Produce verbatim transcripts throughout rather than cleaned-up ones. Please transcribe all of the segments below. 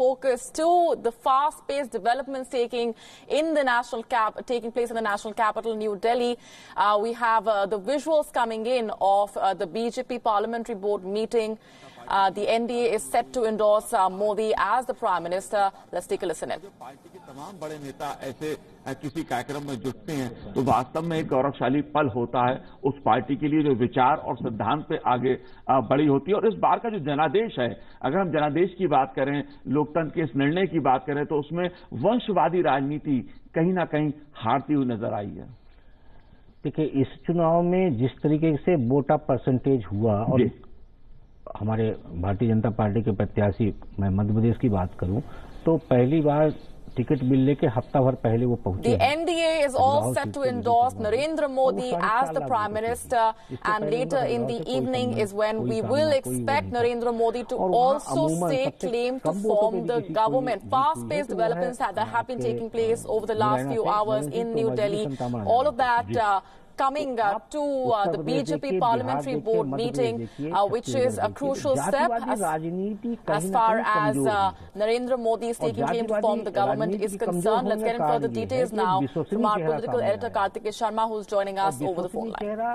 focus to the fast-paced developments taking in the national cap, taking place in the national capital, New Delhi. Uh, we have uh, the visuals coming in of uh, the B J P Parliamentary Board meeting. Uh, the N D A is set to endorse uh, Modi as the Prime Minister. Let's take a listen in. Party के तमाम बड़े नेता ऐसे किसी कार्यक्रम में जुटते हैं तो वास्तव में एक गौरवशाली पल होता है उस पार्टी के लिए जो विचार और सिद्धांत पे आगे बढ़ी होती है। और इस बार का जो जनादेश है, अगर हम जनादेश की बात करें, लोकतंत्र के इस निर्णय की बात करें, तो उसमें वंशवादी राजनीति कहीं ना कहीं हारती हुई नजर आई है। देखिए, इस चुनाव में जिस तरीके से वोट परसेंटेज हुआ और हमारे भारतीय जनता पार्टी के प्रत्याशी, मैं मध्य प्रदेश की बात करूं, तो पहली बार टिकट मिलने के हफ्ता भर पहले वो पहुंचे। The N D A is all set to endorse Narendra Modi as the Prime Minister, and later in the evening is when we will expect Narendra Modi to also stake claim to form the government. Fast-paced developments that have been taking place over the last few hours in New Delhi. All of that uh, coming uh, to uh, the B J P Parliamentary Board meeting, uh, which is a crucial step as, as far as uh, Narendra Modi's taking claim to form the government is concerned. Let's get in further details now from our political editor Karthik Sharma, who's joining us over the phone line.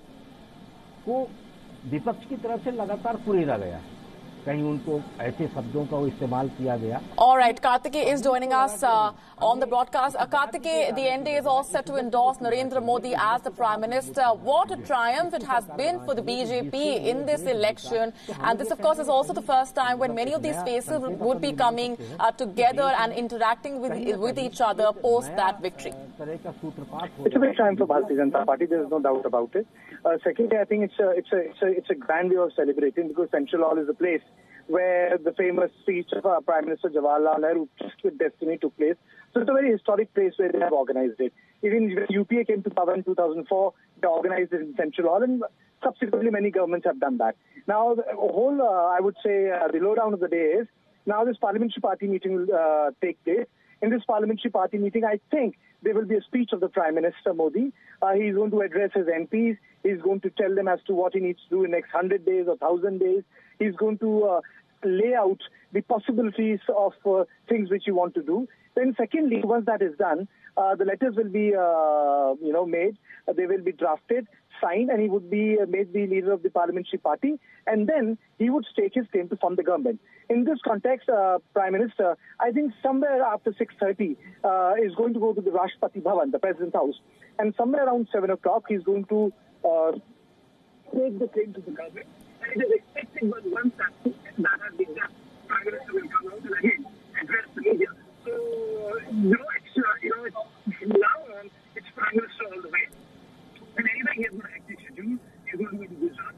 विपक्ष की तरफ से लगातार कुरेदा गया, कहीं उनको ऐसे शब्दों का इस्तेमाल किया गया। All right, Karthike is joining us uh, on the broadcast. Uh, Karthike, the N D A is all set to endorse Narendra Modi as the Prime Minister. What a triumph it has been for the B J P in this election. And this, of course, is also the first time when many of these faces would be coming uh, together and interacting with with each other post that victory. It's a big triumph for Bharatiya Janata Party. There is no doubt about it. Uh, secondly, I think it's a, it's a, it's a, it's a grand way of celebrating, because Central Hall is a place where the famous speech of our Prime Minister Jawaharlal Nehru, Trust with Destiny, took place. So it's a very historic place where they have organized it. Even when U P A came to power in two thousand four, they organized it in Central Hall, and subsequently many governments have done that. Now, the whole, uh, I would say, uh, the lowdown of the day is, now this parliamentary party meeting will uh, take place. In this parliamentary party meeting, I think there will be a speech of the Prime Minister Modi. Uh, he's going to address his M Ps. He's going to tell them as to what he needs to do in the next one hundred days or one thousand days. He's going to uh, lay out the possibilities of uh, things which you want to do. Then secondly, once that is done, uh, the letters will be, uh, you know, made. Uh, they will be drafted, signed, and he would be uh, made the leader of the parliamentary party. And then he would stake his claim to form the government. In this context, uh, Prime Minister, I think somewhere after six thirty, uh, is going to go to the Rashtrapati Bhavan, the President's house. And somewhere around seven o'clock, he's going to uh, take the claim to the government. And it is expected that once that that has been done, Prime Minister will come out and again address the media. So, you know, it's, uh, you know, it's, from now on, it's Prime Minister all the way. And anyway, he has got a hectic schedule. He's going to go to Gujarat.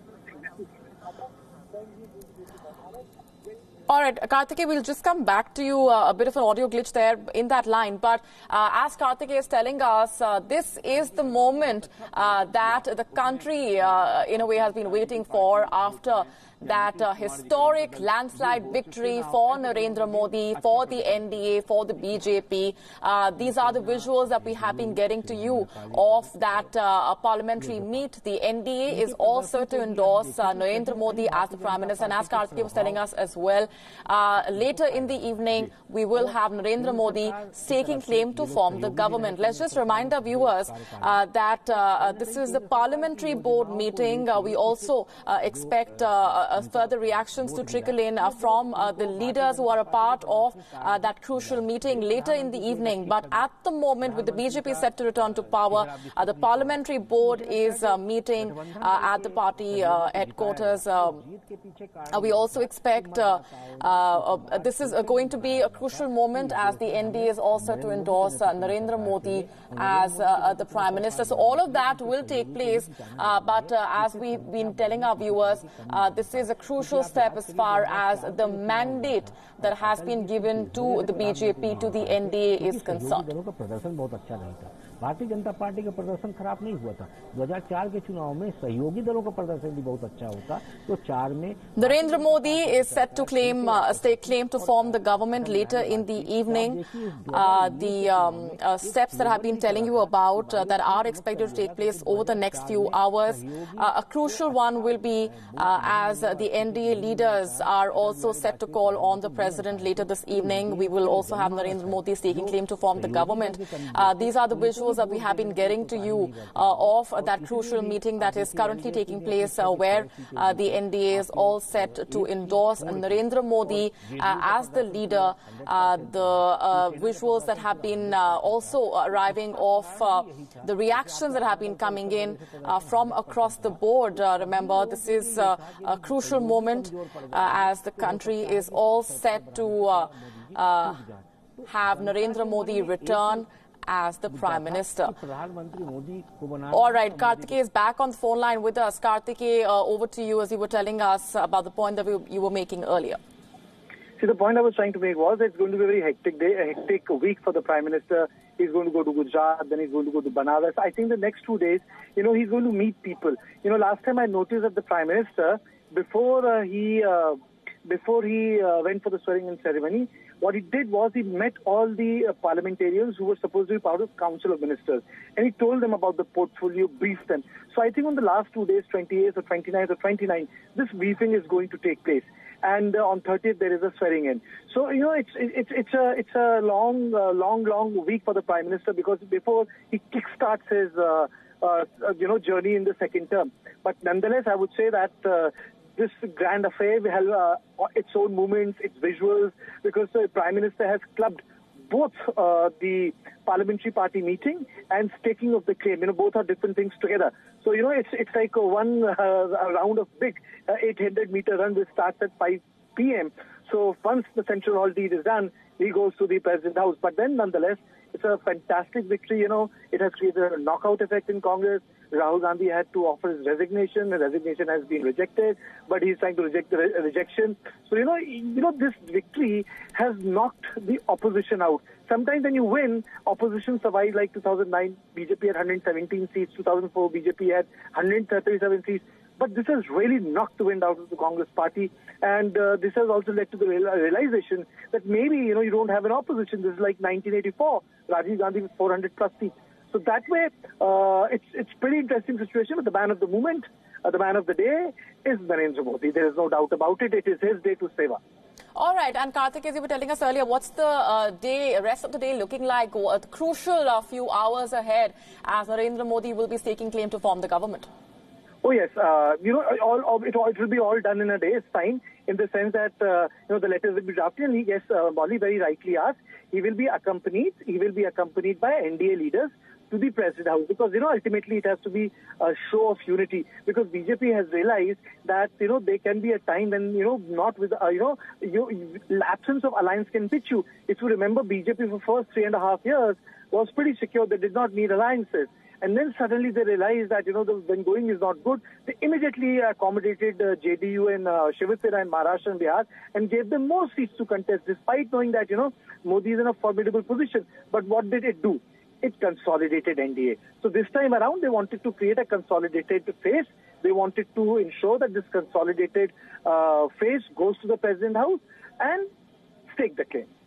All right, Karthike, we'll just come back to you. Uh, a bit of an audio glitch there in that line. But uh, as Karthike is telling us, uh, this is the moment uh, that the country, uh, in a way, has been waiting for after that uh, historic landslide victory for Narendra Modi, for the N D A, for the B J P. Uh, these are the visuals that we have been getting to you of that uh, parliamentary meet. The N D A is also to endorse uh, Narendra Modi as the Prime Minister. And as Karthike was telling us as well, uh, later in the evening, we will have Narendra Modi staking claim to form the government. Let's just remind our viewers uh, that uh, this is the parliamentary board meeting. Uh, we also uh, expect uh, Uh, further reactions to trickle in uh, from uh, the leaders who are a part of uh, that crucial meeting later in the evening. But at the moment, with the B J P set to return to power, uh, the parliamentary board is uh, meeting uh, at the party uh, headquarters. Uh, uh, we also expect uh, uh, uh, this is uh, going to be a crucial moment as the N D A is also to endorse uh, Narendra Modi as uh, uh, the Prime Minister. So all of that will take place. Uh, but uh, as we've been telling our viewers, uh, this is a crucial step as far as the mandate that has been given to the B J P, to the N D A is concerned. भारतीय Janata party का प्रदर्शन खराब नहीं हुआ था। दो हज़ार चार के चुनाव में सहयोगी दलों का प्रदर्शन भी बहुत अच्छा होता। तो चार में Narendra Modi is set to claim uh, stake claim to form the government later in the evening. Uh, the um, uh, steps that I've been telling you about uh, that are expected to take place over the next few hours. Uh, a crucial one will be uh, as uh, the N D A leaders are also set to call on the president later this evening. We will also have Narendra Modi staking claim to form the government. Uh, these are the visuals that we have been getting to you uh, of uh, that crucial meeting that is currently taking place uh, where uh, the N D A is all set to endorse Narendra Modi uh, as the leader. Uh, the uh, visuals that have been uh, also arriving of uh, the reactions that have been coming in uh, from across the board. Uh, remember, this is uh, a crucial moment uh, as the country is all set to uh, uh, have Narendra Modi return as the Prime Minister. All right, Karthikeya is back on the phone line with us. Karthikeya, uh, over to you as you were telling us about the point that we, you were making earlier. See, the point I was trying to make was that it's going to be a very hectic day, a hectic week for the Prime Minister. He's going to go to Gujarat, then he's going to go to Banaras. I think the next two days, you know, he's going to meet people. You know, last time I noticed that the Prime Minister, before uh, he uh, before he uh, went for the swearing-in ceremony, what he did was he met all the uh, parliamentarians who were supposed to be part of Council of Ministers. And he told them about the portfolio, briefed them. So I think on the last two days, twenty-eighth or twenty-ninth or twenty-ninth, this briefing is going to take place. And uh, on thirtieth, there is a swearing-in. So, you know, it's it's it's a it's a long, uh, long, long week for the Prime Minister because before he kickstarts his, uh, uh, you know, journey in the second term. But nonetheless, I would say that uh, this grand affair will have uh, its own moments, its visuals, because the Prime Minister has clubbed both uh, the parliamentary party meeting and staking of the claim. You know, both are different things together. So, you know, it's it's like a one uh, a round of big uh, eight hundred meter run which starts at five p m So once the Central Hall deed is done, he goes to the President House. But then, nonetheless, it's a fantastic victory. You know, it has created a knockout effect in Congress. Rahul Gandhi had to offer his resignation. The resignation has been rejected, but he's trying to reject the re rejection. So, you know, you know, this victory has knocked the opposition out. Sometimes when you win, opposition survive, like two thousand nine, B J P had one hundred seventeen seats, two thousand four, B J P had one hundred thirty-seven seats. But this has really knocked the wind out of the Congress party. And uh, this has also led to the real realization that maybe, you know, you don't have an opposition. This is like nineteen eighty-four, Rajiv Gandhi with four hundred plus seats. So that way, uh, it's it's pretty interesting situation. But the man of the moment, uh, the man of the day is Narendra Modi. There is no doubt about it. It is his day to seva. All right, and Karthik, as you were telling us earlier, what's the uh, day, rest of the day looking like? A crucial uh, few hours ahead as Narendra Modi will be staking claim to form the government. Oh yes, uh, you know, all, all, it, all, it will be all done in a day's time, in the sense that uh, you know the letters will be drafted. And he, yes, uh, Molly very rightly asked, he will be accompanied. He will be accompanied by N D A leaders to the President House, because you know ultimately it has to be a show of unity. Because B J P has realized that you know there can be a time when you know not with uh, you know you, absence of alliance can pitch you. If you remember, B J P for first three and a half years was pretty secure. They did not need alliances. And then suddenly they realized that, you know, the, when going is not good, they immediately accommodated uh, J D U and uh, Shiv Sena in Maharashtra and Bihar and gave them more seats to contest, despite knowing that, you know, Modi is in a formidable position. But what did it do? It consolidated N D A. So this time around, they wanted to create a consolidated face. They wanted to ensure that this consolidated uh, face goes to the President House and stake the claim.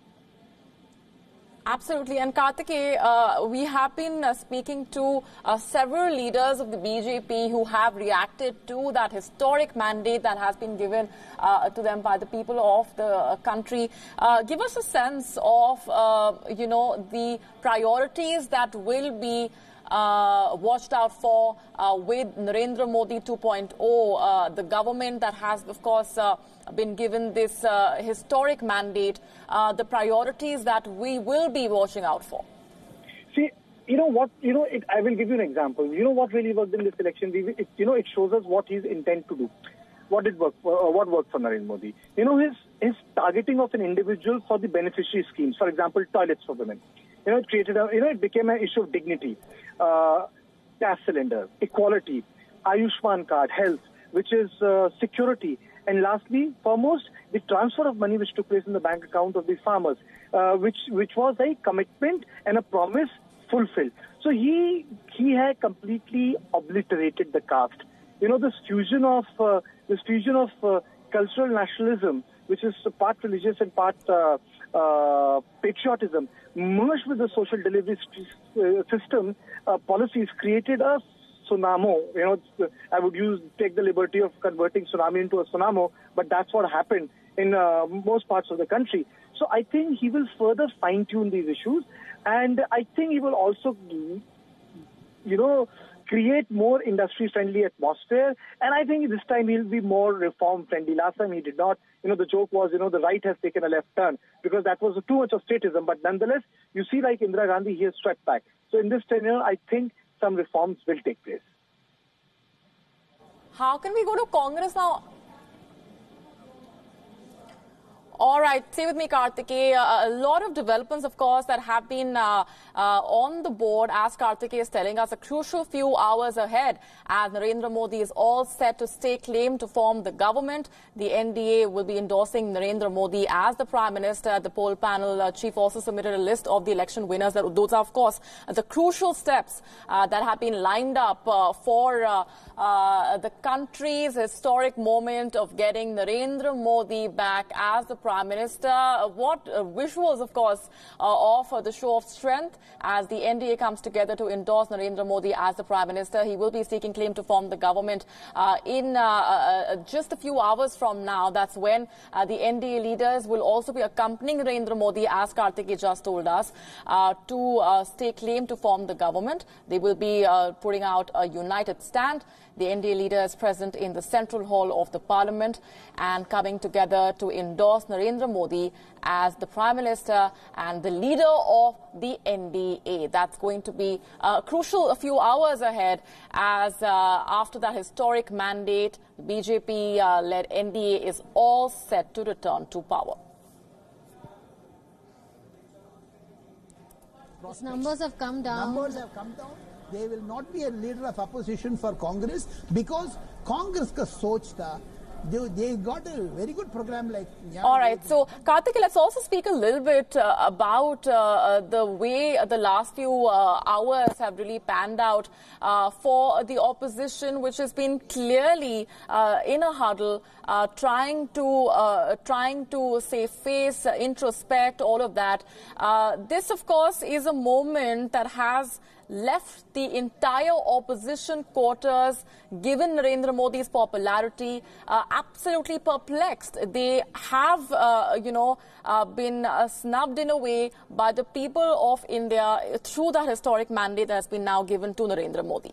Absolutely. And Karthikeya, uh, we have been uh, speaking to uh, several leaders of the B J P who have reacted to that historic mandate that has been given uh, to them by the people of the uh, country. Uh, give us a sense of, uh, you know, the priorities that will be Uh, watched out for uh, with Narendra Modi two point oh, uh, the government that has, of course, uh, been given this uh, historic mandate, uh, the priorities that we will be watching out for. See, you know what, you know, it, I will give you an example. You know what really worked in this election? We, it, you know, it shows us what he's intent to do. What did work? Uh, what worked for Narendra Modi? You know, his his targeting of an individual for the beneficiary schemes. For example, toilets for women. You know, it created a, you know, it became an issue of dignity, uh, gas cylinder, equality, Ayushman card, health, which is uh, security. And lastly, foremost, the transfer of money which took place in the bank account of the farmers, uh, which, which was a commitment and a promise fulfilled. So he he had completely obliterated the caste. You know, this fusion of uh, this fusion of uh, cultural nationalism, which is part religious and part uh, uh, patriotism, merged with the social delivery st- system uh, policies, created a tsunami. You know, I would use take the liberty of converting tsunami into a tsunami, but that's what happened in uh, most parts of the country. So I think he will further fine-tune these issues, and I think he will also, you know, create more industry-friendly atmosphere. And I think this time he'll be more reform-friendly. Last time he did not. You know, the joke was, you know, the right has taken a left turn because that was too much of statism. But nonetheless, you see, like Indira Gandhi, he has swept back. So in this tenure, I think some reforms will take place. How can we go to Congress now? All right, stay with me, Karthikeya. Uh, a lot of developments, of course, that have been uh, uh, on the board, as Karthikeya is telling us, a crucial few hours ahead, as Narendra Modi is all set to stake claim to form the government. The N D A will be endorsing Narendra Modi as the Prime Minister. The poll panel uh, chief also submitted a list of the election winners. That, those are, of course, the crucial steps uh, that have been lined up uh, for uh, uh, the country's historic moment of getting Narendra Modi back as the Prime Minister. Uh, what uh, visuals, of course, uh, of uh, the show of strength as the N D A comes together to endorse Narendra Modi as the Prime Minister. He will be seeking claim to form the government uh, in uh, uh, just a few hours from now. That's when uh, the N D A leaders will also be accompanying Narendra Modi, as Karthikeya just told us, uh, to uh, stake claim to form the government. They will be uh, putting out a united stand. The N D A leaders present in the central hall of the parliament and coming together to endorse Narendra Modi as the Prime Minister and the leader of the N D A. That's going to be uh, crucial a few hours ahead, as uh, after that historic mandate, the B J P-led uh, N D A is all set to return to power. These numbers have come down. Numbers have come down. They will not be a leader of opposition for Congress because Congress ka soch tha. They, they got a very good program like... All right. So, Karthikeya, let's also speak a little bit uh, about uh, the way the last few uh, hours have really panned out uh, for the opposition, which has been clearly uh, in a huddle, uh, trying to uh, trying to save face, uh, introspect, all of that. Uh, this, of course, is a moment that has left the entire opposition quarters, given Narendra Modi's popularity, uh, absolutely perplexed. They have, uh, you know, uh, been uh, snubbed in a way by the people of India through that historic mandate that has been now given to Narendra Modi.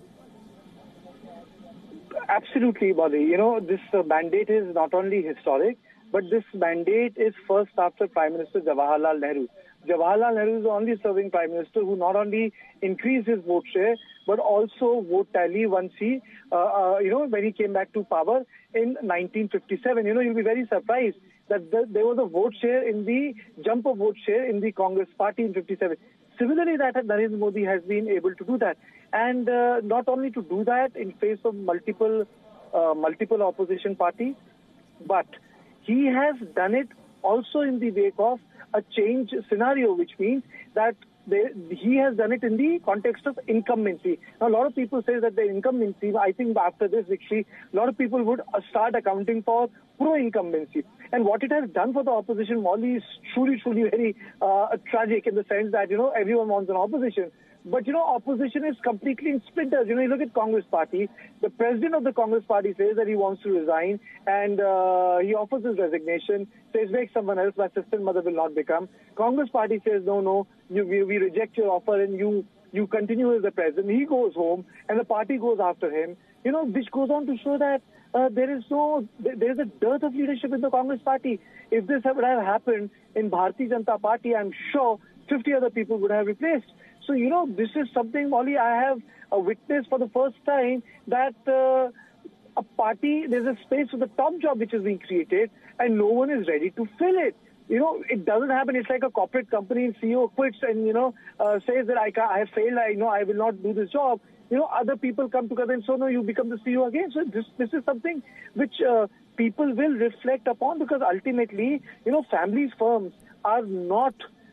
Absolutely, Bali. You know, this uh, mandate is not only historic, but this mandate is first after Prime Minister Jawaharlal Nehru. Jawaharlal Nehru is the only serving Prime Minister who not only increased his vote share, but also vote tally once he, uh, uh, you know, when he came back to power in nineteen fifty-seven. You know, you'll be very surprised that the, there was a vote share in the jump of vote share in the Congress party in fifty-seven. Similarly, that Narendra Modi has been able to do that. And uh, not only to do that in face of multiple, uh, multiple opposition parties, but he has done it also in the wake of a change scenario, which means that they, he has done it in the context of incumbency. Now, a lot of people say that the incumbency, I think after this victory, a lot of people would start accounting for pro-incumbency. And what it has done for the opposition, Molly, is truly, truly very uh, tragic in the sense that, you know, everyone wants an opposition. But, you know, opposition is completely in splinters. You know, you look at Congress party, the president of the Congress party says that he wants to resign and uh, he offers his resignation, says make someone else, my assistant mother will not become. Congress party says, no, no, you, we, we reject your offer and you, you continue as the president. He goes home and the party goes after him, you know, which goes on to show that uh, there is no, there is a dearth of leadership in the Congress party. If this would have happened in Bharatiya Janata Party, I'm sure fifty other people would have replaced. So, you know, this is something, Molly, I have uh, witnessed for the first time that uh, a party, there's a space for the top job which is being created and no one is ready to fill it. You know, it doesn't happen. It's like a corporate company, C E O quits and, you know, uh, says that I, can't, I have failed, I know I will not do this job. You know, other people come together and so, no, you become the C E O again. So this, this is something which uh, people will reflect upon because ultimately, you know, families, firms are not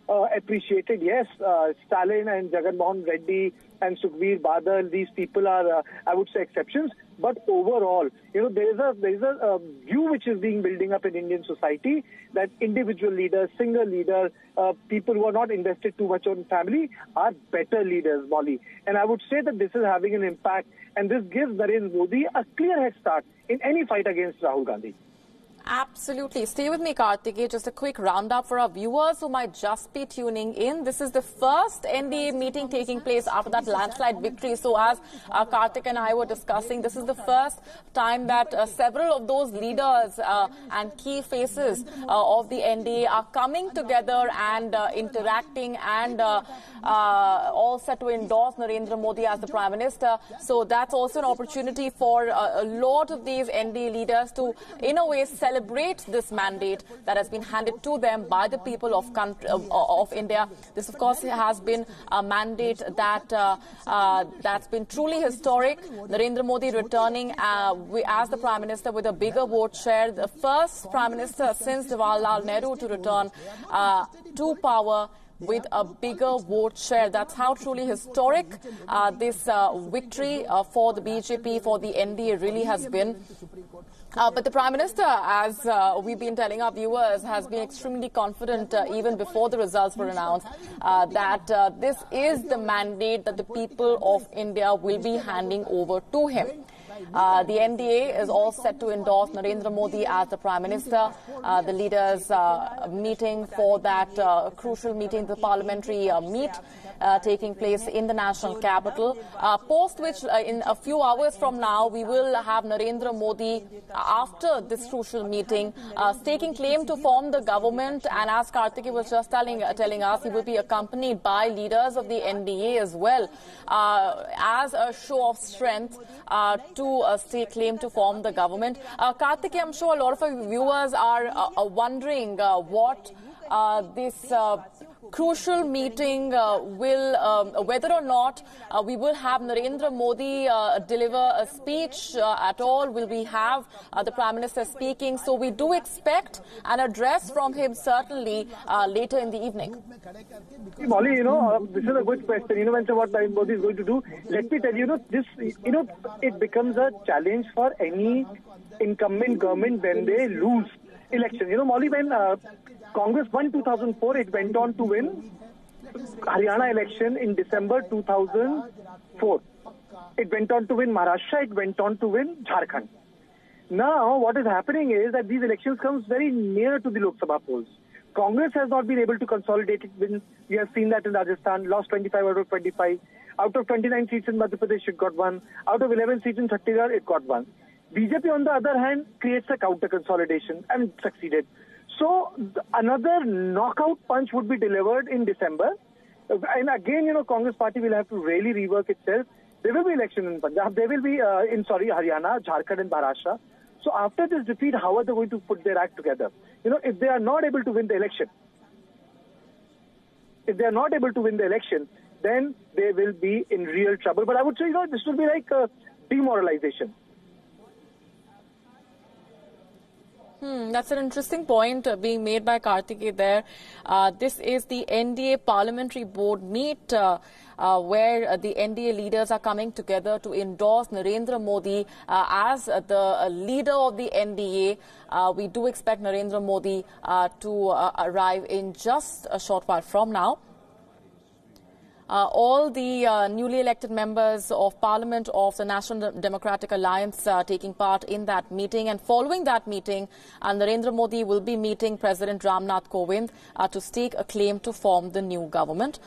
uh, appreciated. Yes, uh, Stalin and Jagan Mohan Reddy and Sukhbir Badal, these people are, uh, I would say, exceptions. But overall, you know, there is a there is a uh, view which is being building up in Indian society that individual leaders, single leaders, uh, people who are not invested too much on family are better leaders, Molly. And I would say that this is having an impact, and this gives Narendra Modi a clear head start in any fight against Rahul Gandhi. Absolutely. Stay with me, Kartikeya. Just a quick roundup for our viewers who might just be tuning in. This is the first N D A meeting taking place after that landslide victory. So as uh, Kartik and I were discussing, this is the first time that uh, several of those leaders uh, and key faces uh, of the N D A are coming together and uh, interacting and uh, uh, all set to endorse Narendra Modi as the Prime Minister. So that's also an opportunity for uh, a lot of these N D A leaders to, in a way, celebrate Celebrate this mandate that has been handed to them by the people of country, of, of India. This, of course, has been a mandate that uh, uh, that's been truly historic. Narendra Modi returning uh, as the Prime Minister with a bigger vote share, the first Prime Minister since Jawaharlal Nehru to return uh, to power with a bigger vote share. That's how truly historic uh, this uh, victory uh, for the B J P, for the N D A really has been. Uh, but the Prime Minister, as uh, we've been telling our viewers, has been extremely confident uh, even before the results were announced uh, that uh, this is the mandate that the people of India will be handing over to him. Uh, the N D A is all set to endorse Narendra Modi as the Prime Minister. Uh, the leaders uh, meeting for that uh, crucial meeting, the parliamentary uh, meet uh, taking place in the national capital. Uh, post which, uh, in a few hours from now, we will have Narendra Modi, uh, after this crucial meeting, uh, staking claim to form the government. And as Kartikeya was just telling, uh, telling us, he will be accompanied by leaders of the N D A as well, uh, as a show of strength uh, to uh, stake claim to form the government. Uh, Kartikeya, I'm sure a lot of our viewers are uh, wondering uh, what uh, this uh, crucial meeting uh, will, um, whether or not uh, we will have Narendra Modi uh, deliver a speech uh, at all. Will we have uh, the Prime Minister speaking? So we do expect an address from him certainly uh, later in the evening. Molly, you know, uh, this is a good question. You know, when what Narendra Modi is going to do, let me tell you, you know, this, you know, it becomes a challenge for any incumbent government when they lose election. You know, Molly, when uh, Congress won two thousand four, it went on to win Haryana election in December two thousand four. It went on to win Maharashtra, it went on to win Jharkhand. Now, what is happening is that these elections comes very near to the Lok Sabha polls. Congress has not been able to consolidate it. When we have seen that in Rajasthan, lost twenty-five out of twenty-five. Out of twenty-nine seats in Madhya Pradesh, it got one. Out of eleven seats in Chhattisgarh, it got one. B J P, on the other hand, creates a counter consolidation and succeeded. So another knockout punch would be delivered in December. And again, you know, Congress party will have to really rework itself. There will be election in Punjab. There will be uh, in, sorry, Haryana, Jharkhand and Maharashtra. So after this defeat, how are they going to put their act together? You know, if they are not able to win the election, if they are not able to win the election, then they will be in real trouble. But I would say, you know, this will be like a demoralization. Hmm, that's an interesting point uh, being made by Kartikeya there. Uh, this is the N D A Parliamentary Board meet uh, uh, where uh, the N D A leaders are coming together to endorse Narendra Modi uh, as uh, the uh, leader of the N D A. Uh, we do expect Narendra Modi uh, to uh, arrive in just a short while from now. Uh, all the uh, newly elected members of Parliament of the National Democratic Alliance are taking part in that meeting. And following that meeting, uh, Narendra Modi will be meeting President Ramnath Kovind uh, to stake a claim to form the new government.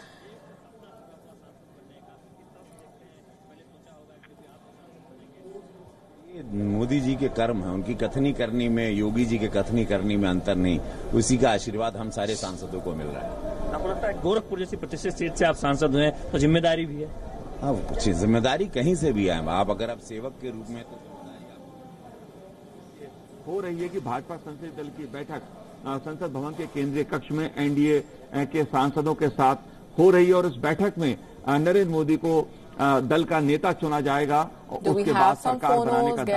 Modi ji के कर्म है, उनकी कथनी करनी में, योगी जी के कथनी करनी में अंतर नहीं, उसी का आशीर्वाद हम सारे सांसदों को मिल रहा है। गोरखपुर जैसी प्रतिष्ठित सीट से आप सांसद हुए तो जिम्मेदारी भी है। हाँ, जिम्मेदारी कहीं से भी है। आप अगर आप सेवक के रूप में तो हो रही है कि भाजपा संसदीय दल की बैठक संसद भवन के केंद्रीय कक्ष में एनडीए के सांसदों के साथ हो रही है और इस बैठक में नरेंद्र मोदी को दल का नेता चुना जाएगा और उसके बाद सरकार बनाने का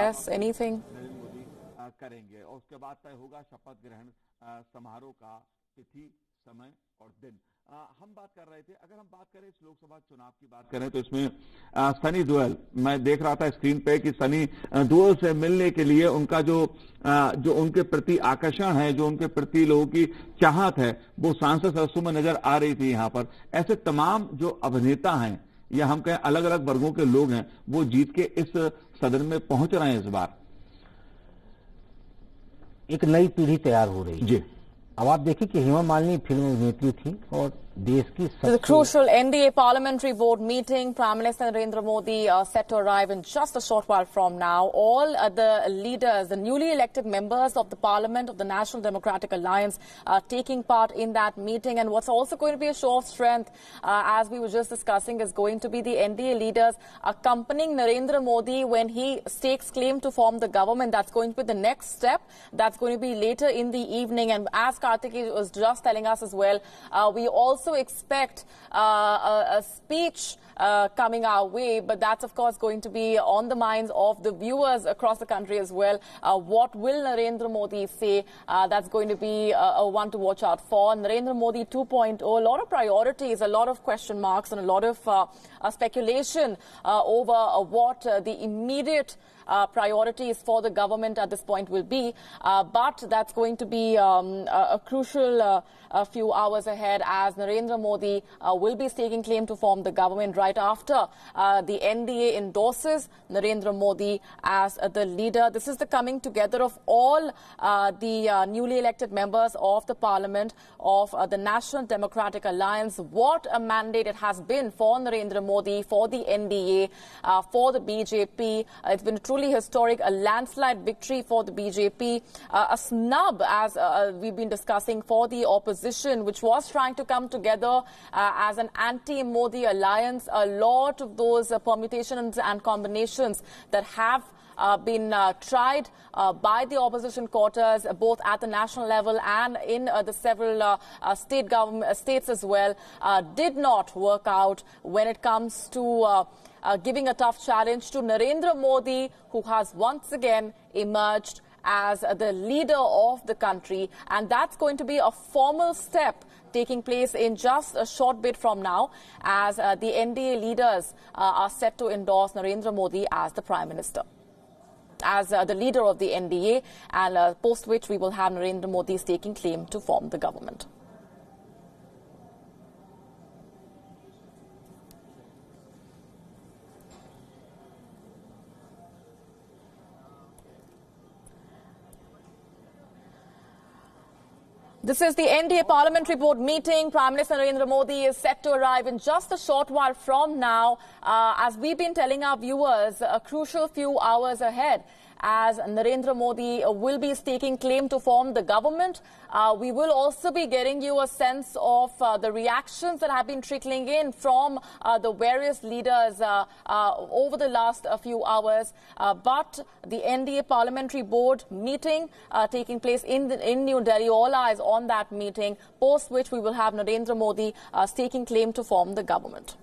करेंगे और उसके बाद तय होगा शपथ ग्रहण समारोह का तिथि समय और दिन। आ, हम बात कर रहे थे, अगर हम बात करें इस लोकसभा चुनाव की बात करें तो इसमें आ, सनी देओल, मैं देख रहा था स्क्रीन पे कि सनी देओल से मिलने के लिए उनका जो आ, जो उनके प्रति आकर्षण है, जो उनके प्रति लोगों की चाहत है, वो सांसद सदस्यों में नजर आ रही थी। यहाँ पर ऐसे तमाम जो अभिनेता हैं या हम कहें अलग अलग वर्गों के लोग हैं, वो जीत के इस सदन में पहुंच रहे हैं। इस बार एक नई पीढ़ी तैयार हो रही है जी। अब आप देखिए कि हेमा मालिनी फिल्म अभिनेत्री थी और देश की The crucial N D A Parliamentary Board meeting. Prime Minister Narendra Modi uh, set to arrive in just a short while from now. All uh, the leaders, the newly elected members of the Parliament of the National Democratic Alliance are taking part in that meeting. And what's also going to be a show of strength, uh, as we were just discussing, is going to be the N D A leaders accompanying Narendra Modi when he stakes claim to form the government. That's going to be the next step. That's going to be later in the evening. And as Karthik was just telling us as well, uh, we also expect uh, a, a speech uh, coming our way, but that's of course going to be on the minds of the viewers across the country as well. Uh, what will Narendra Modi say? Uh, that's going to be a, a one to watch out for. Narendra Modi two point oh, a lot of priorities, a lot of question marks and a lot of uh, uh, speculation uh, over uh, what uh, the immediate Uh, priorities for the government at this point will be, uh, but that's going to be um, a, a crucial uh, a few hours ahead as Narendra Modi uh, will be staking claim to form the government right after uh, the N D A endorses Narendra Modi as uh, the leader. This is the coming together of all uh, the uh, newly elected members of the Parliament of uh, the National Democratic Alliance. What a mandate it has been for Narendra Modi, for the N D A, uh, for the B J P. Uh, it's been truly historic, a landslide victory for the B J P, uh, a snub, as uh, we've been discussing, for the opposition, which was trying to come together uh, as an anti-Modi alliance. A lot of those uh, permutations and combinations that have Uh, been uh, tried uh, by the opposition quarters, uh, both at the national level and in uh, the several uh, uh, state government uh, states as well, uh, did not work out when it comes to uh, uh, giving a tough challenge to Narendra Modi, who has once again emerged as uh, the leader of the country. And that's going to be a formal step taking place in just a short bit from now, as uh, the N D A leaders uh, are set to endorse Narendra Modi as the Prime Minister, as uh, the leader of the N D A, and uh, post which we will have Narendra Modi taking claim to form the government. This is the N D A Parliamentary Board meeting. Prime Minister Narendra Modi is set to arrive in just a short while from now. Uh, as we've been telling our viewers, a crucial few hours ahead, as Narendra Modi uh, will be staking claim to form the government. Uh, we will also be getting you a sense of uh, the reactions that have been trickling in from uh, the various leaders uh, uh, over the last uh, few hours. Uh, but the N D A Parliamentary Board meeting uh, taking place in, the, in New Delhi, all eyes on that meeting, post which we will have Narendra Modi uh, staking claim to form the government.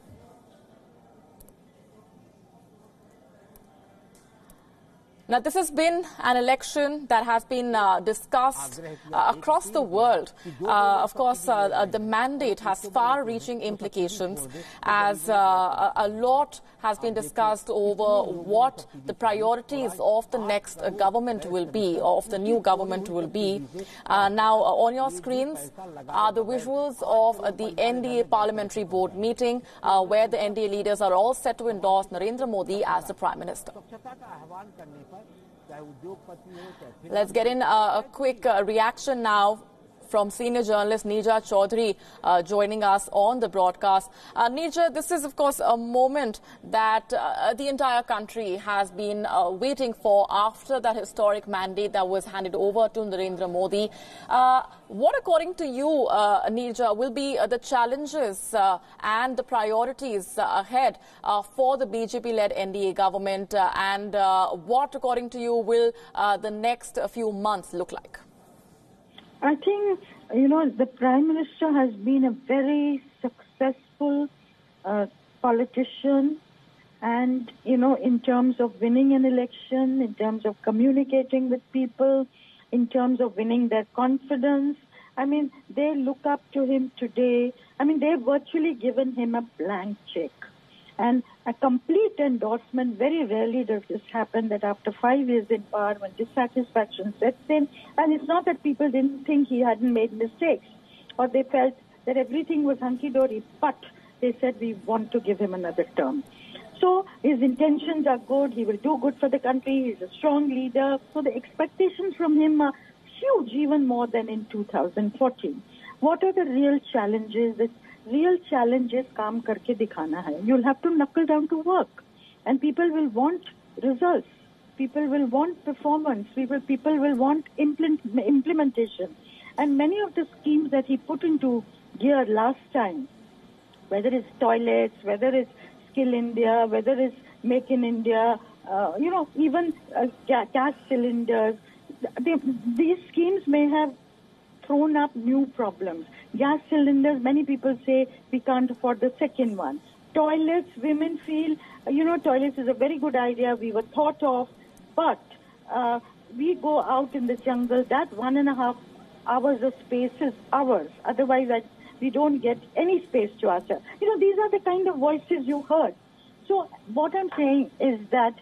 Now, this has been an election that has been uh, discussed uh, across the world. Uh, of course, uh, uh, the mandate has far-reaching implications, as uh, a, a lot has been discussed over what the priorities of the next uh, government will be, of the new government will be. Uh, now, uh, on your screens are the visuals of uh, the N D A Parliamentary Board meeting, uh, where the N D A leaders are all set to endorse Narendra Modi as the Prime Minister. Let's get in uh, a quick uh, reaction now from senior journalist Neerja Chaudhary uh, joining us on the broadcast. Uh, Neerja, this is, of course, a moment that uh, the entire country has been uh, waiting for after that historic mandate that was handed over to Narendra Modi. Uh, what, according to you, uh, Neerja, will be uh, the challenges uh, and the priorities uh, ahead uh, for the B J P-led N D A government, uh, and uh, what, according to you, will uh, the next uh, few months look like? I think, you know, the Prime Minister has been a very successful uh, politician, and, you know, in terms of winning an election, in terms of communicating with people, in terms of winning their confidence, I mean, they look up to him today. I mean, they've virtually given him a blank check. And a complete endorsement, very rarely does this happen, that after five years in power, when dissatisfaction sets in, and it's not that people didn't think he hadn't made mistakes, or they felt that everything was hunky-dory, but they said, we want to give him another term. So his intentions are good. He will do good for the country. He's a strong leader. So the expectations from him are huge, even more than in two thousand fourteen. What are the real challenges? The real challenges kaam karke dikhana hai. You'll have to knuckle down to work. And people will want results. People will want performance. People, people will want implement, implementation. And many of the schemes that he put into gear last time, whether it's toilets, whether it's Skill India, whether it's Make in India, uh, you know, even uh, gas cylinders, they, these schemes may have thrown up new problems. Gas cylinders, many people say we can't afford the second one. Toilets, women feel, you know, toilets is a very good idea. We were thought of, but uh, we go out in the jungle. That one and a half hours of space is ours. Otherwise, I, we don't get any space to ourselves. You know, these are the kind of voices you heard. So what I'm saying is that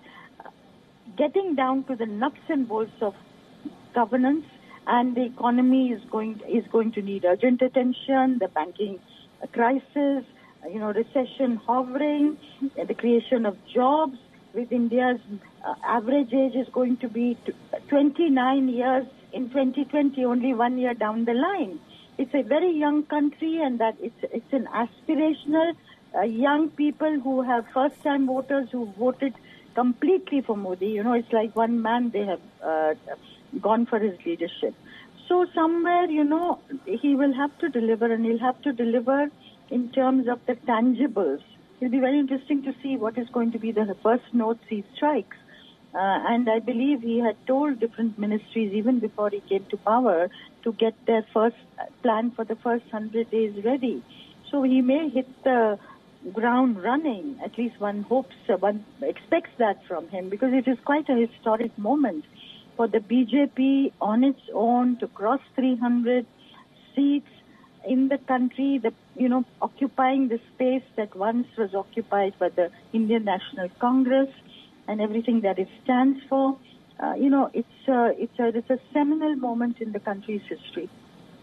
getting down to the nuts and bolts of governance, and the economy is going is going to need urgent attention. The banking crisis, you know, recession hovering, the creation of jobs. With India's uh, average age is going to be twenty-nine years in twenty twenty, only one year down the line. It's a very young country, and that it's it's an aspirational uh, young people who have first-time voters who voted completely for Modi. You know, it's like one man they have uh, gone for his leadership. So somewhere, you know, he will have to deliver, and he'll have to deliver in terms of the tangibles. It'll be very interesting to see what is going to be the first notes he strikes. Uh, and I believe he had told different ministries, even before he came to power, to get their first plan for the first hundred days ready. So he may hit the ground running. At least one hopes, uh, one expects that from him, because it is quite a historic moment for the B J P on its own to cross three hundred seats in the country, the, you know, occupying the space that once was occupied by the Indian National Congress and everything that it stands for. Uh, you know, it's a, it's a, it's a seminal moment in the country's history.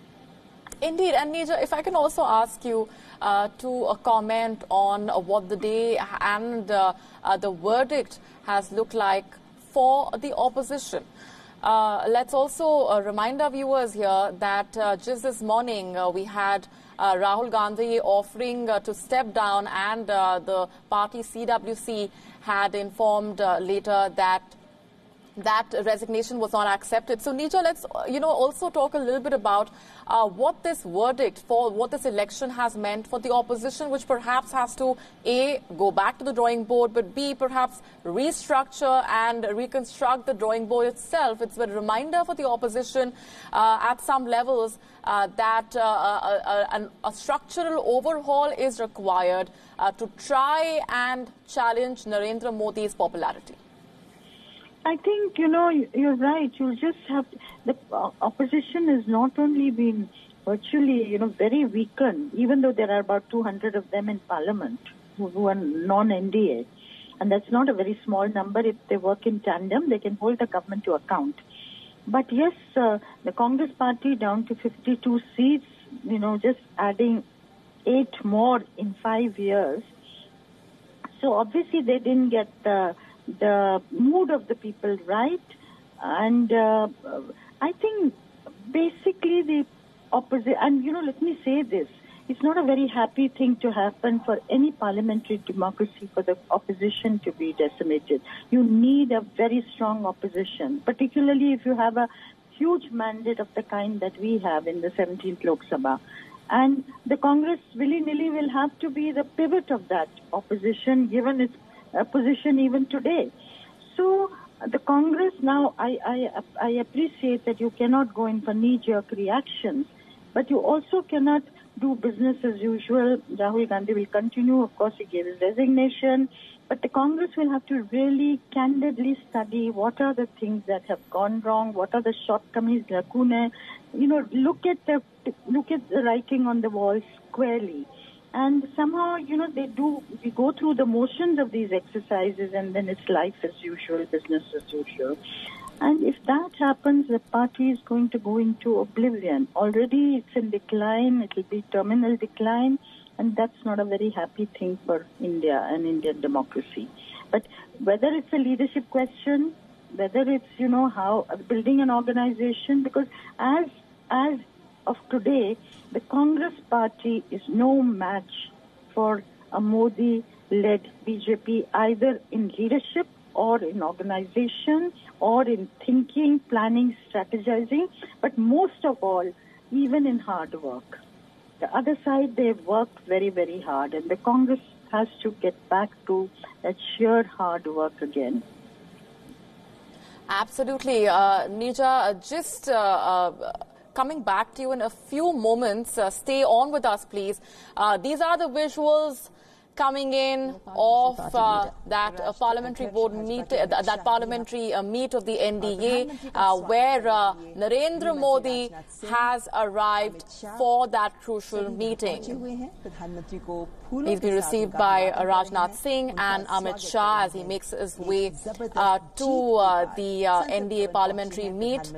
Indeed. And Nija, if I can also ask you uh, to uh, comment on uh, what the day and uh, uh, the verdict has looked like for the opposition. Uh, let's also uh, remind our viewers here that uh, just this morning uh, we had uh, Rahul Gandhi offering uh, to step down, and uh, the party C W C had informed uh, later that that resignation was not accepted. So, Nija, let's, you know, also talk a little bit about uh, what this verdict for what this election has meant for the opposition, which perhaps has to, A, go back to the drawing board, but B, perhaps restructure and reconstruct the drawing board itself. It's a reminder for the opposition uh, at some levels uh, that uh, a, a, a structural overhaul is required uh, to try and challenge Narendra Modi's popularity. I think, you know, you're right. You just have to, the opposition has not only been virtually, you know, very weakened, even though there are about two hundred of them in Parliament who, who are non-N D A. And that's not a very small number. If they work in tandem, they can hold the government to account. But yes, uh, the Congress party down to fifty-two seats, you know, just adding eight more in five years. So obviously they didn't get the the mood of the people right, and uh, I think basically the opposite, and you know, let me say this, it's not a very happy thing to happen for any parliamentary democracy for the opposition to be decimated. You need a very strong opposition, particularly if you have a huge mandate of the kind that we have in the seventeenth Lok Sabha. And the Congress willy-nilly will have to be the pivot of that opposition, given its uh, position even today. So uh, the Congress now, I, I, I appreciate that you cannot go in for knee-jerk reactions, but you also cannot do business as usual. Rahul Gandhi will continue. Of course, he gave his resignation. But the Congress will have to really candidly study what are the things that have gone wrong, what are the shortcomings, lacunae. You know, look at the look at the writing on the wall squarely. And somehow, you know, they do, we go through the motions of these exercises and then it's life as usual, business as usual. And if that happens, the party is going to go into oblivion. Already it's in decline, it will be terminal decline, and that's not a very happy thing for India and Indian democracy. But whether it's a leadership question, whether it's, you know, how building an organization, because as as of today, the Congress party is no match for a Modi-led B J P, either in leadership or in organization or in thinking, planning, strategizing, but most of all, even in hard work. The other side, they work very, very hard, and the Congress has to get back to that sheer hard work again. Absolutely. Uh, Nija, just... Uh, uh, Coming back to you in a few moments. Uh, stay on with us, please. Uh, these are the visuals coming in of uh, that uh, parliamentary board meet, uh, that parliamentary uh, meet of the N D A, uh, where uh, Narendra Modi has arrived for that crucial meeting. He's been received by uh, Rajnath Singh and Amit Shah as he makes his way uh, to uh, the uh, N D A parliamentary meet.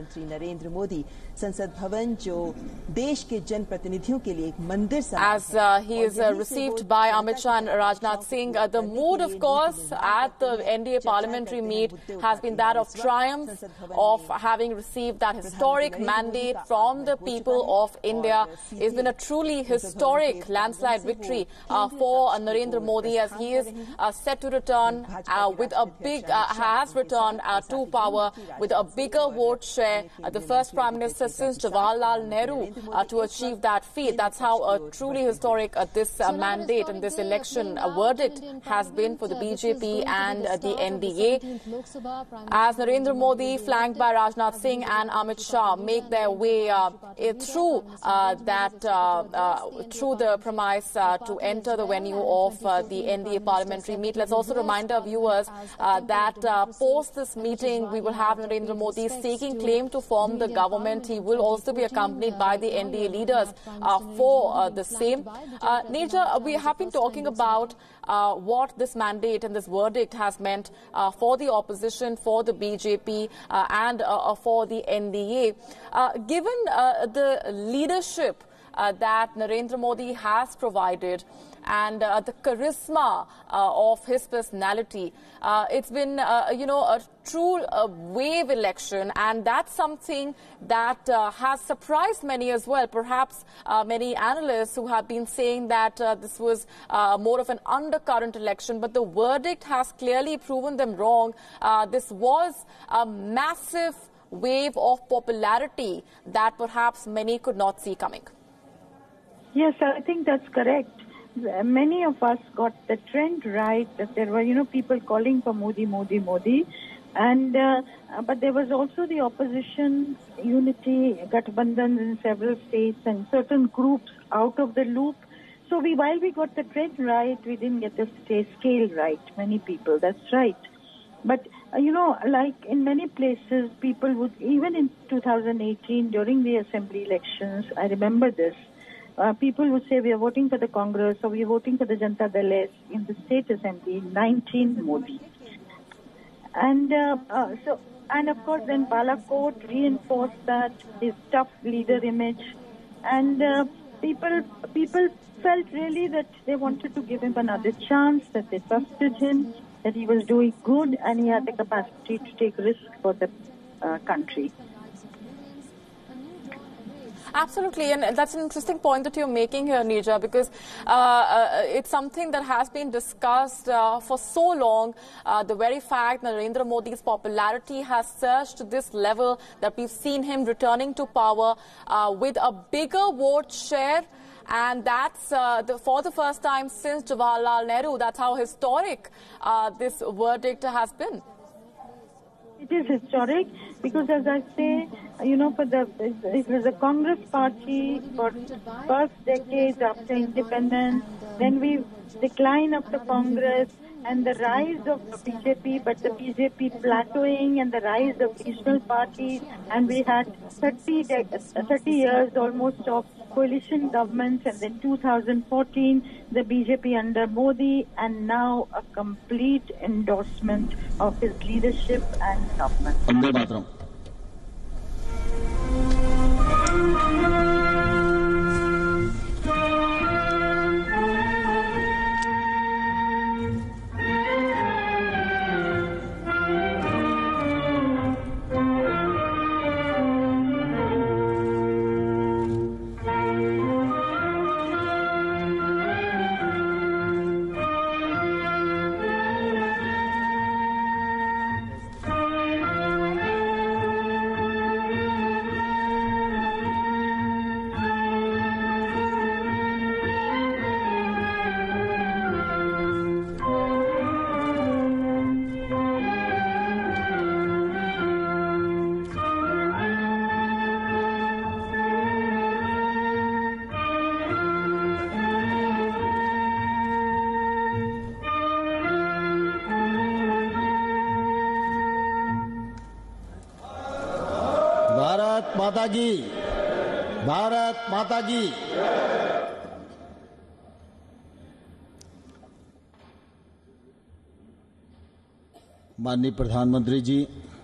As uh, he is uh, received by Amit Shah and Rajnath Singh, uh, the mood, of course, at the N D A parliamentary meet has been that of triumph, of having received that historic mandate from the people of India. It's been a truly historic landslide victory uh, for uh, Narendra Modi, as he is uh, set to return uh, with a big, uh, has returned uh, to power with a bigger vote share, uh, the first Prime Minister since Jawaharlal Nehru uh, to achieve that feat. That's how uh, truly historic uh, this uh, mandate and this election uh, verdict has been for the B J P and uh, the N D A. As Narendra Modi, flanked by Rajnath Singh and Amit Shah, make their way uh, through uh, that uh, uh, through the premise uh, to enter the venue of uh, the N D A parliamentary meet. Let's also remind our viewers uh, that uh, post this meeting, we will have Narendra Modi staking claim to form the government. He will also be accompanied by the N D A leaders uh, for uh, the same. Uh, Neja, we have been talking about uh, what this mandate and this verdict has meant uh, for the opposition, for the B J P uh, and uh, for the N D A. Uh, given uh, the leadership uh, that Narendra Modi has provided and uh, the charisma uh, of his personality, uh, it's been, uh, you know, a true uh, wave election, and that's something that uh, has surprised many as well. Perhaps uh, many analysts who have been saying that uh, this was uh, more of an undercurrent election, but the verdict has clearly proven them wrong. Uh, this was a massive wave of popularity that perhaps many could not see coming. Yes, I think that's correct. Many of us got the trend right, that there were, you know, people calling for Modi, Modi, Modi. And, uh, but there was also the opposition, unity, Gathbandhan in several states and certain groups out of the loop. So we, while we got the trend right, we didn't get the scale right, many people, that's right. But, uh, you know, like in many places, people would, even in two thousand eighteen, during the assembly elections, I remember this, Uh, people would say we are voting for the Congress or we are voting for the Janata Dal in the state assembly, nineteen Modi. And uh, uh, so, and of course then Balakot reinforced that, his tough leader image. And uh, people, people felt really that they wanted to give him another chance, that they trusted him, that he was doing good and he had the capacity to take risk for the uh, country. Absolutely, and that's an interesting point that you're making here, Neja, because uh, uh, it's something that has been discussed uh, for so long. Uh, the very fact that Narendra Modi's popularity has surged to this level that we've seen him returning to power uh, with a bigger vote share. And that's uh, the, for the first time since Jawaharlal Nehru. That's how historic uh, this verdict has been. It is historic because, as I say, you know, for the it was the Congress Party for first decades after independence, then we decline of the Congress and the rise of the B J P, but the B J P plateauing and the rise of regional parties, and we had thirty, thirty years almost of coalition governments, and then two thousand fourteen, the B J P under Modi, and now a complete endorsement of his leadership and government. Vande Mataram. Bharat माता की, भारत माता की। माननीय प्रधानमंत्री जी,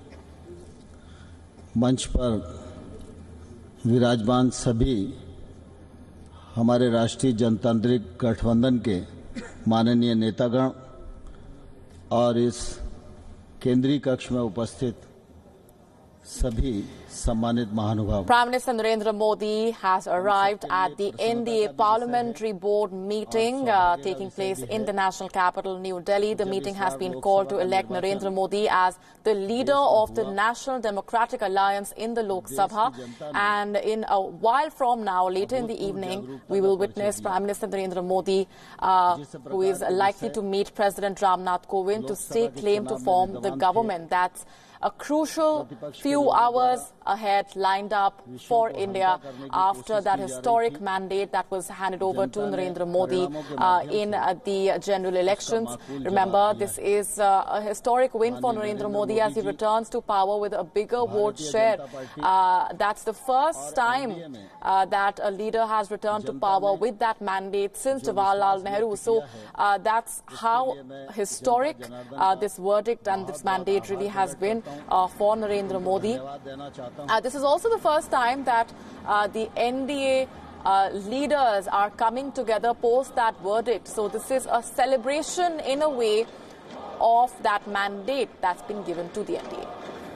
मंच पर विराजमान सभी हमारे राष्ट्रीय जनतांत्रिक गठबंधन के माननीय नेतागण और इस केंद्रीय कक्ष में उपस्थित सभी सम्मानित महानुभाव। Prime Minister Narendra Modi has arrived at the N D A Parliamentary Board meeting uh, taking place in the national capital, New Delhi. The meeting has been called to elect Narendra Modi as the leader of the National Democratic Alliance in the Lok Sabha. And in a while from now, later in the evening, we will witness Prime Minister Narendra Modi, uh, who is likely to meet President Ramnath Kovind to stake claim to form the government. That's a crucial few hours ahead lined up for India after that historic mandate that was handed over to Narendra Modi uh, in uh, the general elections. Remember, this is uh, a historic win for Narendra Modi as he returns to power with a bigger vote share. Uh, that's the first time uh, that a leader has returned to power with that mandate since Jawaharlal Nehru. So uh, that's how historic uh, this verdict and this mandate really has been Uh, for Narendra Modi. Uh, this is also the first time that uh, the N D A uh, leaders are coming together post that verdict. So this is a celebration in a way of that mandate that's been given to the N D A.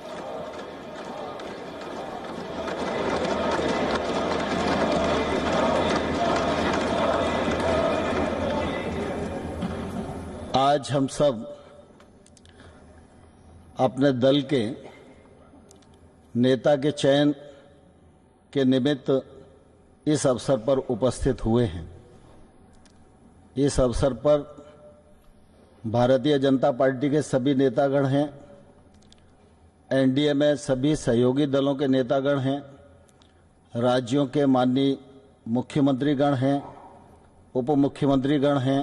आज हम सब अपने दल के नेता के चयन के निमित्त इस अवसर पर उपस्थित हुए हैं। इस अवसर पर भारतीय जनता पार्टी के सभी नेतागण हैं, एनडीए में सभी सहयोगी दलों के नेतागण हैं, राज्यों के माननीय मुख्यमंत्रीगण हैं, उप मुख्यमंत्रीगण हैं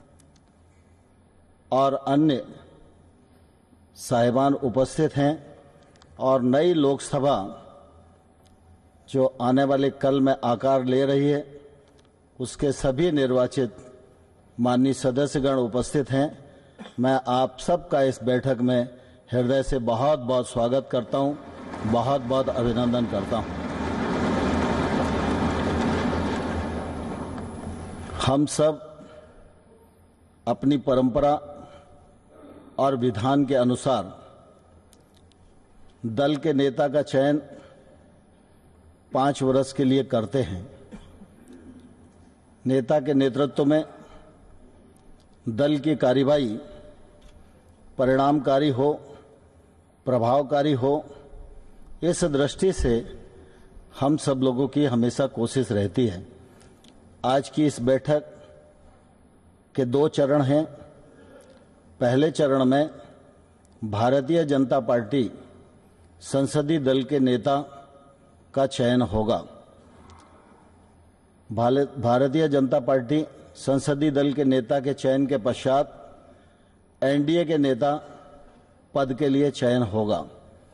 और अन्य साहिबान उपस्थित हैं। और नई लोकसभा जो आने वाले कल में आकार ले रही है, उसके सभी निर्वाचित माननीय सदस्यगण उपस्थित हैं। मैं आप सबका इस बैठक में हृदय से बहुत बहुत स्वागत करता हूं, बहुत बहुत अभिनंदन करता हूं। हम सब अपनी परंपरा और विधान के अनुसार दल के नेता का चयन पांच वर्ष के लिए करते हैं। नेता के नेतृत्व में दल की कार्यवाही परिणामकारी हो, प्रभावकारी हो, इस दृष्टि से हम सब लोगों की हमेशा कोशिश रहती है। आज की इस बैठक के दो चरण हैं। पहले चरण में भारतीय जनता पार्टी संसदीय दल के नेता का चयन होगा। भारतीय जनता पार्टी संसदीय दल के नेता के चयन के पश्चात एनडीए के नेता पद के लिए चयन होगा।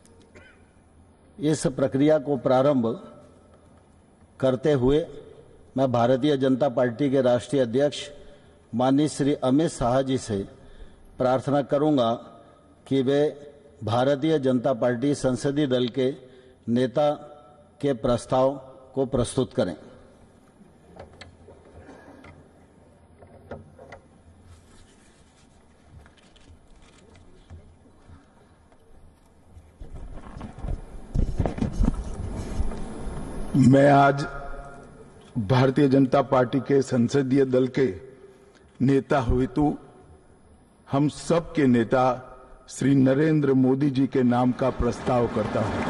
इस प्रक्रिया को प्रारंभ करते हुए मैं भारतीय जनता पार्टी के राष्ट्रीय अध्यक्ष माननीय श्री अमित शाह जी से प्रार्थना करूंगा कि वे भारतीय जनता पार्टी संसदीय दल के नेता के प्रस्ताव को प्रस्तुत करें। मैं आज भारतीय जनता पार्टी के संसदीय दल के नेता हेतु हम सब के नेता श्री नरेंद्र मोदी जी के नाम का प्रस्ताव करता हूं।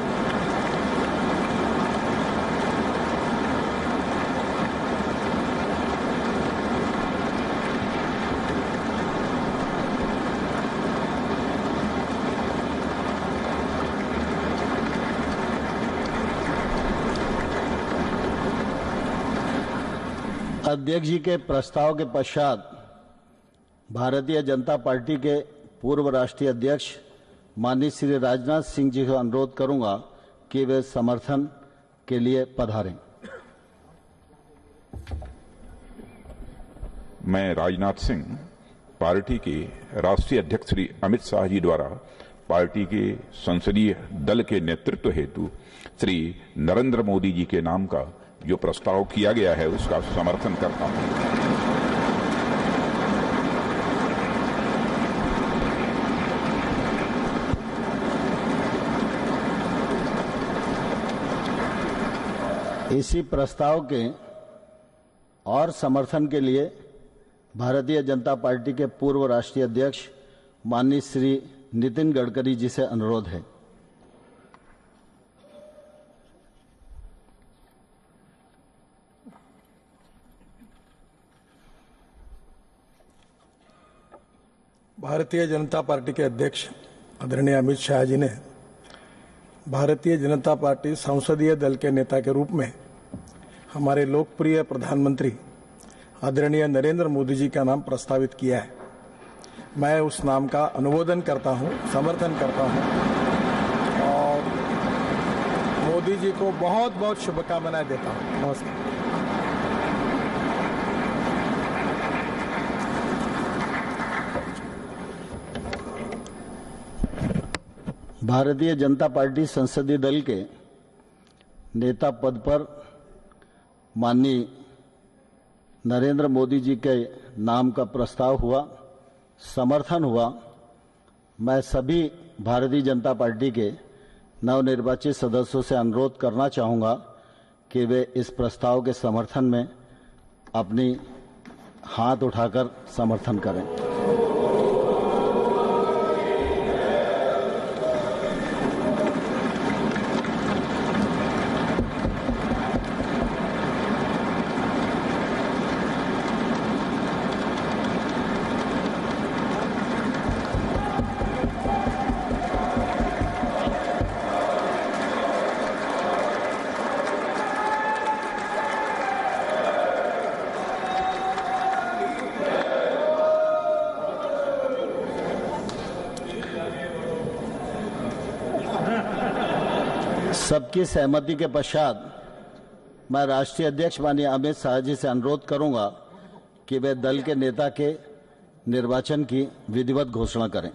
अध्यक्ष जी के प्रस्ताव के पश्चात भारतीय जनता पार्टी के पूर्व राष्ट्रीय अध्यक्ष माननीय श्री राजनाथ सिंह जी को अनुरोध करूंगा कि वे समर्थन के लिए पधारें। मैं राजनाथ सिंह पार्टी के राष्ट्रीय अध्यक्ष श्री अमित शाह जी द्वारा पार्टी के संसदीय दल के नेतृत्व हेतु श्री नरेंद्र मोदी जी के नाम का जो प्रस्ताव किया गया है उसका समर्थन करता हूं। इसी प्रस्ताव के और समर्थन के लिए भारतीय जनता पार्टी के पूर्व राष्ट्रीय अध्यक्ष माननीय श्री नितिन गडकरी जी से अनुरोध है। भारतीय जनता पार्टी के अध्यक्ष आदरणीय अमित शाह जी ने भारतीय जनता पार्टी संसदीय दल के नेता के रूप में हमारे लोकप्रिय प्रधानमंत्री आदरणीय नरेंद्र मोदी जी का नाम प्रस्तावित किया है। मैं उस नाम का अनुमोदन करता हूं, समर्थन करता हूं और मोदी जी को बहुत बहुत शुभकामनाएं देता हूं। नमस्कार। भारतीय जनता पार्टी संसदीय दल के नेता पद पर माननीय नरेंद्र मोदी जी के नाम का प्रस्ताव हुआ, समर्थन हुआ। मैं सभी भारतीय जनता पार्टी के नवनिर्वाचित सदस्यों से अनुरोध करना चाहूंगा कि वे इस प्रस्ताव के समर्थन में अपनी हाथ उठाकर समर्थन करें। सबकी सहमति के पश्चात मैं राष्ट्रीय अध्यक्ष माननीय अमित शाह जी से अनुरोध करूंगा कि वे दल के नेता के निर्वाचन की विधिवत घोषणा करें।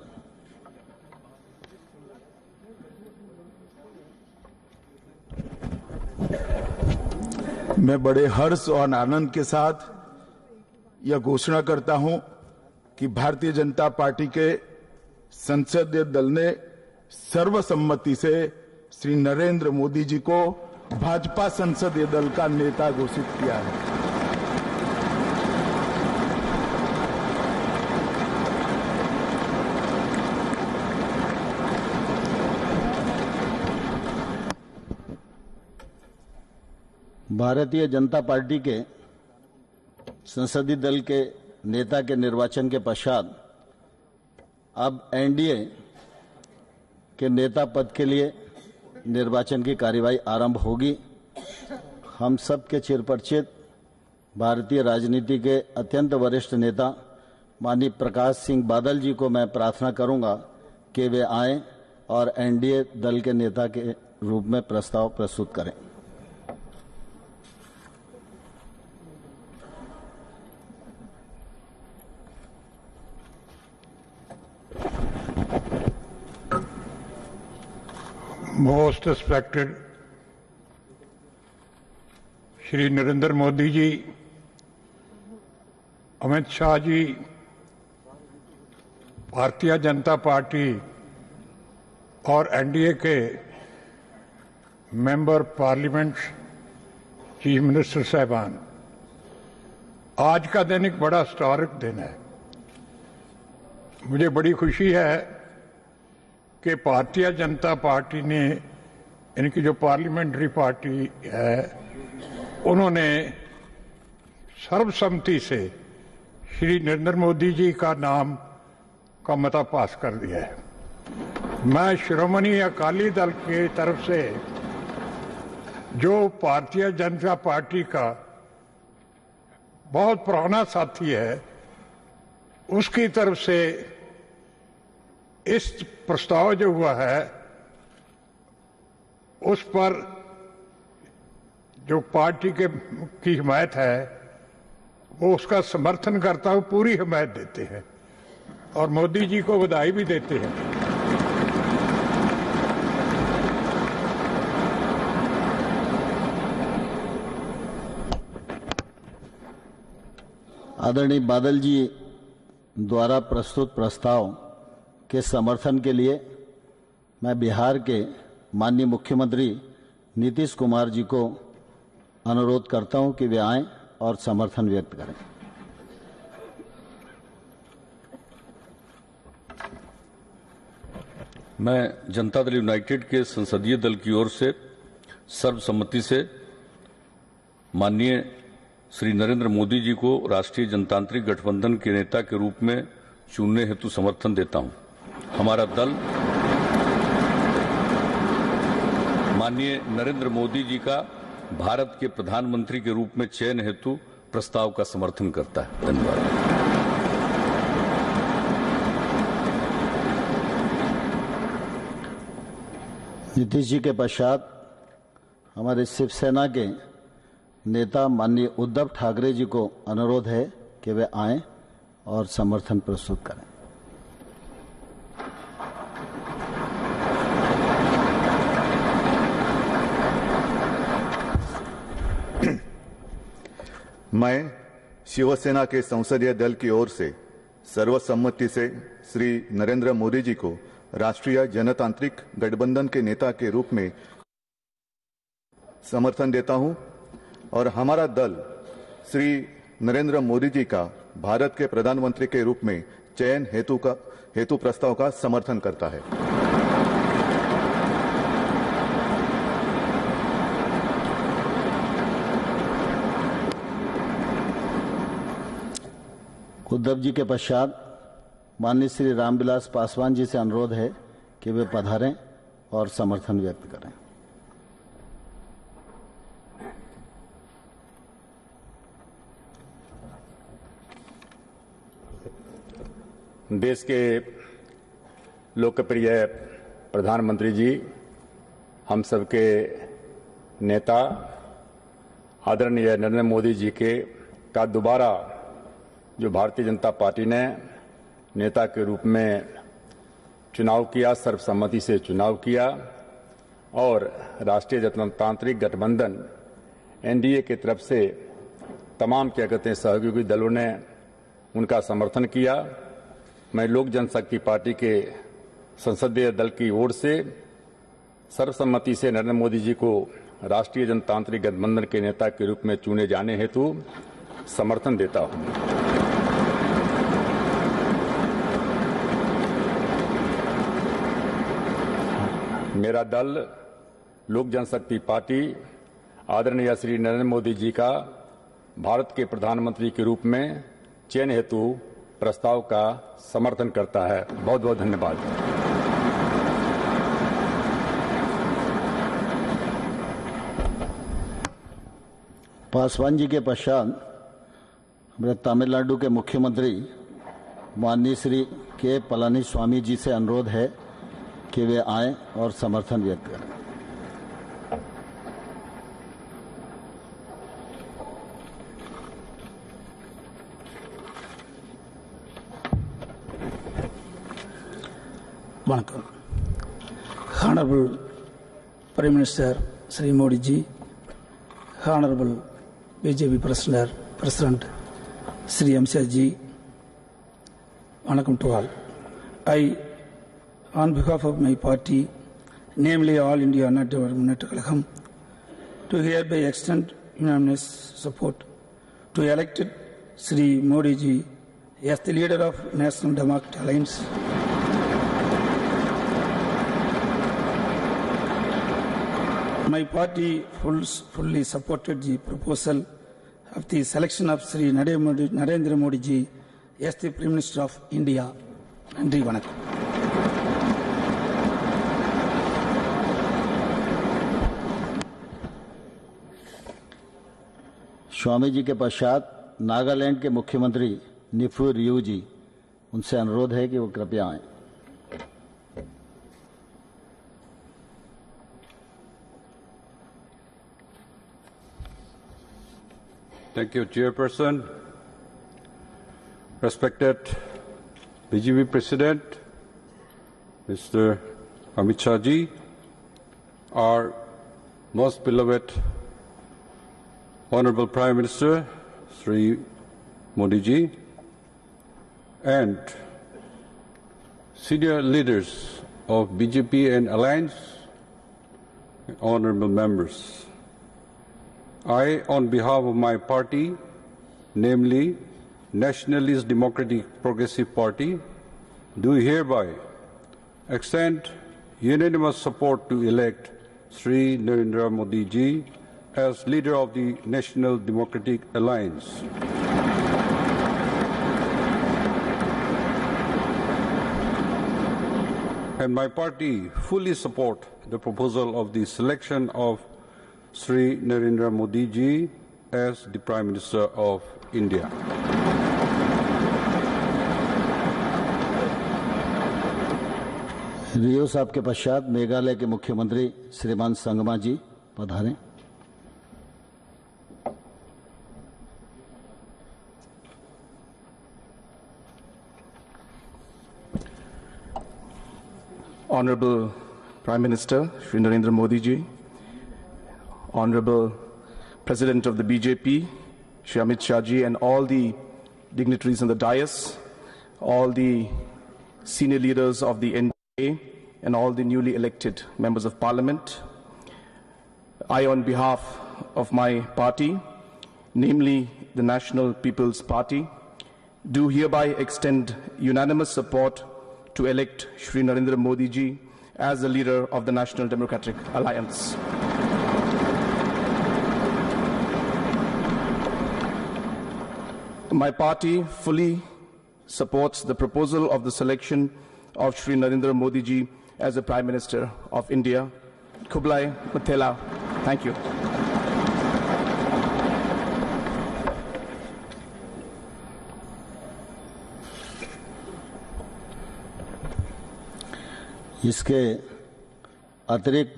मैं बड़े हर्ष और आनंद के साथ यह घोषणा करता हूं कि भारतीय जनता पार्टी के संसदीय दल ने सर्वसम्मति से श्री नरेंद्र मोदी जी को भाजपा संसदीय दल का नेता घोषित किया है। भारतीय जनता पार्टी के संसदीय दल के नेता के निर्वाचन के पश्चात अब एनडीए के नेता पद के लिए निर्वाचन की कार्यवाही आरंभ होगी। हम सबके चिरपरिचित भारतीय राजनीति के अत्यंत वरिष्ठ नेता माननीय प्रकाश सिंह बादल जी को मैं प्रार्थना करूंगा कि वे आएं और एनडीए दल के नेता के रूप में प्रस्ताव प्रस्तुत करें। Most respected Shri Narendra Modi ji, Amit Shah ji, Bharatiya Janata party और एनडीए के मेंबर पार्लियामेंट, चीफ मिनिस्टर साहबान, आज का दिन एक बड़ा हिस्टोरिक दिन है। मुझे बड़ी खुशी है कि भारतीय जनता पार्टी ने, इनकी जो पार्लियामेंट्री पार्टी है, उन्होंने सर्वसम्मति से श्री नरेंद्र मोदी जी का नाम का मता पास कर दिया है। मैं श्रोमणी अकाली दल की तरफ से, जो भारतीय जनता पार्टी का बहुत पुराना साथी है, उसकी तरफ से इस प्रस्ताव जो हुआ है उस पर जो पार्टी के की हिमायत है वो उसका समर्थन करता हुआ पूरी हिमायत देते हैं और मोदी जी को बधाई भी देते हैं। आदरणीय बादल जी द्वारा प्रस्तुत प्रस्ताव के समर्थन के लिए मैं बिहार के माननीय मुख्यमंत्री नीतीश कुमार जी को अनुरोध करता हूं कि वे आएं और समर्थन व्यक्त करें। मैं जनता दल यूनाइटेड के संसदीय दल की ओर से सर्वसम्मति से माननीय श्री नरेंद्र मोदी जी को राष्ट्रीय जनतांत्रिक गठबंधन के नेता के रूप में चुनने हेतु समर्थन देता हूं। हमारा दल माननीय नरेंद्र मोदी जी का भारत के प्रधानमंत्री के रूप में चयन हेतु प्रस्ताव का समर्थन करता है। धन्यवाद। नीतीश जी के पश्चात हमारे शिवसेना के नेता माननीय उद्धव ठाकरे जी को अनुरोध है कि वे आएं और समर्थन प्रस्तुत करें। मैं शिवसेना के संसदीय दल की ओर से सर्वसम्मति से श्री नरेंद्र मोदी जी को राष्ट्रीय जनतांत्रिक गठबंधन के नेता के रूप में समर्थन देता हूं और हमारा दल श्री नरेंद्र मोदी जी का भारत के प्रधानमंत्री के रूप में चयन हेतु का हेतु प्रस्ताव का समर्थन करता है। उद्धव जी के पश्चात माननीय श्री रामविलास पासवान जी से अनुरोध है कि वे पधारें और समर्थन व्यक्त करें। देश के लोकप्रिय प्रधानमंत्री जी, हम सबके नेता आदरणीय नरेंद्र मोदी जी के का दोबारा जो भारतीय जनता पार्टी ने नेता के रूप में चुनाव किया, सर्वसम्मति से चुनाव किया और राष्ट्रीय जनतांत्रिक गठबंधन एनडीए की तरफ से तमाम क्या कहते हैं सहयोगी दलों ने उनका समर्थन किया। मैं लोक जनशक्ति पार्टी के संसदीय दल की ओर से सर्वसम्मति से नरेंद्र मोदी जी को राष्ट्रीय जनतांत्रिक गठबंधन के नेता के रूप में चुने जाने हेतु समर्थन देता हूं। मेरा दल लोक जनशक्ति पार्टी आदरणीय श्री नरेंद्र मोदी जी का भारत के प्रधानमंत्री के रूप में चयन हेतु प्रस्ताव का समर्थन करता है। बहुत बहुत धन्यवाद। पासवान जी के पश्चात हमारे तमिलनाडु के मुख्यमंत्री माननीय श्री के पलानीस्वामी जी से अनुरोध है कि वे आएं और समर्थन व्यक्त करें। Vanakkam. Honorable Prime Minister Sri Modi ji, Honorable B J P President, President Sri Amshad ji, Vanakkam to all. I, on behalf of my party, namely All India Anna Development Kalagam, to hereby extend unanimous support to elected Sri Modi ji as the leader of National Democratic Alliance. My party full, fully supported the proposal of the selection of Sri Narendra Modi ji as the Prime Minister of India. Nandri Vanakkam. Swami ji के पश्चात नागालैंड के मुख्यमंत्री निफू रियू जी, उनसे अनुरोध है कि वो कृपया आएं। Thank you, Chairperson. Respected B J P President, Mister Amit Shah ji, our most beloved Honorable Prime Minister Sri Modi ji, and senior leaders of B J P and Alliance, honorable members. I, on behalf of my party, namely Nationalist Democratic Progressive Party, do hereby extend unanimous support to elect Sri Narendra Modi ji as leader of the National Democratic Alliance. And my party fully support the proposal of the selection of Sri Narendra Modi ji as the Prime Minister of India. रियो साहब के पश्चात मेघालय के मुख्यमंत्री श्रीमान संगमा जी पधारें। Honorable Prime Minister Shri Narendra Modi ji, Honorable President of the B J P, Shri Amit Shah ji, and all the dignitaries on the dais, all the senior leaders of the N D A, and all the newly elected members of Parliament. I, on behalf of my party, namely the National People's Party, do hereby extend unanimous support to elect Shri Narendra Modi ji as the leader of the National Democratic Alliance. My party fully supports the proposal of the selection of Shri Narendra Modi ji as the Prime Minister of India. Kublai Mathela. Thank you. इसके अतिरिक्त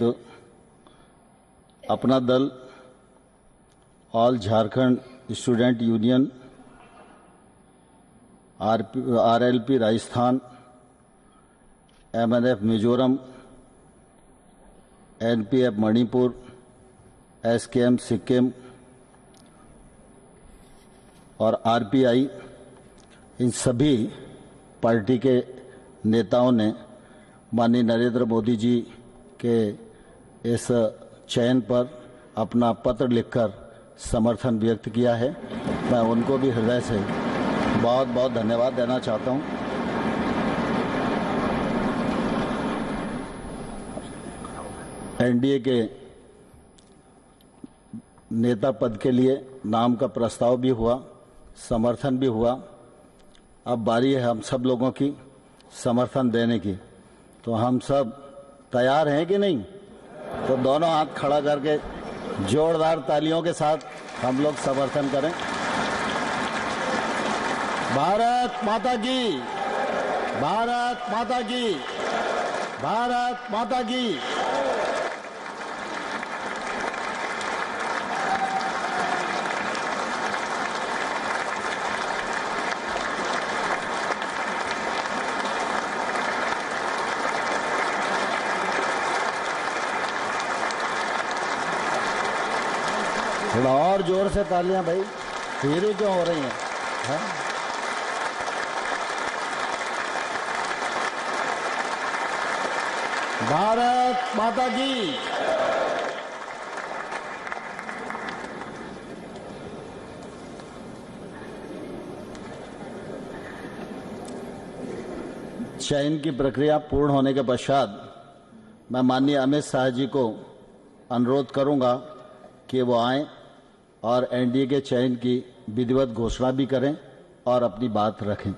Apna Dal all Jharkhand student union, R L P Rajasthan, M N F Mizoram, N P F Manipur, S K M Sikkim और R P I, इन सभी party के नेताओं ने माननीय नरेंद्र मोदी जी के इस चयन पर अपना पत्र लिखकर समर्थन व्यक्त किया है। मैं उनको भी हृदय से बहुत बहुत धन्यवाद देना चाहता हूं। एन डी ए के नेता पद के लिए नाम का प्रस्ताव भी हुआ, समर्थन भी हुआ। अब बारी है हम सब लोगों की समर्थन देने की। तो हम सब तैयार हैं कि नहीं? तो दोनों हाथ खड़ा करके जोरदार तालियों के साथ हम लोग समर्थन करें। भारत माता की, भारत माता की, भारत माता की। थोड़ा और जोर से तालियां भाई, धीरे क्यों हो रही हैं? है? भारत माता की। चयन की प्रक्रिया पूर्ण होने के पश्चात मैं माननीय अमित शाह जी को अनुरोध करूंगा कि वो आएं और एनडीए के चयन की विधिवत घोषणा भी करें और अपनी बात रखें।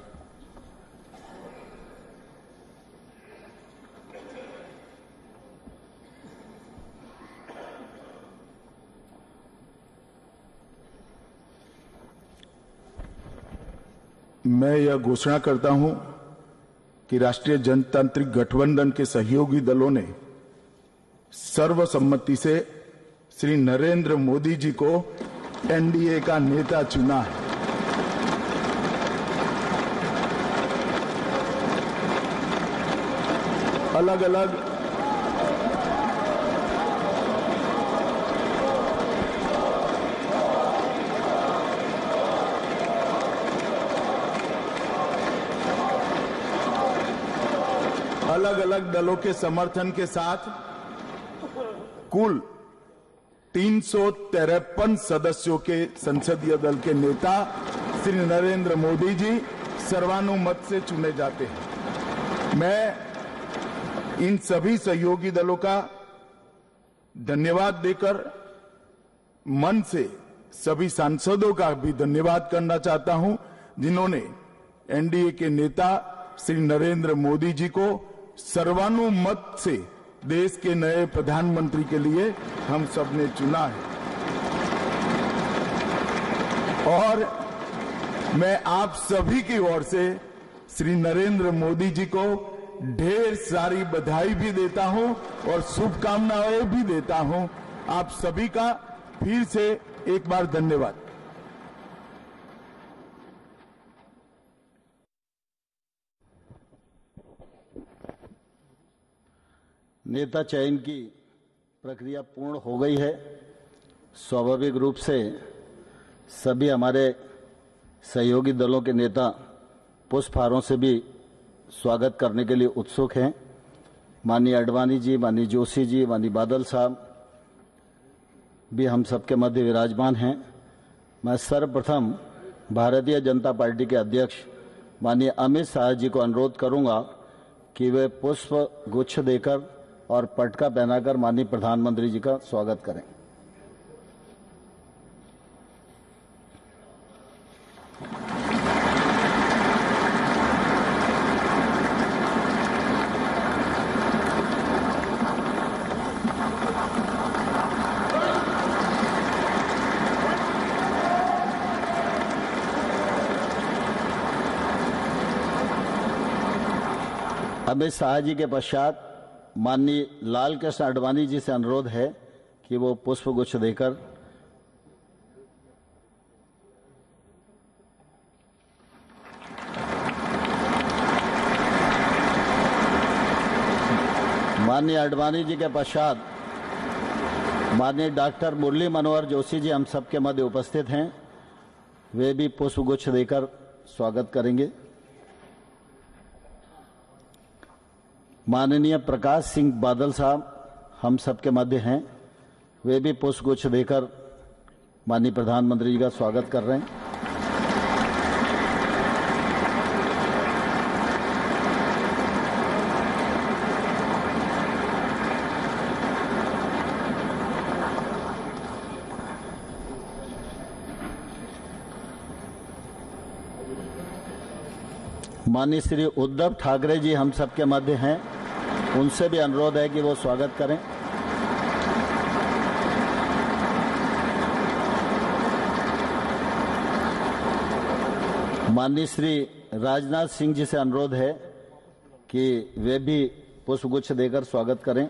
मैं यह घोषणा करता हूं कि राष्ट्रीय जनतांत्रिक गठबंधन के सहयोगी दलों ने सर्वसम्मति से श्री नरेंद्र मोदी जी को एनडीए का नेता चुना है। अलग अलग अलग अलग दलों के समर्थन के साथ कुल तीन सौ तिरपन सदस्यों के संसदीय दल के नेता श्री नरेंद्र मोदी जी सर्वानुमत से चुने जाते हैं। मैं इन सभी सहयोगी दलों का धन्यवाद देकर मन से सभी सांसदों का भी धन्यवाद करना चाहता हूं, जिन्होंने एनडीए के नेता श्री नरेंद्र मोदी जी को सर्वानुमत से देश के नए प्रधानमंत्री के लिए हम सबने चुना है। और मैं आप सभी की ओर से श्री नरेंद्र मोदी जी को ढेर सारी बधाई भी देता हूं और शुभकामनाएं भी देता हूं। आप सभी का फिर से एक बार धन्यवाद। नेता चयन की प्रक्रिया पूर्ण हो गई है। स्वाभाविक रूप से सभी हमारे सहयोगी दलों के नेता पुष्पहारों से भी स्वागत करने के लिए उत्सुक हैं। माननीय अडवाणी जी, माननीय जोशी जी, माननीय बादल साहब भी हम सबके मध्य विराजमान हैं। मैं सर्वप्रथम भारतीय जनता पार्टी के अध्यक्ष माननीय अमित शाह जी को अनुरोध करूंगा कि वे पुष्प गुच्छ देकर और पटका पहनाकर माननीय प्रधानमंत्री जी का स्वागत करें। अमित शाह जी के पश्चात माननीय लाल कृष्ण आडवाणी जी से अनुरोध है कि वो पुष्प गुच्छ देकर माननीय आडवाणी जी के पश्चात माननीय डॉक्टर मुरली मनोहर जोशी जी हम सबके मध्य उपस्थित हैं। वे भी पुष्प गुच्छ देकर स्वागत करेंगे। माननीय प्रकाश सिंह बादल साहब हम सबके मध्य हैं। वे भी पुष्पगुच्छ देकर माननीय प्रधानमंत्री जी का स्वागत कर रहे हैं। माननीय श्री उद्धव ठाकरे जी हम सबके मध्य हैं। उनसे भी अनुरोध है कि वो स्वागत करें। माननीय श्री राजनाथ सिंह जी से अनुरोध है कि वे भी पुष्पगुच्छ देकर स्वागत करें।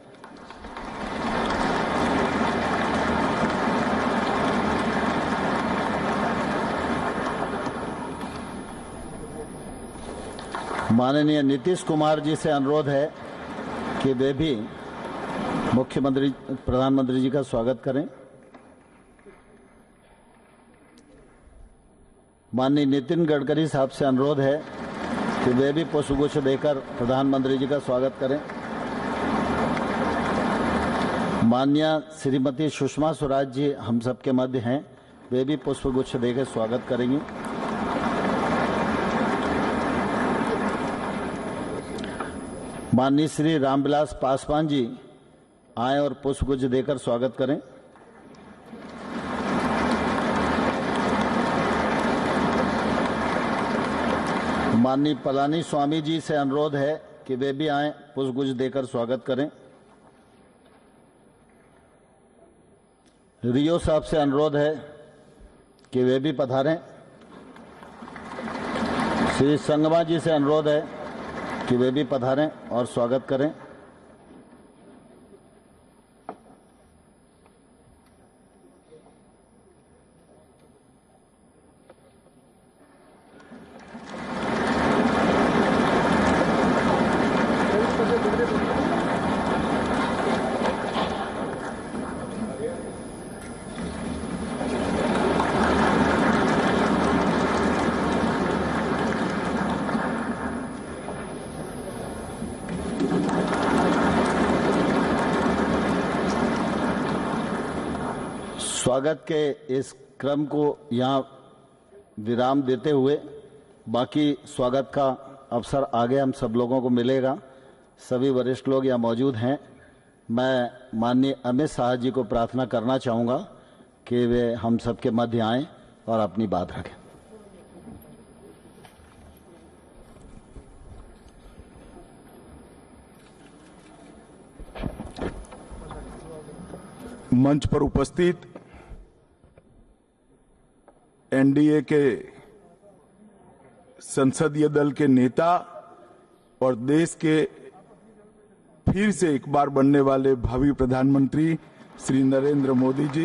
माननीय नीतीश कुमार जी से अनुरोध है कि वे भी मुख्यमंत्री प्रधानमंत्री जी का स्वागत करें। माननीय नितिन गडकरी साहब से अनुरोध है कि वे भी पुष्पगुच्छ देकर प्रधानमंत्री जी का स्वागत करें। माननीय श्रीमती सुषमा स्वराज जी हम सबके मध्य हैं, वे भी पुष्पगुच्छ देकर स्वागत करेंगी। माननीय श्री रामविलास पासवान जी आए और पुष्पगुच्छ देकर स्वागत करें। माननीय पलानी स्वामी जी से अनुरोध है कि वे भी आए, पुष्पगुच्छ देकर स्वागत करें। रियो साहब से अनुरोध है कि वे भी पधारें। श्री संगमा जी से अनुरोध है कि वे भी पधारें और स्वागत करें। स्वागत के इस क्रम को यहाँ विराम देते हुए बाकी स्वागत का अवसर आगे हम सब लोगों को मिलेगा। सभी वरिष्ठ लोग यहाँ मौजूद हैं। मैं माननीय अमित शाह जी को प्रार्थना करना चाहूँगा कि वे हम सबके मध्य आएं और अपनी बात रखें। मंच पर उपस्थित एनडीए के संसदीय दल के नेता और देश के फिर से एक बार बनने वाले भावी प्रधानमंत्री श्री नरेंद्र मोदी जी,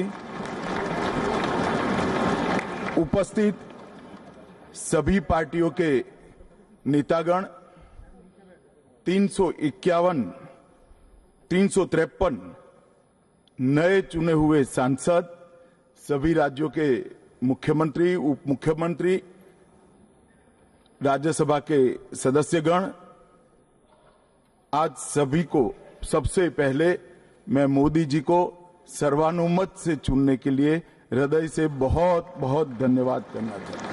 उपस्थित सभी पार्टियों के नेतागण, तीन सौ इक्यावन तीन सौ तिरपन नए चुने हुए सांसद, सभी राज्यों के मुख्यमंत्री, उप मुख्यमंत्री, राज्यसभा के सदस्यगण, आज सभी को सबसे पहले मैं मोदी जी को सर्वानुमत से चुनने के लिए हृदय से बहुत बहुत धन्यवाद करना चाहता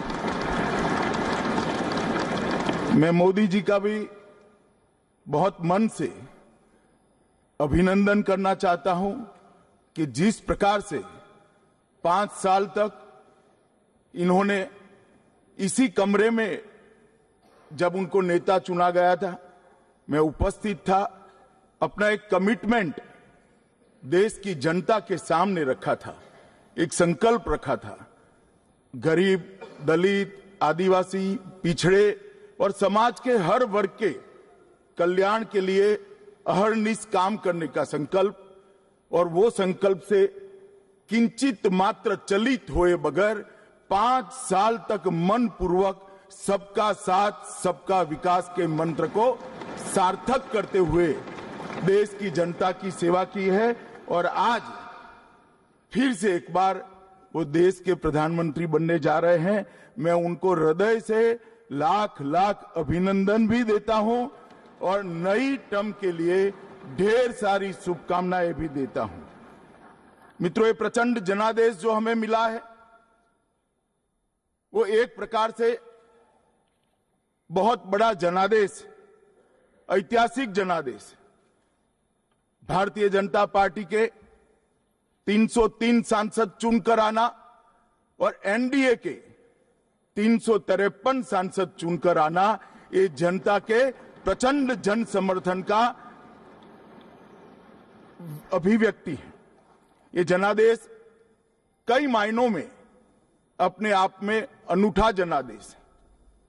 हूं। मैं मोदी जी का भी बहुत मन से अभिनंदन करना चाहता हूं कि जिस प्रकार से पांच साल तक इन्होंने इसी कमरे में, जब उनको नेता चुना गया था, मैं उपस्थित था, अपना एक कमिटमेंट देश की जनता के सामने रखा था, एक संकल्प रखा था। गरीब, दलित, आदिवासी, पिछड़े और समाज के हर वर्ग के कल्याण के लिए अहर्निश काम करने का संकल्प, और वो संकल्प से किंचित मात्र चलित हुए बगैर पांच साल तक मन पूर्वक सबका साथ सबका विकास के मंत्र को सार्थक करते हुए देश की जनता की सेवा की है। और आज फिर से एक बार वो देश के प्रधानमंत्री बनने जा रहे हैं। मैं उनको हृदय से लाख लाख अभिनंदन भी देता हूं और नई टर्म के लिए ढेर सारी शुभकामनाएं भी देता हूं। मित्रों, ये प्रचंड जनादेश जो हमें मिला है वो एक प्रकार से बहुत बड़ा जनादेश, ऐतिहासिक जनादेश। भारतीय जनता पार्टी के तीन सौ तीन सांसद चुनकर आना और एनडीए के तीन सौ तिरपन सांसद चुनकर आना, ये जनता के प्रचंड जन समर्थन का अभिव्यक्ति है। ये जनादेश कई मायनों में अपने आप में अनूठा जनादेश है।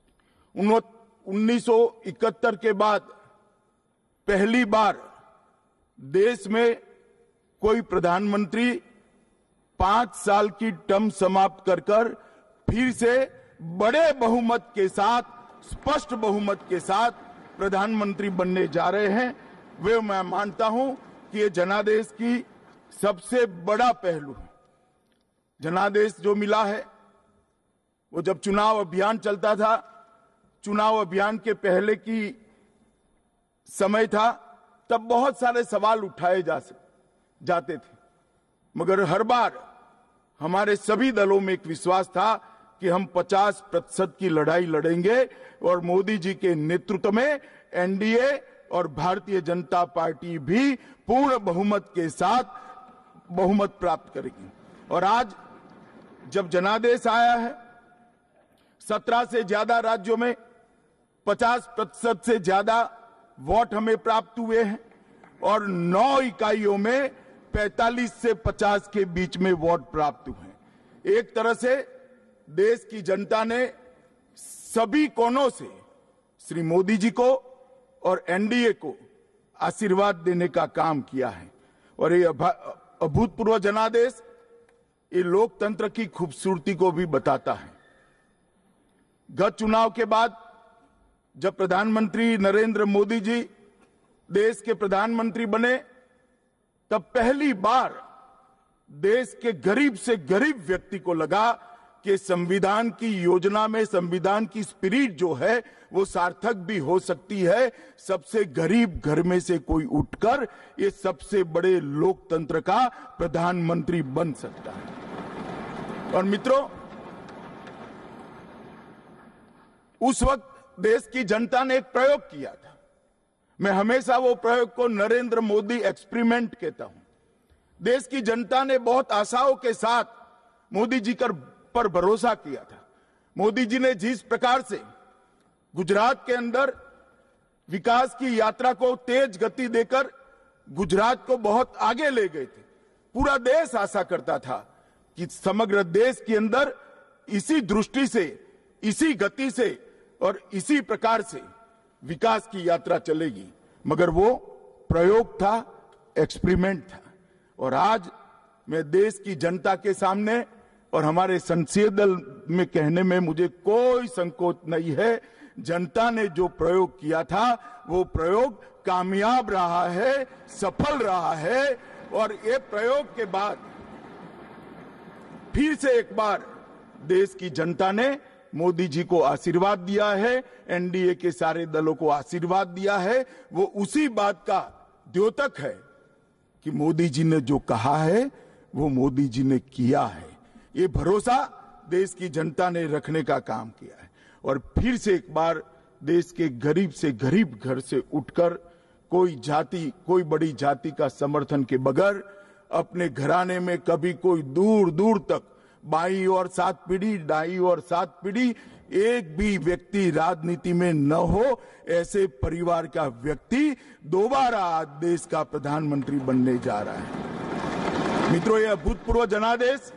उन्नीस सौ इकहत्तर के बाद पहली बार देश में कोई प्रधानमंत्री पांच साल की टर्म समाप्त कर कर फिर से बड़े बहुमत के साथ, स्पष्ट बहुमत के साथ प्रधानमंत्री बनने जा रहे हैं। वे मैं मानता हूं कि ये जनादेश की सबसे बड़ा पहलू है। जनादेश जो मिला है वो जब चुनाव अभियान चलता था, चुनाव अभियान के पहले की समय था, तब बहुत सारे सवाल उठाए जा जाते थे, मगर हर बार हमारे सभी दलों में एक विश्वास था कि हम पचास प्रतिशत की लड़ाई लड़ेंगे और मोदी जी के नेतृत्व में एनडीए और भारतीय जनता पार्टी भी पूर्ण बहुमत के साथ बहुमत प्राप्त करेगी। और आज जब जनादेश आया है, सत्रह से ज्यादा राज्यों में पचास प्रतिशत से ज्यादा वोट हमें प्राप्त हुए हैं और नौ इकाइयों में पैंतालीस से पचास के बीच में वोट प्राप्त हुए हैं। एक तरह से देश की जनता ने सभी कोनों से श्री मोदी जी को और एनडीए को आशीर्वाद देने का काम किया है और ये अभूतपूर्व जनादेश ये लोकतंत्र की खूबसूरती को भी बताता है। गत चुनाव के बाद जब प्रधानमंत्री नरेंद्र मोदी जी देश के प्रधानमंत्री बने, तब पहली बार देश के गरीब से गरीब व्यक्ति को लगा कि संविधान की योजना में संविधान की स्पिरिट जो है वो सार्थक भी हो सकती है। सबसे गरीब घर में से कोई उठकर ये सबसे बड़े लोकतंत्र का प्रधानमंत्री बन सकता है। और मित्रों, उस वक्त देश की जनता ने एक प्रयोग किया था। मैं हमेशा वो प्रयोग को नरेंद्र मोदी एक्सपेरिमेंट कहता हूं। देश की जनता ने बहुत आशाओं के साथ मोदी जी कर पर भरोसा किया था। मोदी जी ने जिस प्रकार से गुजरात के अंदर विकास की यात्रा को तेज गति देकर गुजरात को बहुत आगे ले गए थे, पूरा देश आशा करता था कि समग्र देश के अंदर इसी दृष्टि से, इसी गति से और इसी प्रकार से विकास की यात्रा चलेगी। मगर वो प्रयोग था, एक्सपेरिमेंट था। और आज मैं देश की जनता के सामने और हमारे संसदीय दल में कहने में मुझे कोई संकोच नहीं है, जनता ने जो प्रयोग किया था वो प्रयोग कामयाब रहा है, सफल रहा है। और ये प्रयोग के बाद फिर से एक बार देश की जनता ने मोदी जी को आशीर्वाद दिया है, एनडीए के सारे दलों को आशीर्वाद दिया है। वो उसी बात का द्योतक है कि मोदी जी ने जो कहा है वो मोदी जी ने किया है। ये भरोसा देश की जनता ने रखने का काम किया है। और फिर से एक बार देश के गरीब से गरीब घर से उठकर कोई जाति, कोई बड़ी जाति का समर्थन के बगैर अपने घराने में कभी कोई दूर दूर तक बाई और सात पीढ़ी, दाई और सात पीढ़ी एक भी व्यक्ति राजनीति में न हो, ऐसे परिवार का व्यक्ति दोबारा आज देश का प्रधानमंत्री बनने जा रहा है। मित्रों, यह अभूतपूर्व जनादेश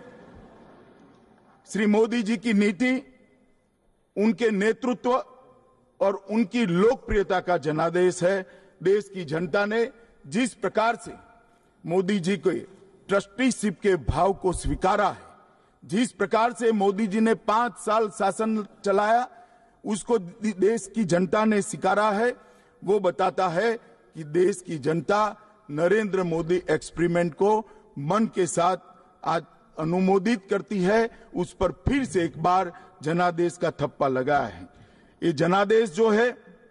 श्री मोदी जी की नीति, उनके नेतृत्व और उनकी लोकप्रियता का जनादेश है। देश की जनता ने जिस प्रकार से मोदी जी के ट्रस्टीशिप के भाव को स्वीकारा है, जिस प्रकार से मोदी जी ने पांच साल शासन चलाया, उसको देश की जनता ने स्वीकारा है। वो बताता है कि देश की जनता नरेंद्र मोदी एक्सपेरिमेंट को मन के साथ आज अनुमोदित करती है। उस पर फिर से एक बार जनादेश का थप्पा लगा है। ये जनादेश जो है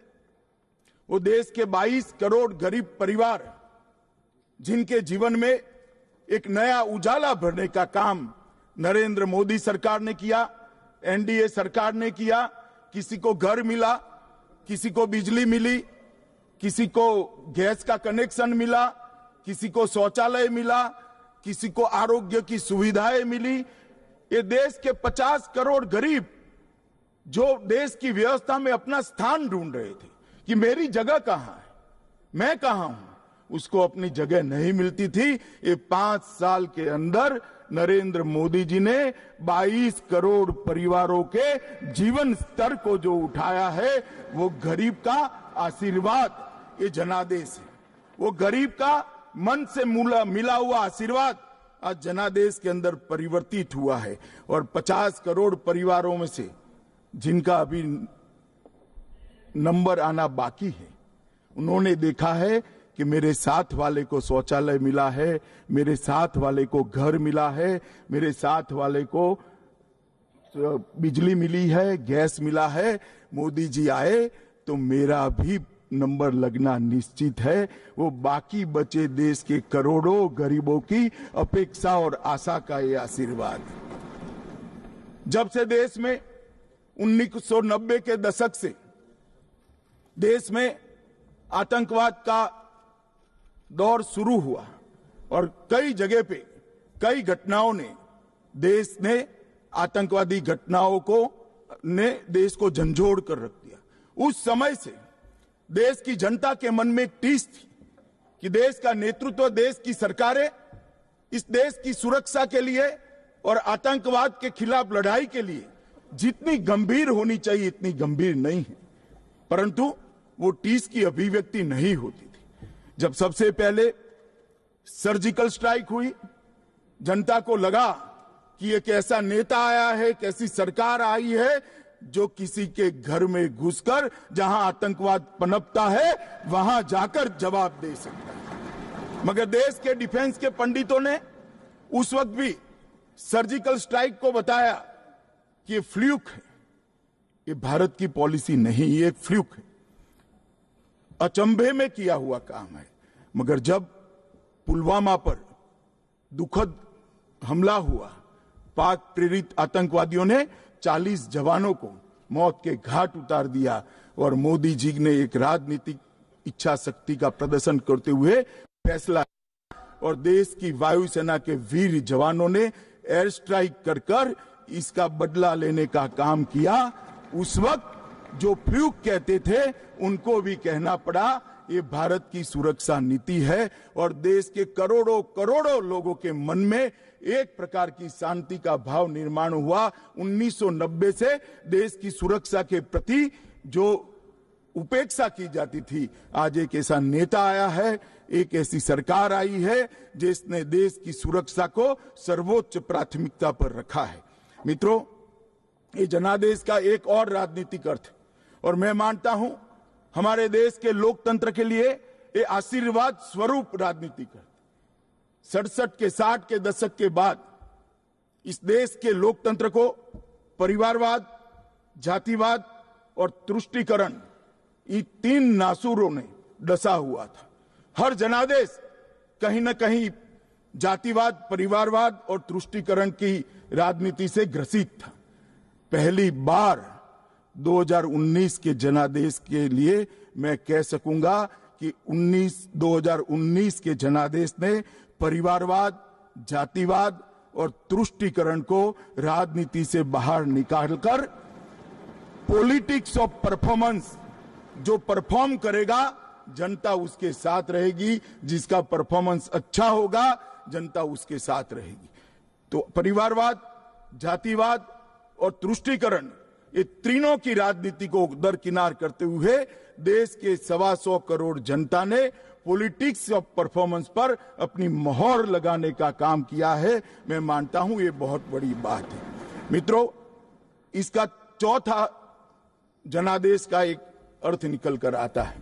वो देश के बाईस करोड़ गरीब परिवार, जिनके जीवन में एक नया उजाला भरने का काम नरेंद्र मोदी सरकार ने किया, एनडीए सरकार ने किया। किसी को घर मिला, किसी को बिजली मिली, किसी को गैस का कनेक्शन मिला, किसी को शौचालय मिला, किसी को आरोग्य की सुविधाएं मिली। ये देश के पचास करोड़ गरीब जो देश की व्यवस्था में अपना स्थान ढूंढ रहे थे कि मेरी जगह कहां है, मैं कहां हूं, उसको अपनी जगह नहीं मिलती थी। ये पांच साल के अंदर नरेंद्र मोदी जी ने बाईस करोड़ परिवारों के जीवन स्तर को जो उठाया है, वो गरीब का आशीर्वाद, ये जनादेश है। वो गरीब का मन से मिला मिला हुआ आशीर्वाद आज जनादेश के अंदर परिवर्तित हुआ है। और पचास करोड़ परिवारों में से जिनका अभी नंबर आना बाकी है, उन्होंने देखा है कि मेरे साथ वाले को शौचालय मिला है, मेरे साथ वाले को घर मिला है, मेरे साथ वाले को बिजली मिली है, गैस मिला है। मोदी जी आए तो मेरा भी नंबर लगना निश्चित है। वो बाकी बचे देश के करोड़ों गरीबों की अपेक्षा और आशा का ये आशीर्वाद। जब से देश में उन्नीस सौ नब्बे के दशक से देश में आतंकवाद का दौर शुरू हुआ और कई जगह पे कई घटनाओं ने देश ने आतंकवादी घटनाओं को ने देश को झंझोड़ कर रख दिया। उस समय से देश की जनता के मन में एक टीस थी कि देश का नेतृत्व, देश की सरकारें इस देश की सुरक्षा के लिए और आतंकवाद के खिलाफ लड़ाई के लिए जितनी गंभीर होनी चाहिए इतनी गंभीर नहीं है, परंतु वो टीस की अभिव्यक्ति नहीं होती थी। जब सबसे पहले सर्जिकल स्ट्राइक हुई, जनता को लगा कि एक ऐसा नेता आया है, कैसी सरकार आई है जो किसी के घर में घुसकर जहां आतंकवाद पनपता है वहां जाकर जवाब दे सकता है। मगर देश के डिफेंस के पंडितों ने उस वक्त भी सर्जिकल स्ट्राइक को बताया कि ये फ्लूक है, ये भारत की पॉलिसी नहीं, ये एक फ्लूक है, अचंभे में किया हुआ काम है। मगर जब पुलवामा पर दुखद हमला हुआ, पाक प्रेरित आतंकवादियों ने चालीस जवानों को मौत के घाट उतार दिया और मोदी जी ने एक राजनीतिक इच्छा शक्ति का प्रदर्शन करते हुए फैसला और देश की वायुसेना के वीर जवानों ने एयर स्ट्राइक कर कर इसका बदला लेने का काम किया। उस वक्त जो फ्लूक कहते थे उनको भी कहना पड़ा ये भारत की सुरक्षा नीति है और देश के करोड़ों करोड़ों लोगों के मन में एक प्रकार की शांति का भाव निर्माण हुआ। उन्नीस सौ नब्बे से देश की सुरक्षा के प्रति जो उपेक्षा की जाती थी, आज एक ऐसा नेता आया है, एक ऐसी सरकार आई है जिसने देश की सुरक्षा को सर्वोच्च प्राथमिकता पर रखा है। मित्रों, ये जनादेश का एक और राजनीतिक अर्थ और मैं मानता हूं हमारे देश के लोकतंत्र के लिए ये आशीर्वाद स्वरूप राजनीतिक है। सड़सठ के साठ के दशक के बाद इस देश के लोकतंत्र को परिवारवाद, जातिवाद और तुष्टीकरण, ये तीन नासूरों ने डसा हुआ था। हर जनादेश कहीं न कहीं जातिवाद, परिवारवाद और तुष्टीकरण की राजनीति से ग्रसित था। पहली बार दो हज़ार उन्नीस के जनादेश के लिए मैं कह सकूंगा कि दो हज़ार उन्नीस के जनादेश ने परिवारवाद, जातिवाद और तुष्टीकरण को राजनीति से बाहर निकालकर पॉलिटिक्स ऑफ परफॉर्मेंस, जो परफॉर्म करेगा जनता उसके साथ रहेगी, जिसका परफॉर्मेंस अच्छा होगा जनता उसके साथ रहेगी। तो परिवारवाद, जातिवाद और तुष्टीकरण, ये तीनों की राजनीति को दरकिनार करते हुए देश के सवा सौ करोड़ जनता ने पॉलिटिक्स ऑफ परफॉर्मेंस पर अपनी मोहर लगाने का काम किया है। मैं मानता हूं ये बहुत बड़ी बात है। मित्रों, इसका चौथा जनादेश का एक अर्थ निकल कर आता है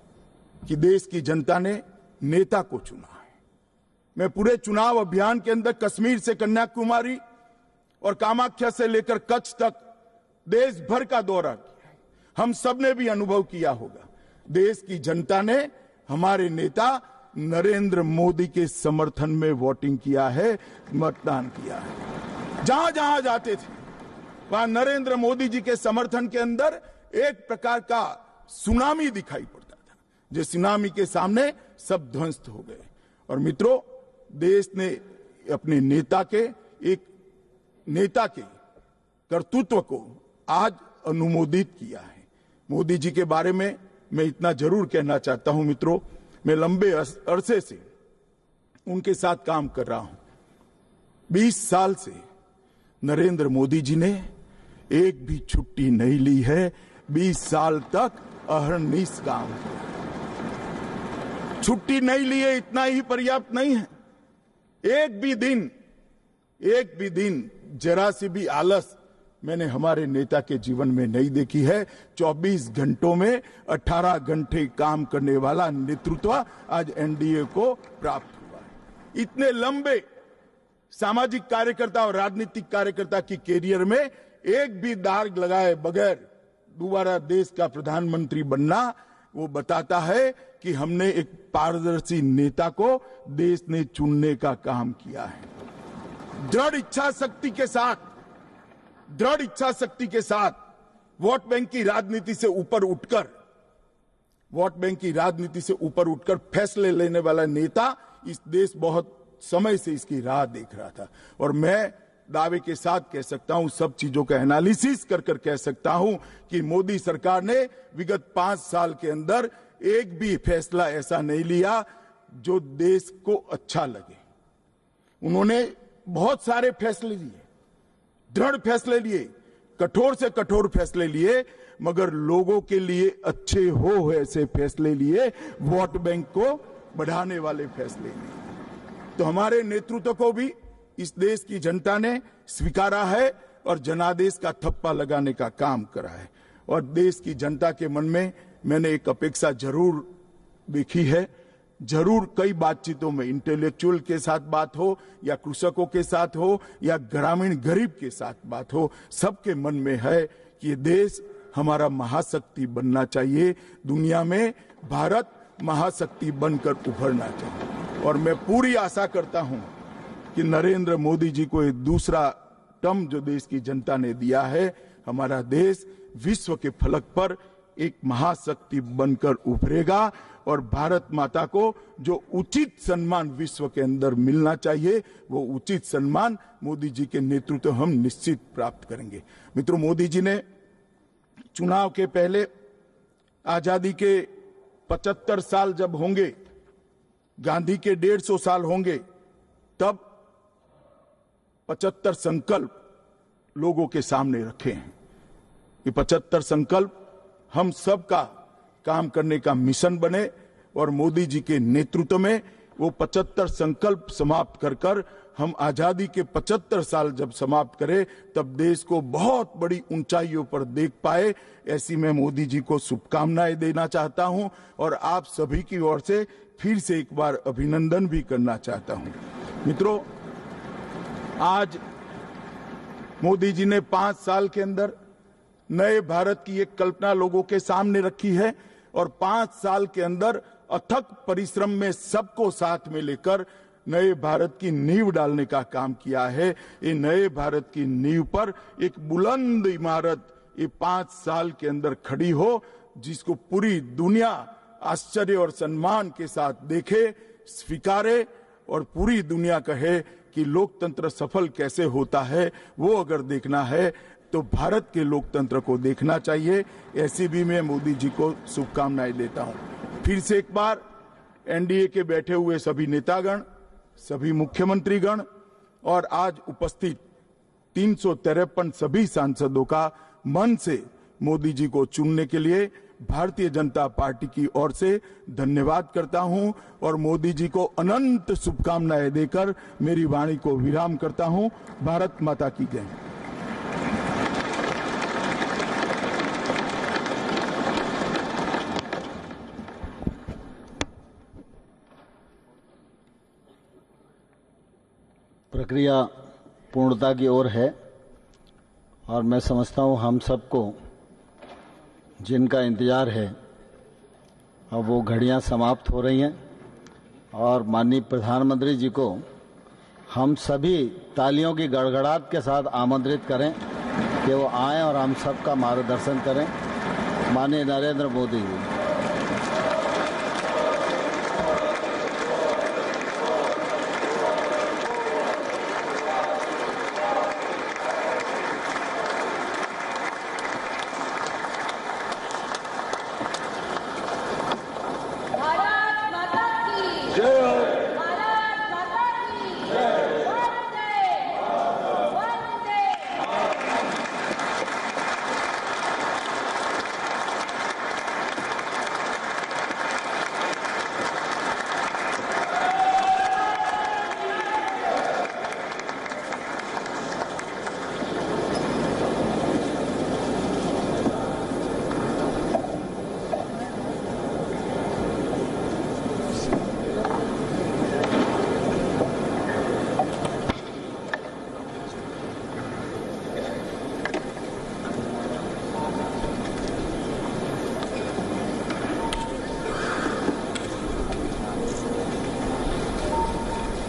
कि देश की जनता ने नेता को चुना है। मैं पूरे चुनाव अभियान के अंदर कश्मीर से कन्याकुमारी और कामाख्या से लेकर कच्छ तक देश भर का दौरा किया है। हम सब ने भी अनुभव किया होगा, देश की जनता ने हमारे नेता नरेंद्र मोदी के समर्थन में वोटिंग किया है, मतदान किया है। जहां जहां जाते थे वहां नरेंद्र मोदी जी के समर्थन के अंदर एक प्रकार का सुनामी दिखाई पड़ता था, जो सुनामी के सामने सब ध्वस्त हो गए। और मित्रों, देश ने अपने नेता के एक नेता के कर्तृत्व को आज अनुमोदित किया है। मोदी जी के बारे में मैं इतना जरूर कहना चाहता हूं मित्रों, मैं लंबे अरसे से उनके साथ काम कर रहा हूं। बीस साल से नरेंद्र मोदी जी ने एक भी छुट्टी नहीं ली है। बीस साल तक अहर्निश काम किया। छुट्टी नहीं ली है, इतना ही पर्याप्त नहीं है। एक भी दिन एक भी दिन जरा सी भी आलस मैंने हमारे नेता के जीवन में नहीं देखी है। चौबीस घंटों में अठारह घंटे काम करने वाला नेतृत्व आज एनडीए को प्राप्त हुआ है। इतने लंबे सामाजिक कार्यकर्ता और राजनीतिक कार्यकर्ता की कैरियर में एक भी दाग लगाए बगैर दोबारा देश का प्रधानमंत्री बनना, वो बताता है कि हमने एक पारदर्शी नेता को देश ने चुनने का काम किया है। दृढ़ इच्छा शक्ति के साथ दृढ़ इच्छा शक्ति के साथ वोट बैंक की राजनीति से ऊपर उठकर वोट बैंक की राजनीति से ऊपर उठकर फैसले लेने वाला नेता इस देश बहुत समय से इसकी राह देख रहा था। और मैं दावे के साथ कह सकता हूं, सब चीजों का एनालिसिस कर कर कह सकता हूं कि मोदी सरकार ने विगत पांच साल के अंदर एक भी फैसला ऐसा नहीं लिया जो देश को अच्छा लगे। उन्होंने बहुत सारे फैसले लिए, दृढ़ फैसले लिए, कठोर से कठोर फैसले लिए, मगर लोगों के लिए अच्छे हो ऐसे फैसले लिए, वोट बैंक को बढ़ाने वाले फैसले लिए। तो हमारे नेतृत्व को भी इस देश की जनता ने स्वीकारा है और जनादेश का थप्पा लगाने का काम करा है। और देश की जनता के मन में मैंने एक अपेक्षा जरूर देखी है। जरूर कई बातचीतों में इंटेलेक्चुअल के साथ बात हो या कृषकों के साथ हो या ग्रामीण गरीब के साथ बात हो, सबके मन में है कि ये देश हमारा महाशक्ति बनना चाहिए। दुनिया में भारत महाशक्ति बनकर उभरना चाहिए। और मैं पूरी आशा करता हूं कि नरेंद्र मोदी जी को ये दूसरा टर्म जो देश की जनता ने दिया है, हमारा देश विश्व के फलक पर एक महाशक्ति बनकर उभरेगा। और भारत माता को जो उचित सम्मान विश्व के अंदर मिलना चाहिए, वो उचित सम्मान मोदी जी के नेतृत्व हम निश्चित प्राप्त करेंगे। मित्रों, मोदी जी ने चुनाव के पहले आजादी के पचहत्तर साल जब होंगे, गांधी के डेढ़ सौ साल होंगे, तब पचहत्तर संकल्प लोगों के सामने रखे हैं। ये पचहत्तर संकल्प हम सबका काम करने का मिशन बने और मोदी जी के नेतृत्व में वो पचहत्तर संकल्प समाप्त कर कर हम आजादी के पचहत्तर साल जब समाप्त करें, तब देश को बहुत बड़ी ऊंचाइयों पर देख पाए। ऐसी मैं मोदी जी को शुभकामनाएं देना चाहता हूं और आप सभी की ओर से फिर से एक बार अभिनंदन भी करना चाहता हूं। मित्रों, आज मोदी जी ने पांच साल के अंदर नए भारत की एक कल्पना लोगों के सामने रखी है और पांच साल के अंदर अथक परिश्रम में सबको साथ में लेकर नए भारत की नींव डालने का काम किया है। ये नए भारत की नींव पर एक बुलंद इमारत ये पांच साल के अंदर खड़ी हो, जिसको पूरी दुनिया आश्चर्य और सम्मान के साथ देखे, स्वीकारे और पूरी दुनिया कहे कि लोकतंत्र सफल कैसे होता है। वो अगर देखना है तो भारत के लोकतंत्र को देखना चाहिए। ऐसी भी मैं मोदी जी को शुभकामनाएं देता हूं। फिर से एक बार एनडीए के बैठे हुए सभी नेतागण, सभी मुख्यमंत्रीगण और आज उपस्थित तीन सौ तिरपन सभी सांसदों का मन से मोदी जी को चुनने के लिए भारतीय जनता पार्टी की ओर से धन्यवाद करता हूं और मोदी जी को अनंत शुभकामनाएं देकर मेरी वाणी को विराम करता हूं। भारत माता की जय। प्रक्रिया पूर्णता की ओर है और मैं समझता हूं हम सबको जिनका इंतजार है, अब वो घड़ियां समाप्त हो रही हैं और माननीय प्रधानमंत्री जी को हम सभी तालियों की गड़गड़ाहट के साथ आमंत्रित करें कि वो आएं और हम सबका मार्गदर्शन करें। माननीय नरेंद्र मोदी जी।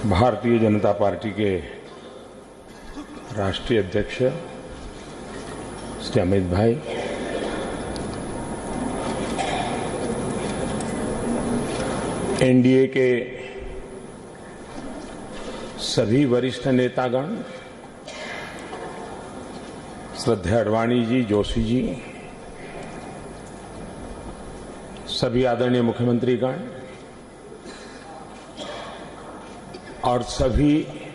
भारतीय जनता पार्टी के राष्ट्रीय अध्यक्ष श्री अमित भाई, एनडीए के सभी वरिष्ठ नेतागण, श्रद्धेय अडवाणी जी, जोशी जी, सभी आदरणीय मुख्यमंत्रीगण और सभी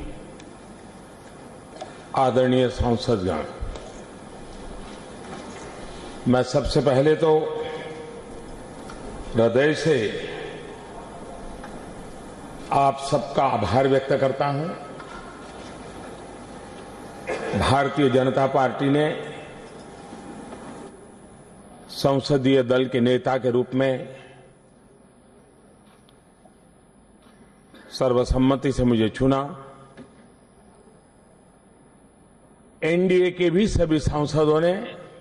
आदरणीय सांसदगण, मैं सबसे पहले तो हृदय से आप सबका आभार व्यक्त करता हूं। भारतीय जनता पार्टी ने संसदीय दल के नेता के रूप में सर्वसम्मति से मुझे चुना। एनडीए के भी सभी सांसदों ने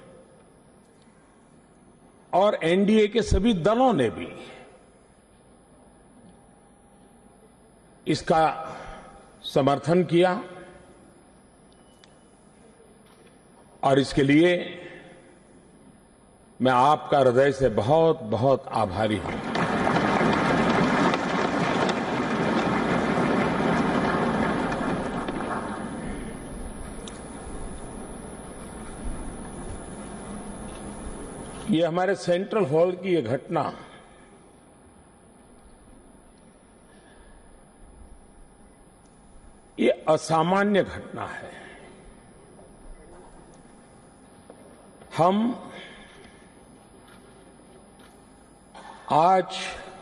और एनडीए के सभी दलों ने भी इसका समर्थन किया और इसके लिए मैं आपका हृदय से बहुत बहुत आभारी हूं। ये हमारे सेंट्रल हॉल की ये घटना ये असामान्य घटना है। हम आज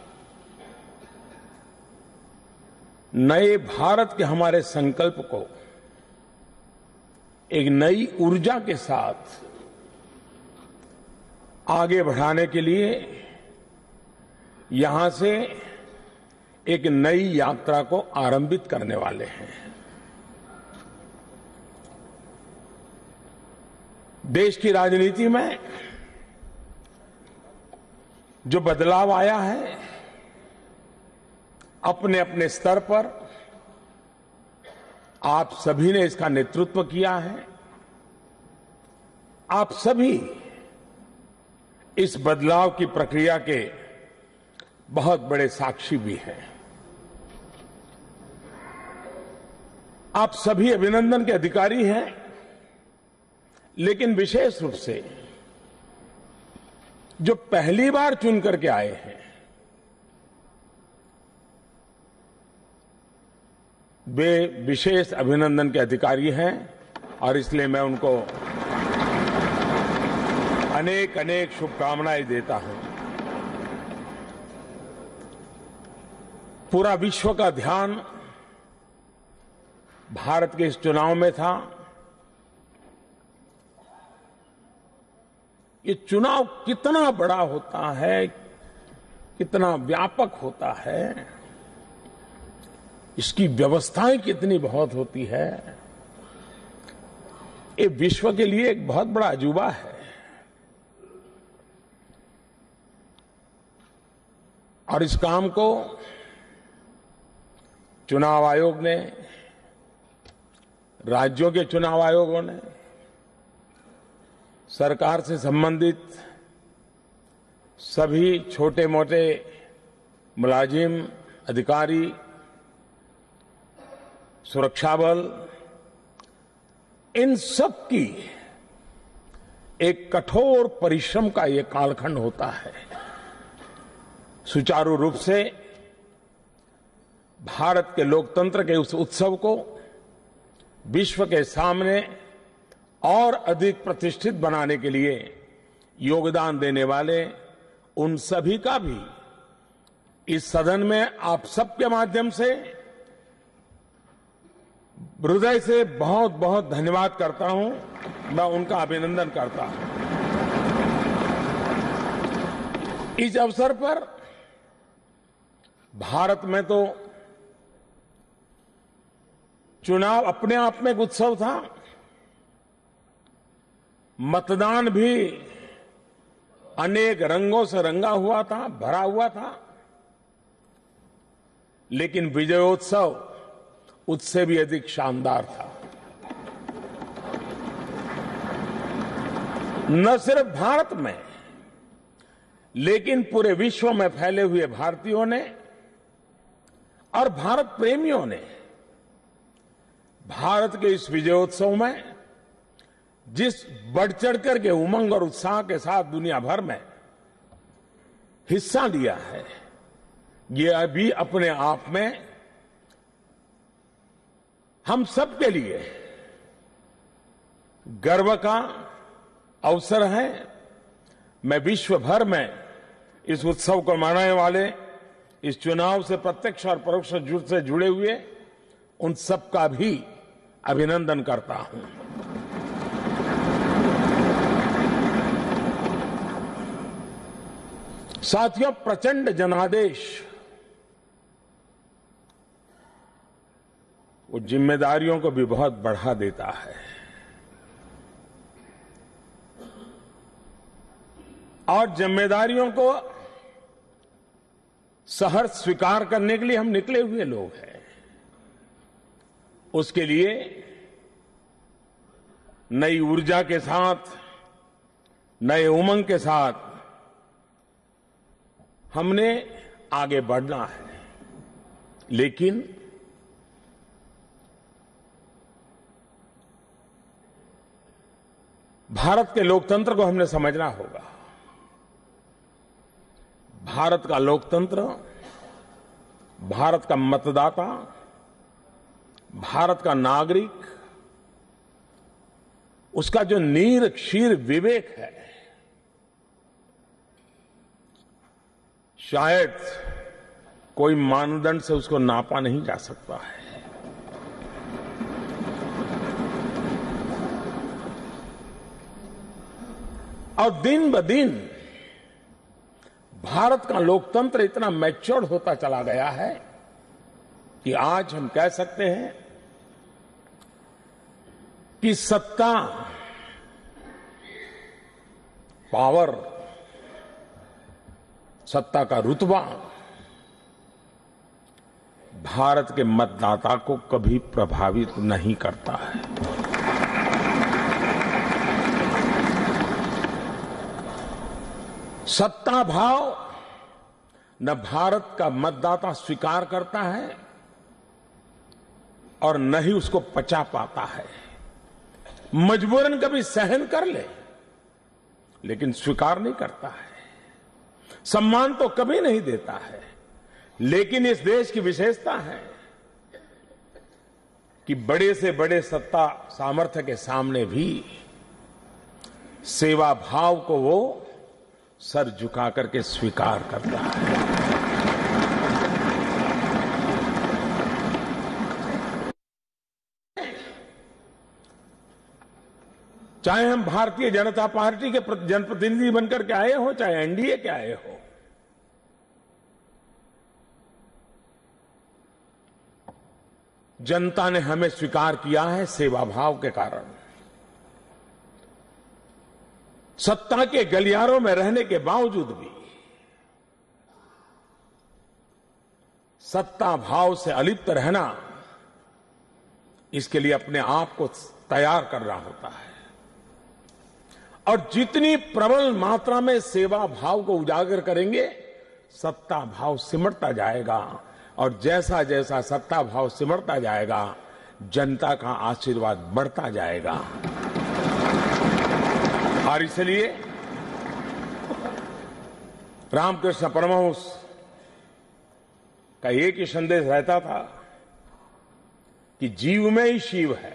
नए भारत के हमारे संकल्प को एक नई ऊर्जा के साथ आगे बढ़ाने के लिए यहां से एक नई यात्रा को आरंभित करने वाले हैं। देश की राजनीति में जो बदलाव आया है, अपने अपने स्तर पर आप सभी ने इसका नेतृत्व किया है। आप सभी इस बदलाव की प्रक्रिया के बहुत बड़े साक्षी भी हैं। आप सभी अभिनंदन के अधिकारी हैं, लेकिन विशेष रूप से जो पहली बार चुन करके आए हैं, वे विशेष अभिनंदन के अधिकारी हैं और इसलिए मैं उनको अनेक अनेक शुभकामनाएं देता हूं। पूरा विश्व का ध्यान भारत के इस चुनाव में था। ये चुनाव कितना बड़ा होता है, कितना व्यापक होता है, इसकी व्यवस्थाएं कितनी बहुत होती है, ये विश्व के लिए एक बहुत बड़ा अजूबा है। और इस काम को चुनाव आयोग ने, राज्यों के चुनाव आयोगों ने, सरकार से संबंधित सभी छोटे मोटे मुलाजिम, अधिकारी, सुरक्षा बल, इन सब की एक कठोर परिश्रम का ये कालखंड होता है। सुचारू रूप से भारत के लोकतंत्र के उस उत्सव को विश्व के सामने और अधिक प्रतिष्ठित बनाने के लिए योगदान देने वाले उन सभी का भी इस सदन में आप सबके माध्यम से हृदय से बहुत बहुत धन्यवाद करता हूं। मैं उनका अभिनंदन करता हूं। इस अवसर पर भारत में तो चुनाव अपने आप में एक उत्सव था, मतदान भी अनेक रंगों से रंगा हुआ था, भरा हुआ था, लेकिन विजयोत्सव उससे भी अधिक शानदार था। न सिर्फ भारत में लेकिन पूरे विश्व में फैले हुए भारतीयों ने और भारत प्रेमियों ने भारत के इस विजयोत्सव में जिस बढ़ चढ़कर के उमंग और उत्साह के साथ दुनिया भर में हिस्सा लिया है, ये अभी अपने आप में हम सबके लिए गर्व का अवसर है। मैं विश्व भर में इस उत्सव को मनाने वाले, इस चुनाव से प्रत्यक्ष और परोक्ष रूप से जुड़े हुए उन सबका भी अभिनंदन करता हूं। साथियों, प्रचंड जनादेश वो जिम्मेदारियों को भी बहुत बढ़ा देता है और जिम्मेदारियों को सहर्ष स्वीकार करने के लिए हम निकले हुए लोग हैं। उसके लिए नई ऊर्जा के साथ, नए उमंग के साथ हमने आगे बढ़ना है, लेकिन भारत के लोकतंत्र को हमने समझना होगा। भारत का लोकतंत्र, भारत का मतदाता, भारत का नागरिक, उसका जो नीर क्षीर विवेक है, शायद कोई मानदंड से उसको नापा नहीं जा सकता है। और दिन ब दिन भारत का लोकतंत्र इतना मैच्योर होता चला गया है कि आज हम कह सकते हैं कि सत्ता, पावर, सत्ता का रुतबा भारत के मतदाता को कभी प्रभावित नहीं करता है। सत्ता भाव न भारत का मतदाता स्वीकार करता है और न ही उसको पचा पाता है। मजबूरन कभी सहन कर ले, लेकिन स्वीकार नहीं करता है। सम्मान तो कभी नहीं देता है, लेकिन इस देश की विशेषता है कि बड़े से बड़े सत्ता सामर्थ्य के सामने भी सेवा भाव को वो सर झुका करके स्वीकार करता है। चाहे हम भारतीय जनता पार्टी के जनप्रतिनिधि बनकर के आए हो, चाहे एनडीए के आए हो, जनता ने हमें स्वीकार किया है सेवा भाव के कारण। सत्ता के गलियारों में रहने के बावजूद भी सत्ता भाव से अलिप्त रहना, इसके लिए अपने आप को तैयार करना होता है। और जितनी प्रबल मात्रा में सेवा भाव को उजागर करेंगे, सत्ता भाव सिमटता जाएगा और जैसा जैसा सत्ता भाव सिमटता जाएगा, जनता का आशीर्वाद बढ़ता जाएगा। और इसलिए रामकृष्ण परमहंस का एक ही संदेश रहता था कि जीव में ही शिव है।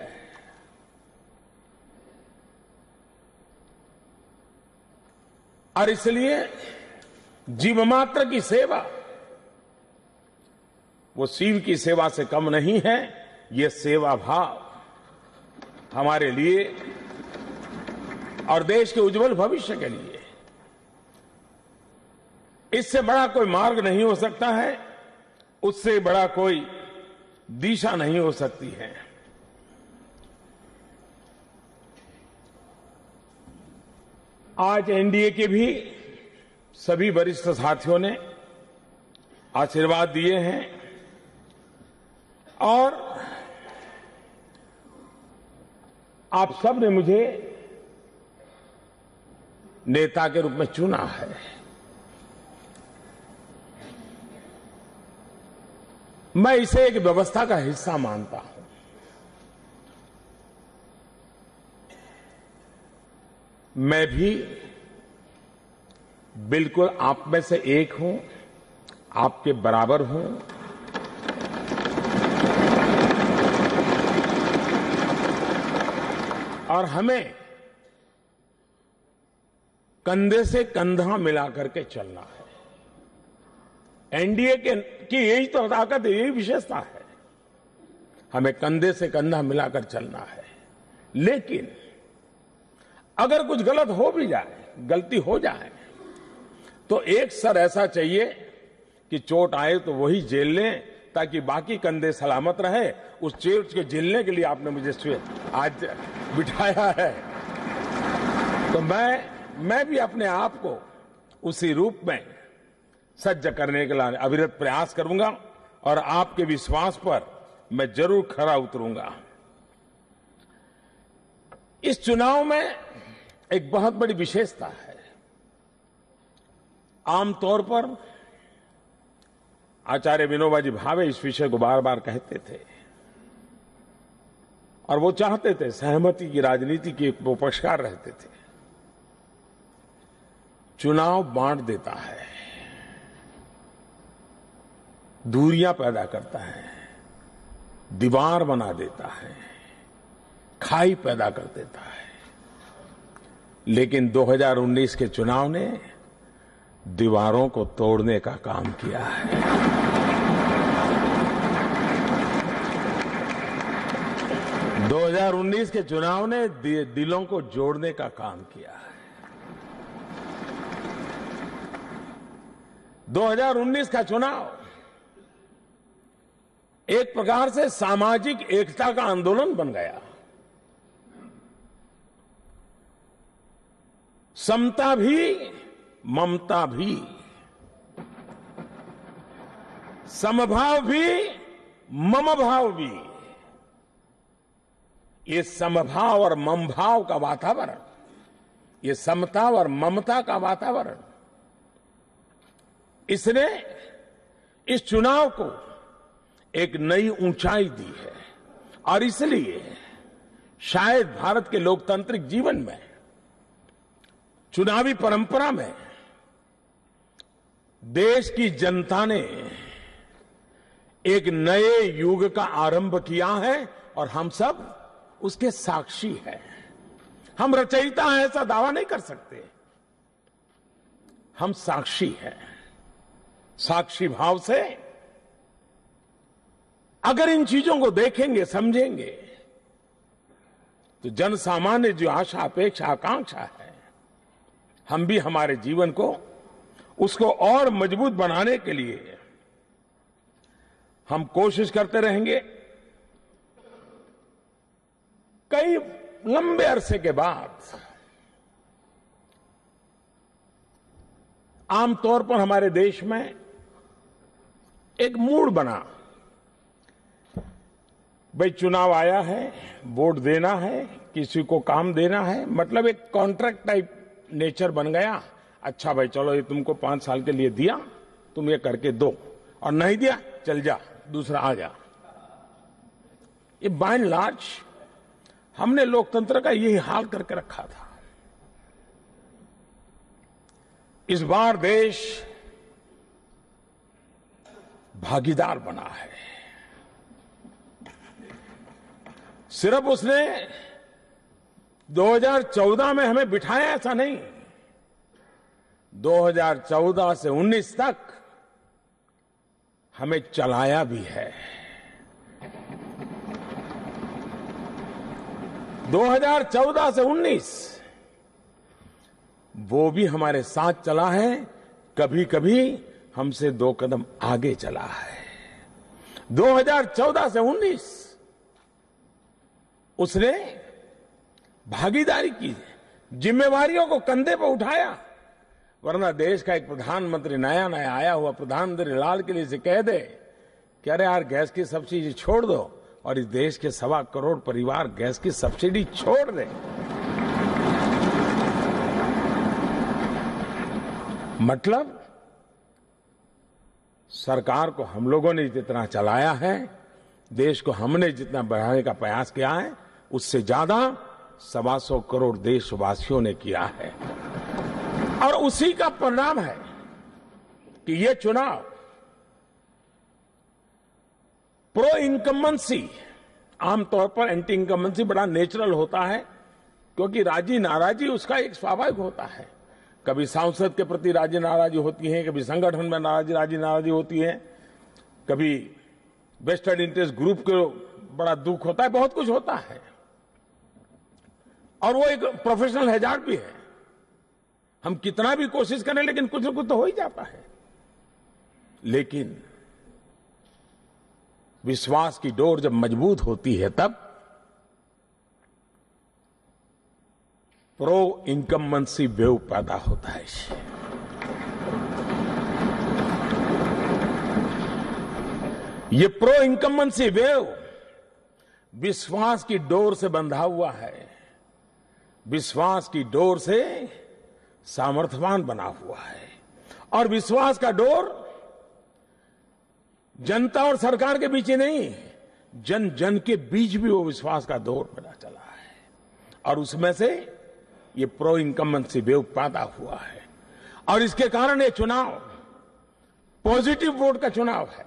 और इसलिए जीव मात्र की सेवा वो शिव की सेवा से कम नहीं है। ये सेवा भाव हमारे लिए और देश के उज्जवल भविष्य के लिए, इससे बड़ा कोई मार्ग नहीं हो सकता है, उससे बड़ा कोई दिशा नहीं हो सकती है। आज एनडीए के भी सभी वरिष्ठ साथियों ने आशीर्वाद दिए हैं और आप सब ने मुझे नेता के रूप में चुना है। मैं इसे एक व्यवस्था का हिस्सा मानता हूं। मैं भी बिल्कुल आप में से एक हूं, आपके बराबर हूं। और हमें कंधे से कंधा मिलाकर के चलना है। एनडीए के की यही तो ताकत है, यही विशेषता है। हमें कंधे से कंधा मिलाकर चलना है। लेकिन अगर कुछ गलत हो भी जाए, गलती हो जाए, तो एक सर ऐसा चाहिए कि चोट आए तो वही झेल लें, ताकि बाकी कंधे सलामत रहे। उस चोट के झेलने के लिए आपने मुझे आज बिठाया है। तो मैं मैं भी अपने आप को उसी रूप में सज्ज करने के लिए अविरत प्रयास करूंगा और आपके विश्वास पर मैं जरूर खरा उतरूंगा। इस चुनाव में एक बहुत बड़ी विशेषता है। आमतौर पर आचार्य विनोबा जी भावे इस विषय को बार बार कहते थे और वो चाहते थे सहमति की राजनीति की वो पक्षकार रहते थे। चुनाव बांट देता है, दूरियां पैदा करता है, दीवार बना देता है, खाई पैदा कर देता है। लेकिन दो हज़ार उन्नीस के चुनाव ने दीवारों को तोड़ने का काम किया है। दो हज़ार उन्नीस के चुनाव ने दिलों को जोड़ने का काम किया है। दो हज़ार उन्नीस का चुनाव एक प्रकार से सामाजिक एकता का आंदोलन बन गया। समता भी, ममता भी, समभाव भी, मम भाव भी। ये समभाव और मम भाव का वातावरण, ये समता और ममता का वातावरण, इसने इस चुनाव को एक नई ऊंचाई दी है। और इसलिए शायद भारत के लोकतांत्रिक जीवन में, चुनावी परंपरा में देश की जनता ने एक नए युग का आरंभ किया है और हम सब उसके साक्षी हैं। हम रचयिता हैं ऐसा दावा नहीं कर सकते, हम साक्षी हैं। साक्षी भाव से अगर इन चीजों को देखेंगे, समझेंगे, तो जन सामान्य जो आशा, अपेक्षा, आकांक्षा है, हम भी हमारे जीवन को, उसको और मजबूत बनाने के लिए हम कोशिश करते रहेंगे। कई लंबे अरसे के बाद आमतौर पर हमारे देश में एक मूड बना, भाई चुनाव आया है, वोट देना है, किसी को काम देना है, मतलब एक कॉन्ट्रैक्ट टाइप नेचर बन गया। अच्छा भाई चलो ये तुमको पांच साल के लिए दिया, तुम ये करके दो, और नहीं दिया चल जा, दूसरा आ जा। ये बाय एंड लार्ज हमने लोकतंत्र का यही हाल करके रखा था। इस बार देश भागीदार बना है। सिर्फ उसने दो हज़ार चौदह में हमें बिठाया ऐसा नहीं, दो हज़ार चौदह से उन्नीस तक हमें चलाया भी है। दो हज़ार चौदह से उन्नीस वो भी हमारे साथ चला है, कभी कभी हमसे दो कदम आगे चला है। दो हज़ार चौदह से उन्नीस उसने भागीदारी की, जिम्मेवारियों को कंधे पर उठाया। वरना देश का एक प्रधानमंत्री, नया नया आया हुआ प्रधानमंत्री लाल किले से कह दे कि अरे यार गैस की सब्सिडी छोड़ दो, और इस देश के सवा करोड़ परिवार गैस की सब्सिडी छोड़ दें। मतलब सरकार को हम लोगों ने जितना चलाया है, देश को हमने जितना बढ़ाने का प्रयास किया है, उससे ज्यादा सवा सौ करोड़ देशवासियों ने किया है। और उसी का परिणाम है कि ये चुनाव प्रो इनकम्बेंसी, आमतौर पर एंटी इनकम्बेंसी बड़ा नेचुरल होता है, क्योंकि राजी नाराजी उसका एक स्वाभाविक होता है। कभी सांसद के प्रति राजी नाराजी होती है, कभी संगठन में नाराजी राजी नाराजी होती है, कभी वेस्टेड इंटरेस्ट ग्रुप को बड़ा दुख होता है, बहुत कुछ होता है। और वो एक प्रोफेशनल हैजार्ड भी है। हम कितना भी कोशिश करें लेकिन कुछ न कुछ तो हो ही जाता है। लेकिन विश्वास की डोर जब मजबूत होती है तब प्रो इनकम्बेंसी वेव पैदा होता है। ये प्रो इनकम्बेंसी वेव विश्वास की डोर से बंधा हुआ है, विश्वास की डोर से सामर्थ्यवान बना हुआ है। और विश्वास का डोर जनता और सरकार के बीच ही नहीं, जन जन के बीच भी वो विश्वास का डोर बना चला है। और उसमें से ये प्रो इनकम्बेंसी वेव पैदा हुआ है। और इसके कारण ये चुनाव पॉजिटिव वोट का चुनाव है।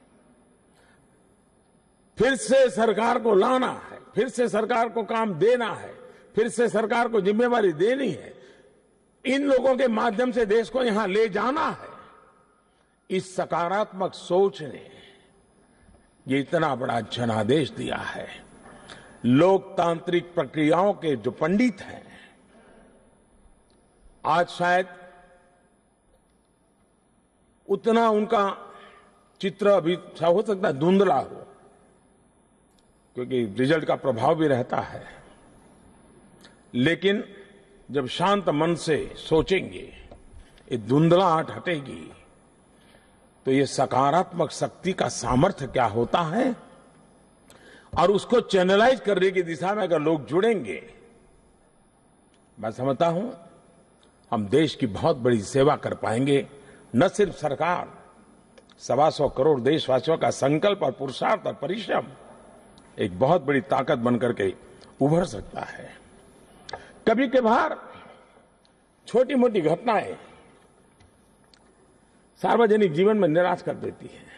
फिर से सरकार को लाना है, फिर से सरकार को काम देना है, फिर से सरकार को जिम्मेवारी देनी है, इन लोगों के माध्यम से देश को यहां ले जाना है। इस सकारात्मक सोच ने ये इतना बड़ा जनादेश दिया है। लोकतांत्रिक प्रक्रियाओं के जो पंडित हैं, आज शायद उतना उनका चित्र अभी हो सकता है धुंधला हो, क्योंकि रिजल्ट का प्रभाव भी रहता है। लेकिन जब शांत मन से सोचेंगे, ये धुंधलाहट हटेगी, तो ये सकारात्मक शक्ति का सामर्थ्य क्या होता है, और उसको चैनलाइज करने की दिशा में अगर लोग जुड़ेंगे, मैं समझता हूं हम देश की बहुत बड़ी सेवा कर पाएंगे। न सिर्फ सरकार, सवा सौ करोड़ देशवासियों का संकल्प और पुरुषार्थ और परिश्रम एक बहुत बड़ी ताकत बनकर के उभर सकता है। कभी कभार छोटी मोटी घटनाएं सार्वजनिक जीवन में निराश कर देती है।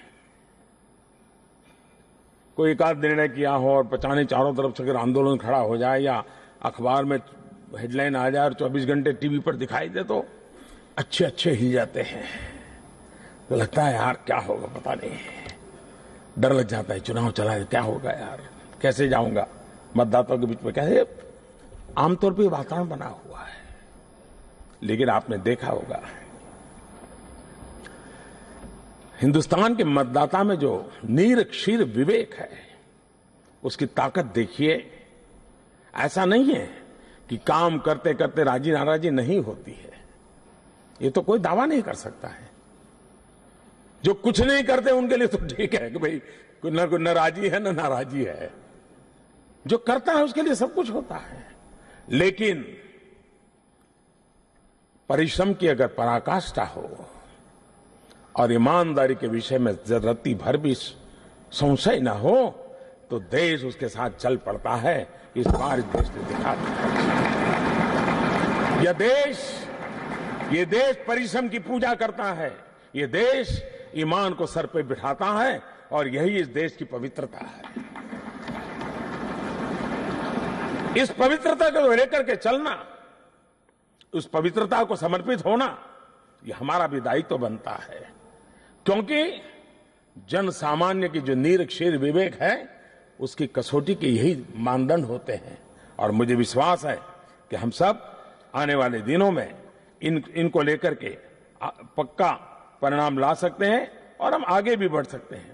कोई एक आध निर्णय किया हो और पचाने चारों तरफ से अगर आंदोलन खड़ा हो जाए, या अखबार में हेडलाइन आ जाए और चौबीस घंटे टीवी पर दिखाई दे, तो अच्छे अच्छे हिल जाते हैं। तो लगता है यार क्या होगा पता नहीं, डर लग जाता है, चुनाव चला है क्या होगा यार, कैसे जाऊंगा मतदाताओं के बीच में, कैसे। आमतौर पर वातावरण बना हुआ है। लेकिन आपने देखा होगा हिंदुस्तान के मतदाता में जो नीर क्षीर विवेक है, उसकी ताकत देखिए। ऐसा नहीं है कि काम करते करते राजी नाराजी नहीं होती है, ये तो कोई दावा नहीं कर सकता है। जो कुछ नहीं करते उनके लिए तो ठीक है कि भाई न न राजी है न नाराजी है। जो करता है उसके लिए सब कुछ होता है। लेकिन परिश्रम की अगर पराकाष्ठा हो और ईमानदारी के विषय में जरूरती भर भी संशय न हो, तो देश उसके साथ चल पड़ता है। इस बार इस देश ने दिखा दिया। यह देश ये देश परिश्रम की पूजा करता है। ये देश ईमान को सर पे बिठाता है, और यही इस देश की पवित्रता है। इस पवित्रता को लेकर के चलना, उस पवित्रता को समर्पित होना, ये हमारा भी दायित्व तो बनता है। क्योंकि जन सामान्य की जो नीर क्षीर विवेक है, उसकी कसौटी के यही मानदंड होते हैं। और मुझे विश्वास है कि हम सब आने वाले दिनों में इन इनको लेकर के पक्का परिणाम ला सकते हैं, और हम आगे भी बढ़ सकते हैं।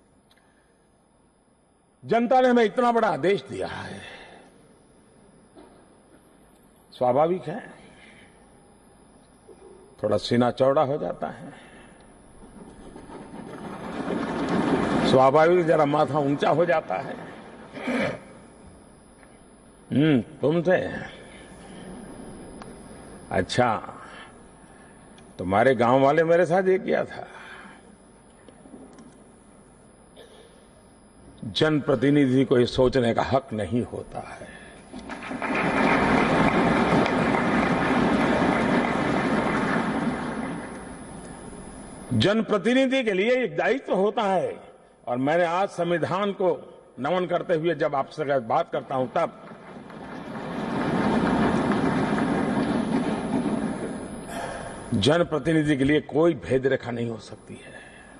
जनता ने हमें इतना बड़ा आदेश दिया है, स्वाभाविक है थोड़ा सीना चौड़ा हो जाता है, स्वाभाविक जरा माथा ऊंचा हो जाता है। हम्म तुमसे अच्छा, तुम्हारे गांव वाले मेरे साथ ये किया था। जनप्रतिनिधि को ये सोचने का हक नहीं होता है। जनप्रतिनिधि के लिए एक दायित्व होता है, और मैंने आज संविधान को नमन करते हुए जब आपसे बात करता हूं तब जनप्रतिनिधि के लिए कोई भेद रेखा नहीं हो सकती है।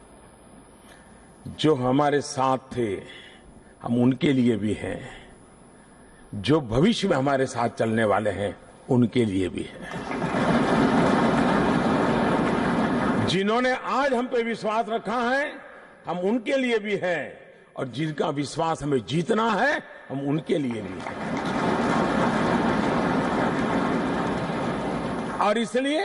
जो हमारे साथ थे हम उनके लिए भी हैं, जो भविष्य में हमारे साथ चलने वाले हैं उनके लिए भी है। जिन्होंने आज हम पे विश्वास रखा है हम उनके लिए भी हैं, और जिनका विश्वास हमें जीतना है हम उनके लिए भी हैं। और इसलिए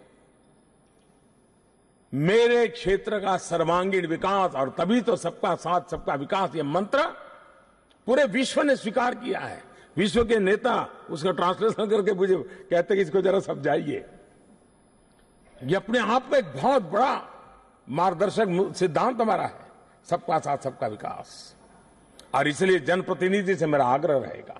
मेरे क्षेत्र का सर्वांगीण विकास, और तभी तो सबका साथ सबका विकास ये मंत्र पूरे विश्व ने स्वीकार किया है। विश्व के नेता उसका ट्रांसलेशन करके मुझे कहते कि इसको जरा समझाइए। ये अपने आप में एक बहुत बड़ा मार्गदर्शक सिद्धांत हमारा है, सबका साथ सबका विकास। और इसलिए जनप्रतिनिधि से मेरा आग्रह रहेगा,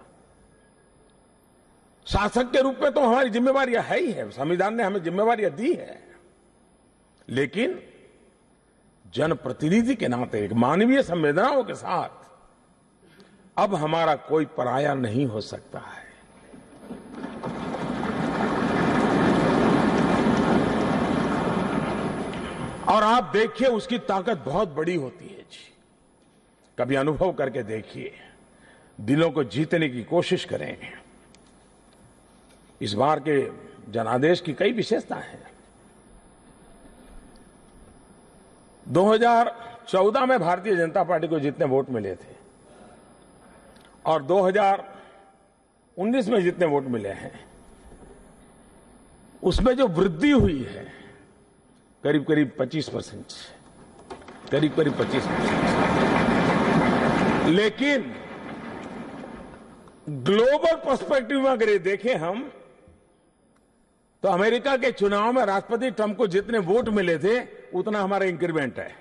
शासक के रूप में तो हमारी जिम्मेवारियां है ही है, संविधान ने हमें जिम्मेवारियां दी है, लेकिन जनप्रतिनिधि के नाते एक मानवीय संवेदनाओं के साथ अब हमारा कोई पराया नहीं हो सकता है। और आप देखिए उसकी ताकत बहुत बड़ी होती है जी। कभी अनुभव करके देखिए, दिलों को जीतने की कोशिश करें। इस बार के जनादेश की कई विशेषताएं हैं। दो हज़ार चौदह में भारतीय जनता पार्टी को जितने वोट मिले थे और दो हज़ार उन्नीस में जितने वोट मिले हैं, उसमें जो वृद्धि हुई है करीब करीब पच्चीस परसेंट, करीब करीब पच्चीस परसेंट। लेकिन ग्लोबल पर्सपेक्टिव में अगर ये देखें हम, तो अमेरिका के चुनाव में राष्ट्रपति ट्रंप को जितने वोट मिले थे उतना हमारा इंक्रीमेंट है।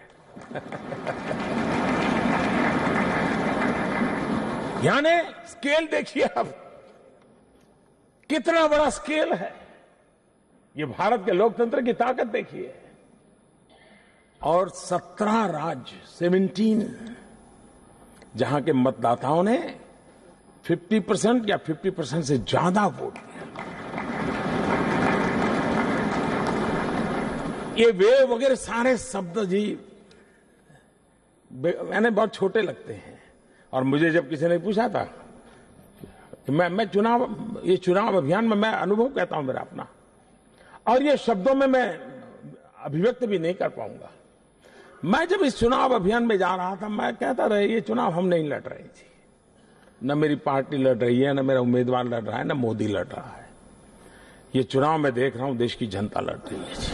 यानी स्केल देखिए अब, कितना बड़ा स्केल है। ये भारत के लोकतंत्र की ताकत देखिए। और सत्रह राज्य, सत्रह, जहां के मतदाताओं ने पचास परसेंट या पचास परसेंट से ज्यादा वोट दिया। ये वे वगैरह सारे शब्द जी मैंने बहुत छोटे लगते हैं। और मुझे जब किसी ने पूछा था कि मैं मैं चुनाव ये चुनाव अभियान में मैं अनुभव कहता हूं मेरा अपना, और ये शब्दों में मैं अभिव्यक्त भी नहीं कर पाऊंगा। मैं जब इस चुनाव अभियान में जा रहा था, मैं कहता रहा ये चुनाव हम नहीं लड़ रहे थे, न मेरी पार्टी लड़ रही है, न मेरा उम्मीदवार लड़ रहा है, न मोदी लड़ रहा है। ये चुनाव मैं देख रहा हूं देश की जनता लड़ रही है जी।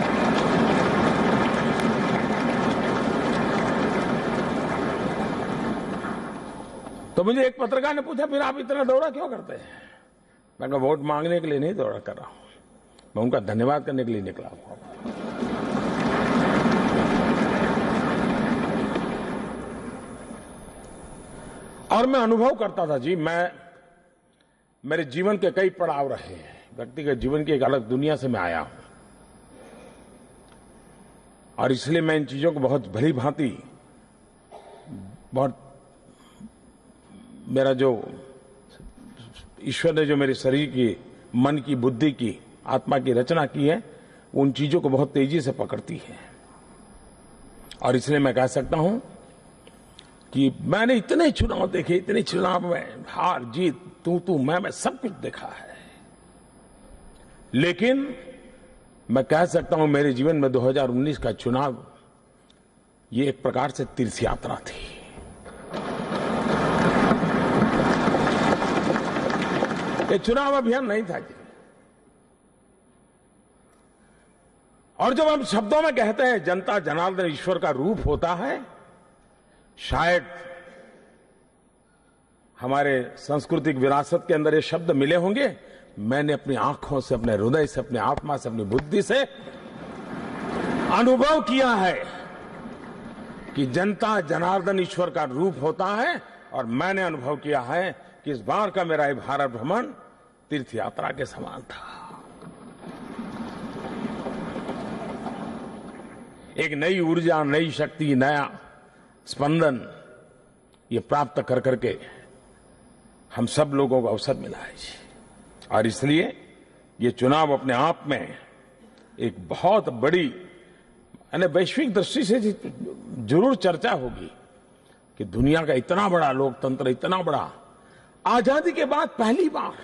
तो मुझे एक पत्रकार ने पूछा फिर आप इतना दौड़ा क्यों करते हैं? मैं कहा वोट मांगने के लिए नहीं दौड़ा कर रहा हूं, मैं उनका धन्यवाद करने के लिए निकला हूं। और मैं अनुभव करता था जी, मैं मेरे जीवन के कई पड़ाव रहे हैं, व्यक्तिगत जीवन की एक अलग दुनिया से मैं आया हूं, और इसलिए मैं इन चीजों को बहुत भली भांति, बहुत मेरा जो ईश्वर ने जो मेरे शरीर की, मन की, बुद्धि की, आत्मा की रचना की है, उन चीजों को बहुत तेजी से पकड़ती है। और इसलिए मैं कह सकता हूं कि मैंने इतने चुनाव देखे, इतने चुनाव में हार जीत, तू तू मैं मैं सब कुछ देखा है, लेकिन मैं कह सकता हूं मेरे जीवन में दो हज़ार उन्नीस का चुनाव ये एक प्रकार से तीर्थ यात्रा थी। ये चुनाव अभियान नहीं था जी। और जब हम शब्दों में कहते हैं जनता जनार्दन ईश्वर का रूप होता है, शायद हमारे सांस्कृतिक विरासत के अंदर ये शब्द मिले होंगे, मैंने अपनी आंखों से, अपने हृदय से, अपनी आत्मा से, अपनी बुद्धि से अनुभव किया है कि जनता जनार्दन ईश्वर का रूप होता है। और मैंने अनुभव किया है कि इस बार का मेरा ये भारत भ्रमण तीर्थ यात्रा के समान था। एक नई ऊर्जा, नई शक्ति, नया स्पंदन ये प्राप्त कर करके हम सब लोगों को अवसर मिला है जी। और इसलिए ये चुनाव अपने आप में एक बहुत बड़ी, यानी वैश्विक दृष्टि से जरूर चर्चा होगी कि दुनिया का इतना बड़ा लोकतंत्र, इतना बड़ा, आजादी के बाद पहली बार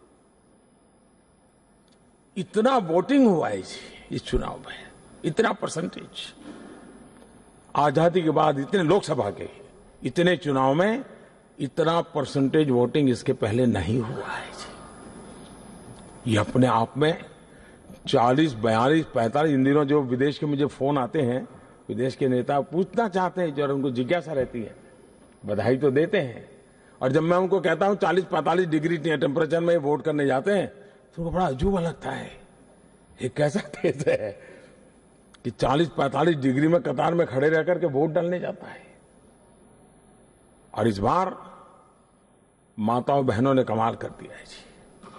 इतना वोटिंग हुआ है जी इस चुनाव में, इतना परसेंटेज। आजादी के बाद इतने लोकसभा के इतने चुनाव में इतना परसेंटेज वोटिंग इसके पहले नहीं हुआ है जी। ये अपने आप में चालीस, बयालीस, पैंतालीस, इन दिनों जो विदेश के मुझे फोन आते हैं, विदेश के नेता पूछना चाहते हैं, जो उनको जिज्ञासा रहती है, बधाई तो देते हैं। और जब मैं उनको कहता हूं चालीस पैंतालीस डिग्री टेम्परेचर में वोट करने जाते हैं तो उनको बड़ा अजूबा लगता है। ये कैसा देश है कि चालीस पैंतालीस डिग्री में कतार में खड़े रह करके वोट डालने जाता है। और इस बार माताओं बहनों ने कमाल कर दिया है जी।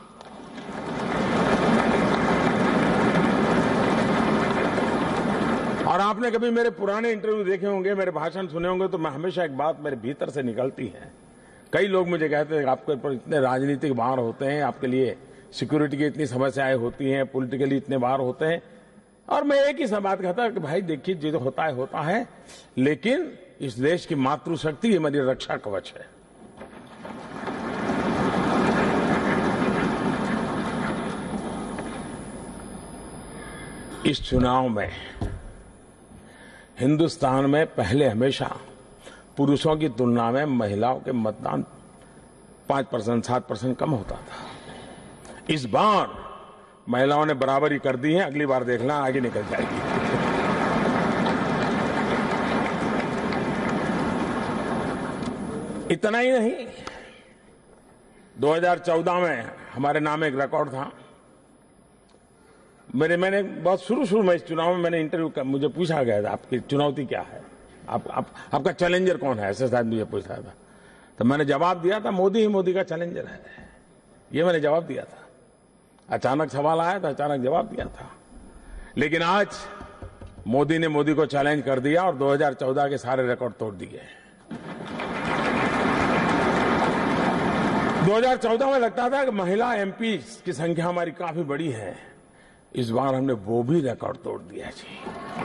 और आपने कभी मेरे पुराने इंटरव्यू देखे होंगे, मेरे भाषण सुने होंगे, तो मैं हमेशा एक बात मेरे भीतर से निकलती है। कई लोग मुझे कहते हैं आपके ऊपर इतने राजनीतिक वार होते हैं, आपके लिए सिक्योरिटी की इतनी समस्याएं होती हैं, पॉलिटिकली इतने वार होते हैं। और मैं एक ही सब बात कहता कि भाई देखिए, जो होता है होता है, लेकिन इस देश की मातृशक्ति ये मेरी रक्षा कवच है। इस चुनाव में हिंदुस्तान में पहले हमेशा पुरुषों की तुलना में महिलाओं के मतदान पांच परसेंट सात परसेंट कम होता था। इस बार महिलाओं ने बराबरी कर दी है, अगली बार देखना आगे निकल जाएगी। इतना ही नहीं, दो हज़ार चौदह में हमारे नाम एक रिकॉर्ड था। मेरे मैंने बहुत शुरू शुरू में इस चुनाव में मैंने इंटरव्यू कर, मुझे पूछा गया था आपकी चुनौती क्या है, आप, आप आपका चैलेंजर कौन है, ऐसे शायद मुझे पूछा था। तो मैंने जवाब दिया था मोदी ही मोदी का चैलेंजर है, ये मैंने जवाब दिया था। अचानक सवाल आया था, अचानक जवाब दिया था। लेकिन आज मोदी ने मोदी को चैलेंज कर दिया और दो हज़ार चौदह के सारे रिकॉर्ड तोड़ दिए। दो हज़ार चौदह में लगता था कि महिला एमपी की संख्या हमारी काफी बड़ी है, इस बार हमने वो भी रिकॉर्ड तोड़ दिया जी।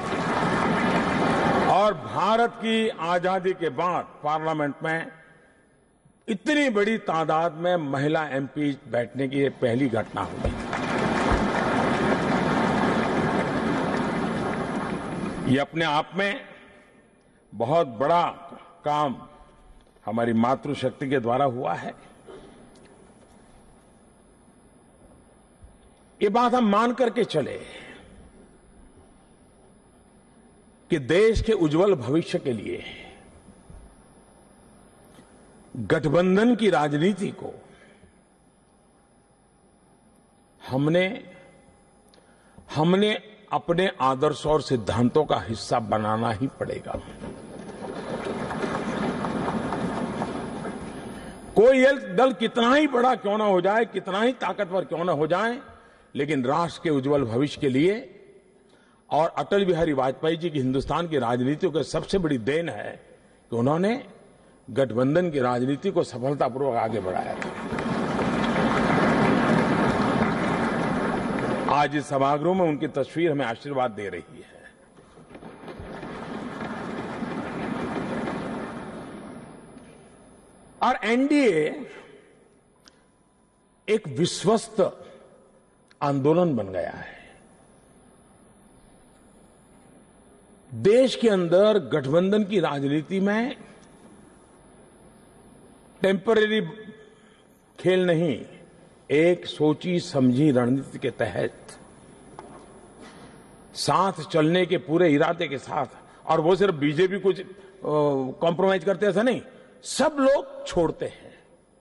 और भारत की आजादी के बाद पार्लियामेंट में इतनी बड़ी तादाद में महिला एमपी बैठने की ये पहली घटना हुई। ये अपने आप में बहुत बड़ा काम हमारी मातृशक्ति के द्वारा हुआ है। ये बात हम मान करके चले कि देश के उज्जवल भविष्य के लिए गठबंधन की राजनीति को हमने हमने अपने आदर्शों और सिद्धांतों का हिस्सा बनाना ही पड़ेगा। कोई दल कितना ही बड़ा क्यों ना हो जाए, कितना ही ताकतवर क्यों ना हो जाए, लेकिन राष्ट्र के उज्जवल भविष्य के लिए, और अटल बिहारी वाजपेयी जी की हिंदुस्तान की राजनीति को सबसे बड़ी देन है कि उन्होंने गठबंधन की राजनीति को सफलतापूर्वक आगे बढ़ाया था। आज इस सभागृह में उनकी तस्वीर हमें आशीर्वाद दे रही है। और एनडीए एक विश्वस्त आंदोलन बन गया है। देश के अंदर गठबंधन की राजनीति में टेम्परेरी खेल नहीं, एक सोची समझी रणनीति के तहत साथ चलने के पूरे इरादे के साथ, और वो सिर्फ बीजेपी कुछ कॉम्प्रोमाइज करते ऐसा नहीं, सब लोग छोड़ते हैं।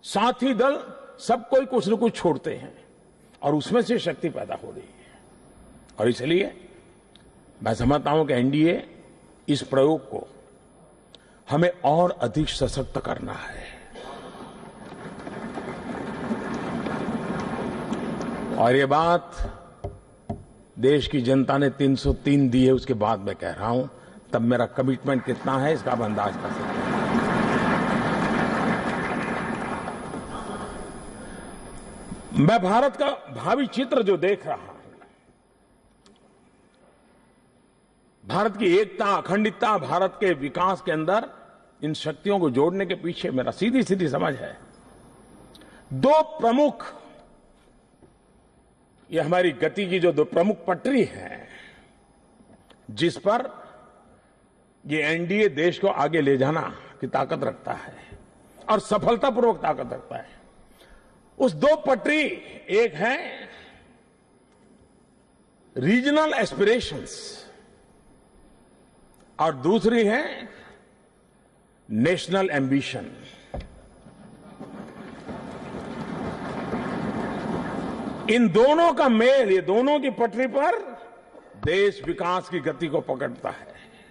साथी दल सब कोई कुछ न कुछ छोड़ते हैं और उसमें से शक्ति पैदा हो रही है। और इसलिए मैं समझता हूं कि एनडीए इस प्रयोग को हमें और अधिक सशक्त करना है। और ये बात देश की जनता ने तीन सौ तीन दी है, उसके बाद मैं कह रहा हूं, तब मेरा कमिटमेंट कितना है इसका आप अंदाज कर सकते हैं। मैं भारत का भावी चित्र जो देख रहा हूं, भारत की एकता, अखंडितता, भारत के विकास के अंदर इन शक्तियों को जोड़ने के पीछे मेरा सीधी सीधी समझ है दो प्रमुख, ये हमारी गति की जो दो प्रमुख पटरी है जिस पर ये एनडीए देश को आगे ले जाना की ताकत रखता है और सफलतापूर्वक ताकत रखता है। उस दो पटरी, एक है रीजनल एस्पिरेशंस और दूसरी है नेशनल एम्बिशन। इन दोनों का मेल, ये दोनों की पटरी पर देश विकास की गति को पकड़ता है।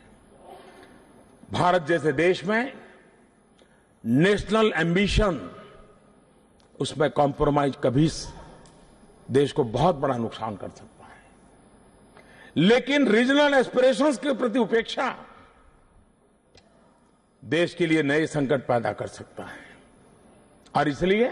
भारत जैसे देश में नेशनल एम्बिशन, उसमें कॉम्प्रोमाइज कभी देश को बहुत बड़ा नुकसान कर सकता है, लेकिन रीजनल एस्पिरेशंस के प्रति उपेक्षा देश के लिए नए संकट पैदा कर सकता है। और इसलिए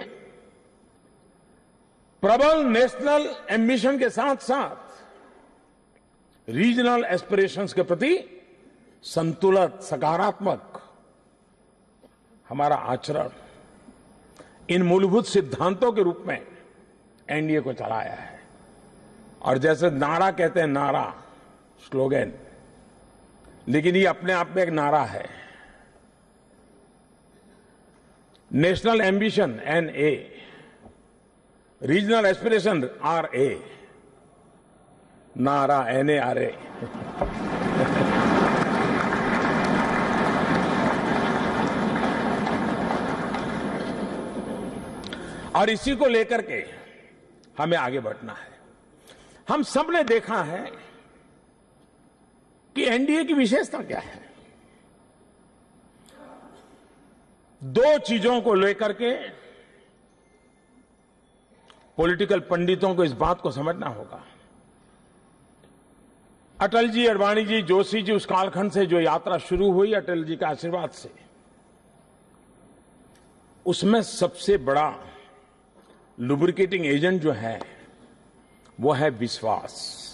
प्रबल नेशनल एम्बिशन के साथ साथ रीजनल एस्पिरेशंस के प्रति संतुलित, सकारात्मक हमारा आचरण, इन मूलभूत सिद्धांतों के रूप में एनडीए को चलाया है। और जैसे नारा कहते हैं, नारा, स्लोगन, लेकिन ये अपने आप में एक नारा है। National ambition N A, regional aspiration R A, नारा एन ए आर ए। और इसी को लेकर के हमें आगे बढ़ना है। हम सब ने देखा है कि एनडीए की विशेषता क्या है। दो चीजों को लेकर के पॉलिटिकल पंडितों को इस बात को समझना होगा। अटल जी, अडवाणी जी, जोशी जी, उस कालखंड से जो यात्रा शुरू हुई अटल जी के आशीर्वाद से, उसमें सबसे बड़ा लुब्रिकेटिंग एजेंट जो है वो है विश्वास,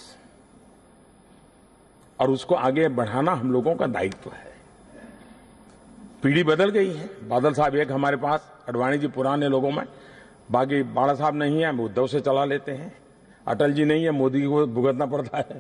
और उसको आगे बढ़ाना हम लोगों का दायित्व है। पीढ़ी बदल गई है। बादल साहब एक हमारे पास, अडवाणी जी पुराने लोगों में, बाकी बाला साहब नहीं है, उद्धव से चला लेते हैं। अटल जी नहीं है, मोदी को भुगतना पड़ता है।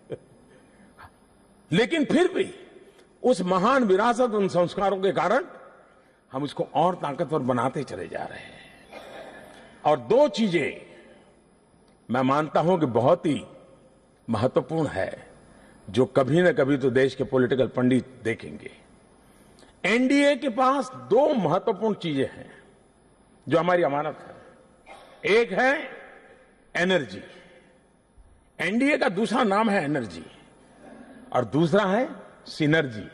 लेकिन फिर भी उस महान विरासत, उन संस्कारों के कारण हम उसको और ताकतवर बनाते चले जा रहे हैं। और दो चीजें मैं मानता हूं कि बहुत ही महत्वपूर्ण है, जो कभी न कभी तो देश के पॉलिटिकल पंडित देखेंगे। एनडीए के पास दो महत्वपूर्ण चीजें हैं जो हमारी अमानत है। एक है एनर्जी, एनडीए का दूसरा नाम है एनर्जी, और दूसरा है सिनर्जी।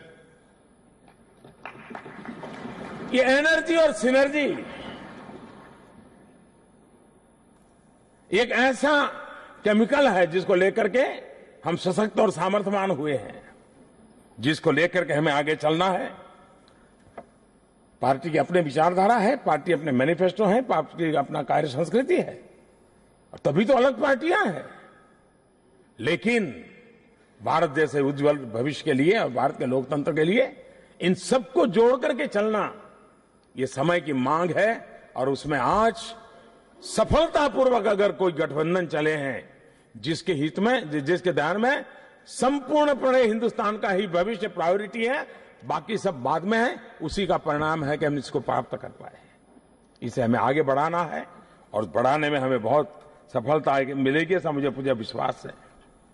ये एनर्जी और सिनर्जी एक ऐसा केमिकल है जिसको लेकर के हम सशक्त और सामर्थ्यवान हुए हैं, जिसको लेकर के हमें आगे चलना है। पार्टी की अपने विचारधारा है, पार्टी अपने मैनिफेस्टो है, पार्टी का अपना कार्य संस्कृति है, और तभी तो अलग पार्टियां हैं। लेकिन भारत जैसे उज्जवल भविष्य के लिए और भारत के लोकतंत्र के लिए इन सबको जोड़ करके चलना ये समय की मांग है। और उसमें आज सफलतापूर्वक अगर कोई गठबंधन चले हैं जिसके हित में, जिसके ध्यान में संपूर्णपणे हिंदुस्तान का ही भविष्य प्रायोरिटी है, बाकी सब बाद में है, उसी का परिणाम है कि हम इसको प्राप्त कर पाए। इसे हमें आगे बढ़ाना है और बढ़ाने में हमें बहुत सफलता मिलेगी, ऐसा मुझे पूरा विश्वास है।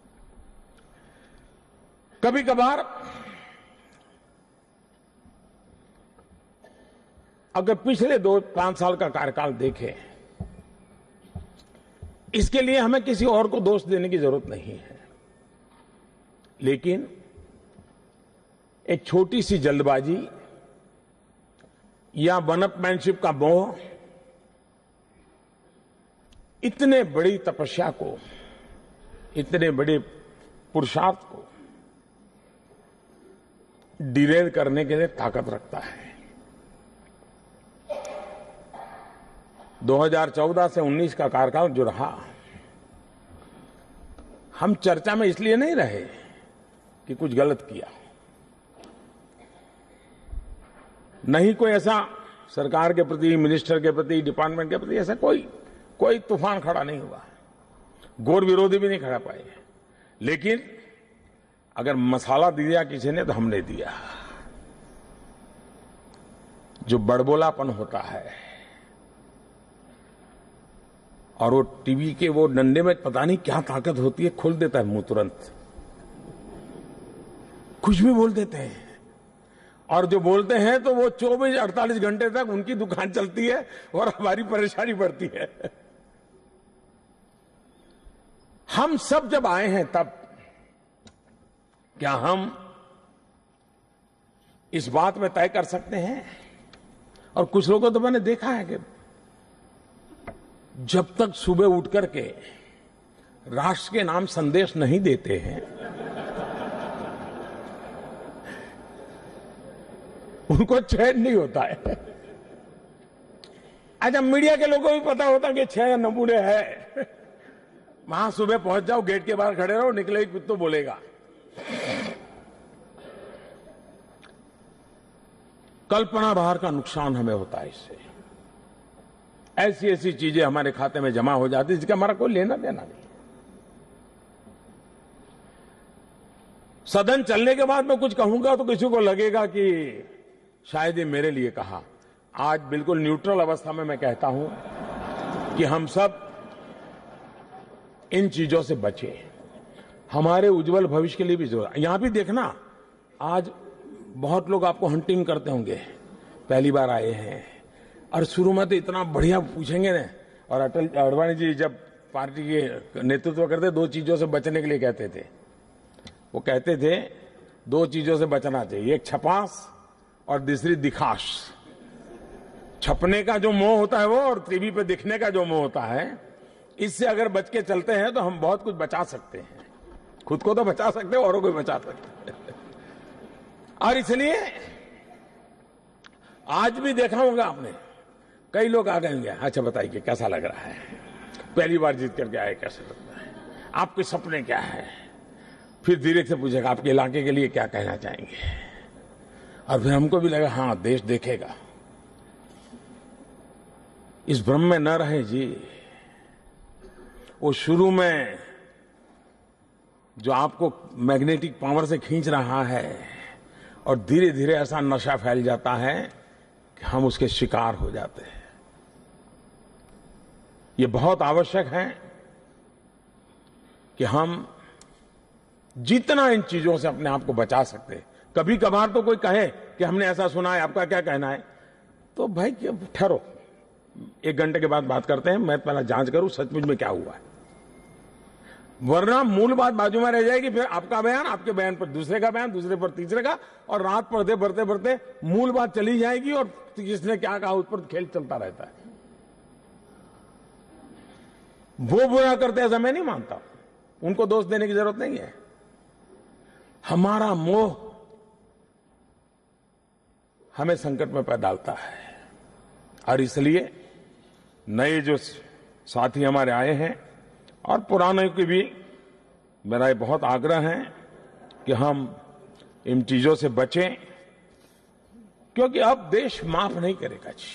कभी कभार अगर पिछले दो पांच साल का कार्यकाल देखें, इसके लिए हमें किसी और को दोष देने की जरूरत नहीं है, लेकिन एक छोटी सी जल्दबाजी या वनअपमैनशिप का मोह इतने बड़ी तपस्या को, इतने बड़े पुरुषार्थ को डिरेल करने के लिए ताकत रखता है। दो हज़ार चौदह से उन्नीस का कार्यकाल जो रहा, हम चर्चा में इसलिए नहीं रहे कि कुछ गलत किया, नहीं कोई ऐसा सरकार के प्रति, मिनिस्टर के प्रति, डिपार्टमेंट के प्रति ऐसा कोई कोई तूफान खड़ा नहीं हुआ, घोर विरोधी भी नहीं खड़ा पाए, लेकिन अगर मसाला दिया किसी ने तो हमने दिया। जो बड़बोलापन होता है और वो टीवी के वो डंडे में पता नहीं क्या ताकत होती है, खोल देता है मुंह तुरंत, कुछ भी बोल देते हैं। और जो बोलते हैं तो वो चौबीस अड़तालीस घंटे तक उनकी दुकान चलती है और हमारी परेशानी बढ़ती है। हम सब जब आए हैं तब क्या हम इस बात में तय कर सकते हैं? और कुछ लोगों को तो मैंने देखा है कि जब तक सुबह उठ करके राष्ट्र के नाम संदेश नहीं देते हैं, उनको चैन नहीं होता है। अच्छा, मीडिया के लोगों को भी पता होता कि छह नमूने है, वहां सुबह पहुंच जाओ, गेट के बाहर खड़े रहो, निकले कुछ तो बोलेगा। कल्पना बाहर का नुकसान हमें होता है इससे। ऐसी ऐसी चीजें हमारे खाते में जमा हो जाती है जिसका हमारा कोई लेना देना नहीं। सदन चलने के बाद मैं कुछ कहूंगा तो किसी को लगेगा कि शायद ये मेरे लिए कहा। आज बिल्कुल न्यूट्रल अवस्था में मैं कहता हूं कि हम सब इन चीजों से बचें, हमारे उज्जवल भविष्य के लिए भी जरूरत। यहां भी देखना, आज बहुत लोग आपको हंटिंग करते होंगे, पहली बार आए हैं, और शुरू में तो इतना बढ़िया पूछेंगे ना। और अटल अडवाणी जी जब पार्टी के नेतृत्व करते, दो चीजों से बचने के लिए कहते थे। वो कहते थे दो चीजों से बचना चाहिए, एक छपास और दूसरी दिखाश। छपने का जो मोह होता है वो, और टीवी पे दिखने का जो मोह होता है, इससे अगर बच के चलते हैं तो हम बहुत कुछ बचा सकते हैं। खुद को तो बचा सकते हैं, औरों को भी बचा सकते हैं। और इसलिए आज भी देखा होगा आपने, कई लोग आ गए होंगे, अच्छा बताइए कैसा लग रहा है, पहली बार जीत करके आए, कैसा लगता है, आपके सपने क्या है। फिर धीरे से पूछेगा आपके इलाके के लिए क्या कहना चाहेंगे, और फिर हमको भी लगा हाँ देश देखेगा। इस भ्रम में न रहे जी। वो शुरू में जो आपको मैग्नेटिक पावर से खींच रहा है, और धीरे धीरे ऐसा नशा फैल जाता है कि हम उसके शिकार हो जाते हैं। ये बहुत आवश्यक है कि हम जितना इन चीजों से अपने आप को बचा सकते हैं। कभी कभार तो कोई कहे कि हमने ऐसा सुना है, आपका क्या कहना है, तो भाई ठहरो, एक घंटे के बाद बात करते हैं, मैं पहले जांच करूं सचमुच में क्या हुआ है। वरना मूल बात बाजू में रह जाएगी, फिर आपका बयान, आपके बयान पर दूसरे का बयान, दूसरे पर तीसरे का, और रात पढ़ते बढ़ते बढ़ते मूल बात चली जाएगी और किसने क्या कहा उस पर खेल चलता रहता है। वो बुरा करते ऐसा मैं नहीं मानता, उनको दोष देने की जरूरत नहीं है। हमारा मोह हमें संकट में पैदा डालता है, और इसलिए नए जो साथी हमारे आए हैं और पुराने की भी मेरा ये बहुत आग्रह है कि हम इन चीजों से बचें, क्योंकि अब देश माफ नहीं करेगा जी,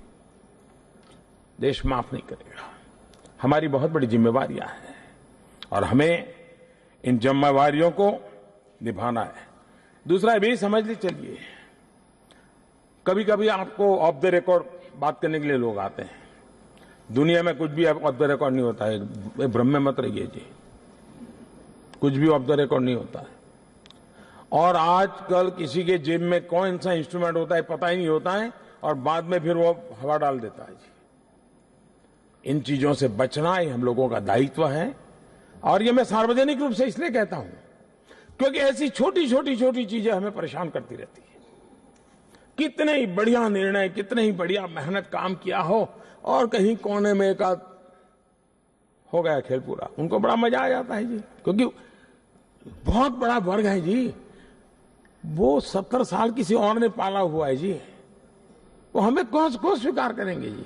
देश माफ नहीं करेगा। हमारी बहुत बड़ी जिम्मेवारियां हैं और हमें इन जिम्मेवारियों को निभाना है। दूसरा भी समझ ली चलिए, कभी कभी आपको ऑफ द रिकॉर्ड बात करने के लिए लोग आते हैं। दुनिया में कुछ भी ऑफ द रिकॉर्ड नहीं होता है, भ्रम में मत रहिए जी, कुछ भी ऑफ द रिकॉर्ड नहीं होता है। और आजकल किसी के जेब में कौन सा इंस्ट्रूमेंट होता है पता ही नहीं होता है, और बाद में फिर वो हवा डाल देता है जी। इन चीजों से बचना ही हम लोगों का दायित्व है। और ये मैं सार्वजनिक रूप से इसलिए कहता हूं क्योंकि ऐसी छोटी छोटी छोटी चीजें हमें परेशान करती रहती है। कितने ही बढ़िया निर्णय, कितने ही बढ़िया मेहनत काम किया हो और कहीं कोने में एक आध हो गया खेल पूरा, उनको बड़ा मजा आ जाता है जी, क्योंकि बहुत बड़ा वर्ग है जी, वो सत्तर साल किसी और ने पाला हुआ है जी, वो हमें कौन कौन स्वीकार करेंगे जी।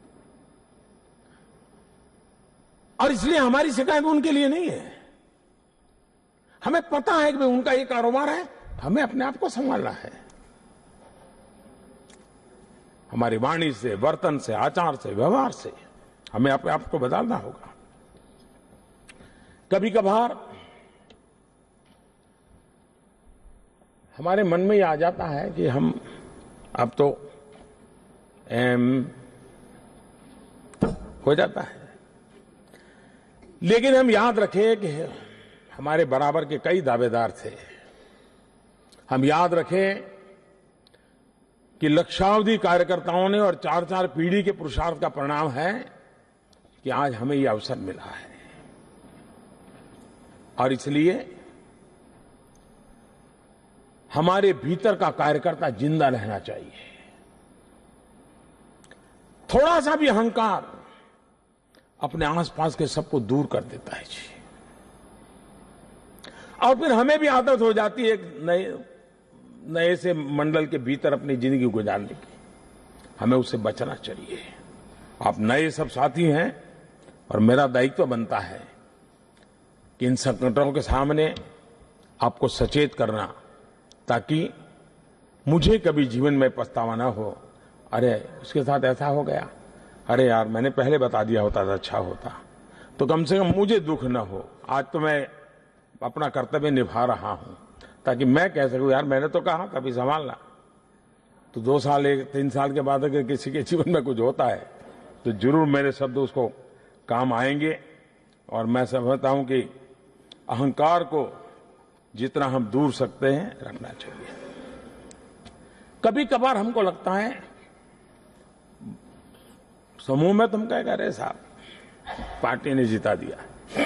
और इसलिए हमारी शिकायत उनके लिए नहीं है। हमें पता है कि भाई उनका ये कारोबार है, हमें अपने आप को संभालना है। हमारी वाणी से, वर्तन से, आचार से, व्यवहार से हमें अपने आप को बदलना होगा। कभी कभार हमारे मन में ये आ जाता है कि हम अब तो एम हो जाता है, लेकिन हम याद रखें कि हमारे बराबर के कई दावेदार थे। हम याद रखें कि लक्षावधि कार्यकर्ताओं ने और चार चार पीढ़ी के पुरुषार्थ का परिणाम है कि आज हमें यह अवसर मिला है। और इसलिए हमारे भीतर का कार्यकर्ता जिंदा रहना चाहिए। थोड़ा सा भी अहंकार अपने आसपास के सबको दूर कर देता है जी। और फिर हमें भी आदत हो जाती है एक नए नए से मंडल के भीतर अपनी जिंदगी गुजारने की। हमें उससे बचना चाहिए। आप नए सब साथी हैं और मेरा दायित्व बनता है कि इन संकटों के सामने आपको सचेत करना, ताकि मुझे कभी जीवन में पछतावा ना हो, अरे उसके साथ ऐसा हो गया, अरे यार मैंने पहले बता दिया होता तो अच्छा होता। तो कम से कम मुझे दुख न हो। आज तो मैं अपना कर्तव्य निभा रहा हूं, ताकि मैं कह सकूं यार मैंने तो कहा कभी संभालना। तो दो साल एक तीन साल के बाद अगर किसी के जीवन में कुछ होता है तो जरूर मेरे शब्द उसको काम आएंगे। और मैं समझता हूं कि अहंकार को जितना हम दूर सकते हैं रखना चाहिए। कभी कभार हमको लगता है समूह में तुम क्या कह रहे साहब, पार्टी ने जिता दिया,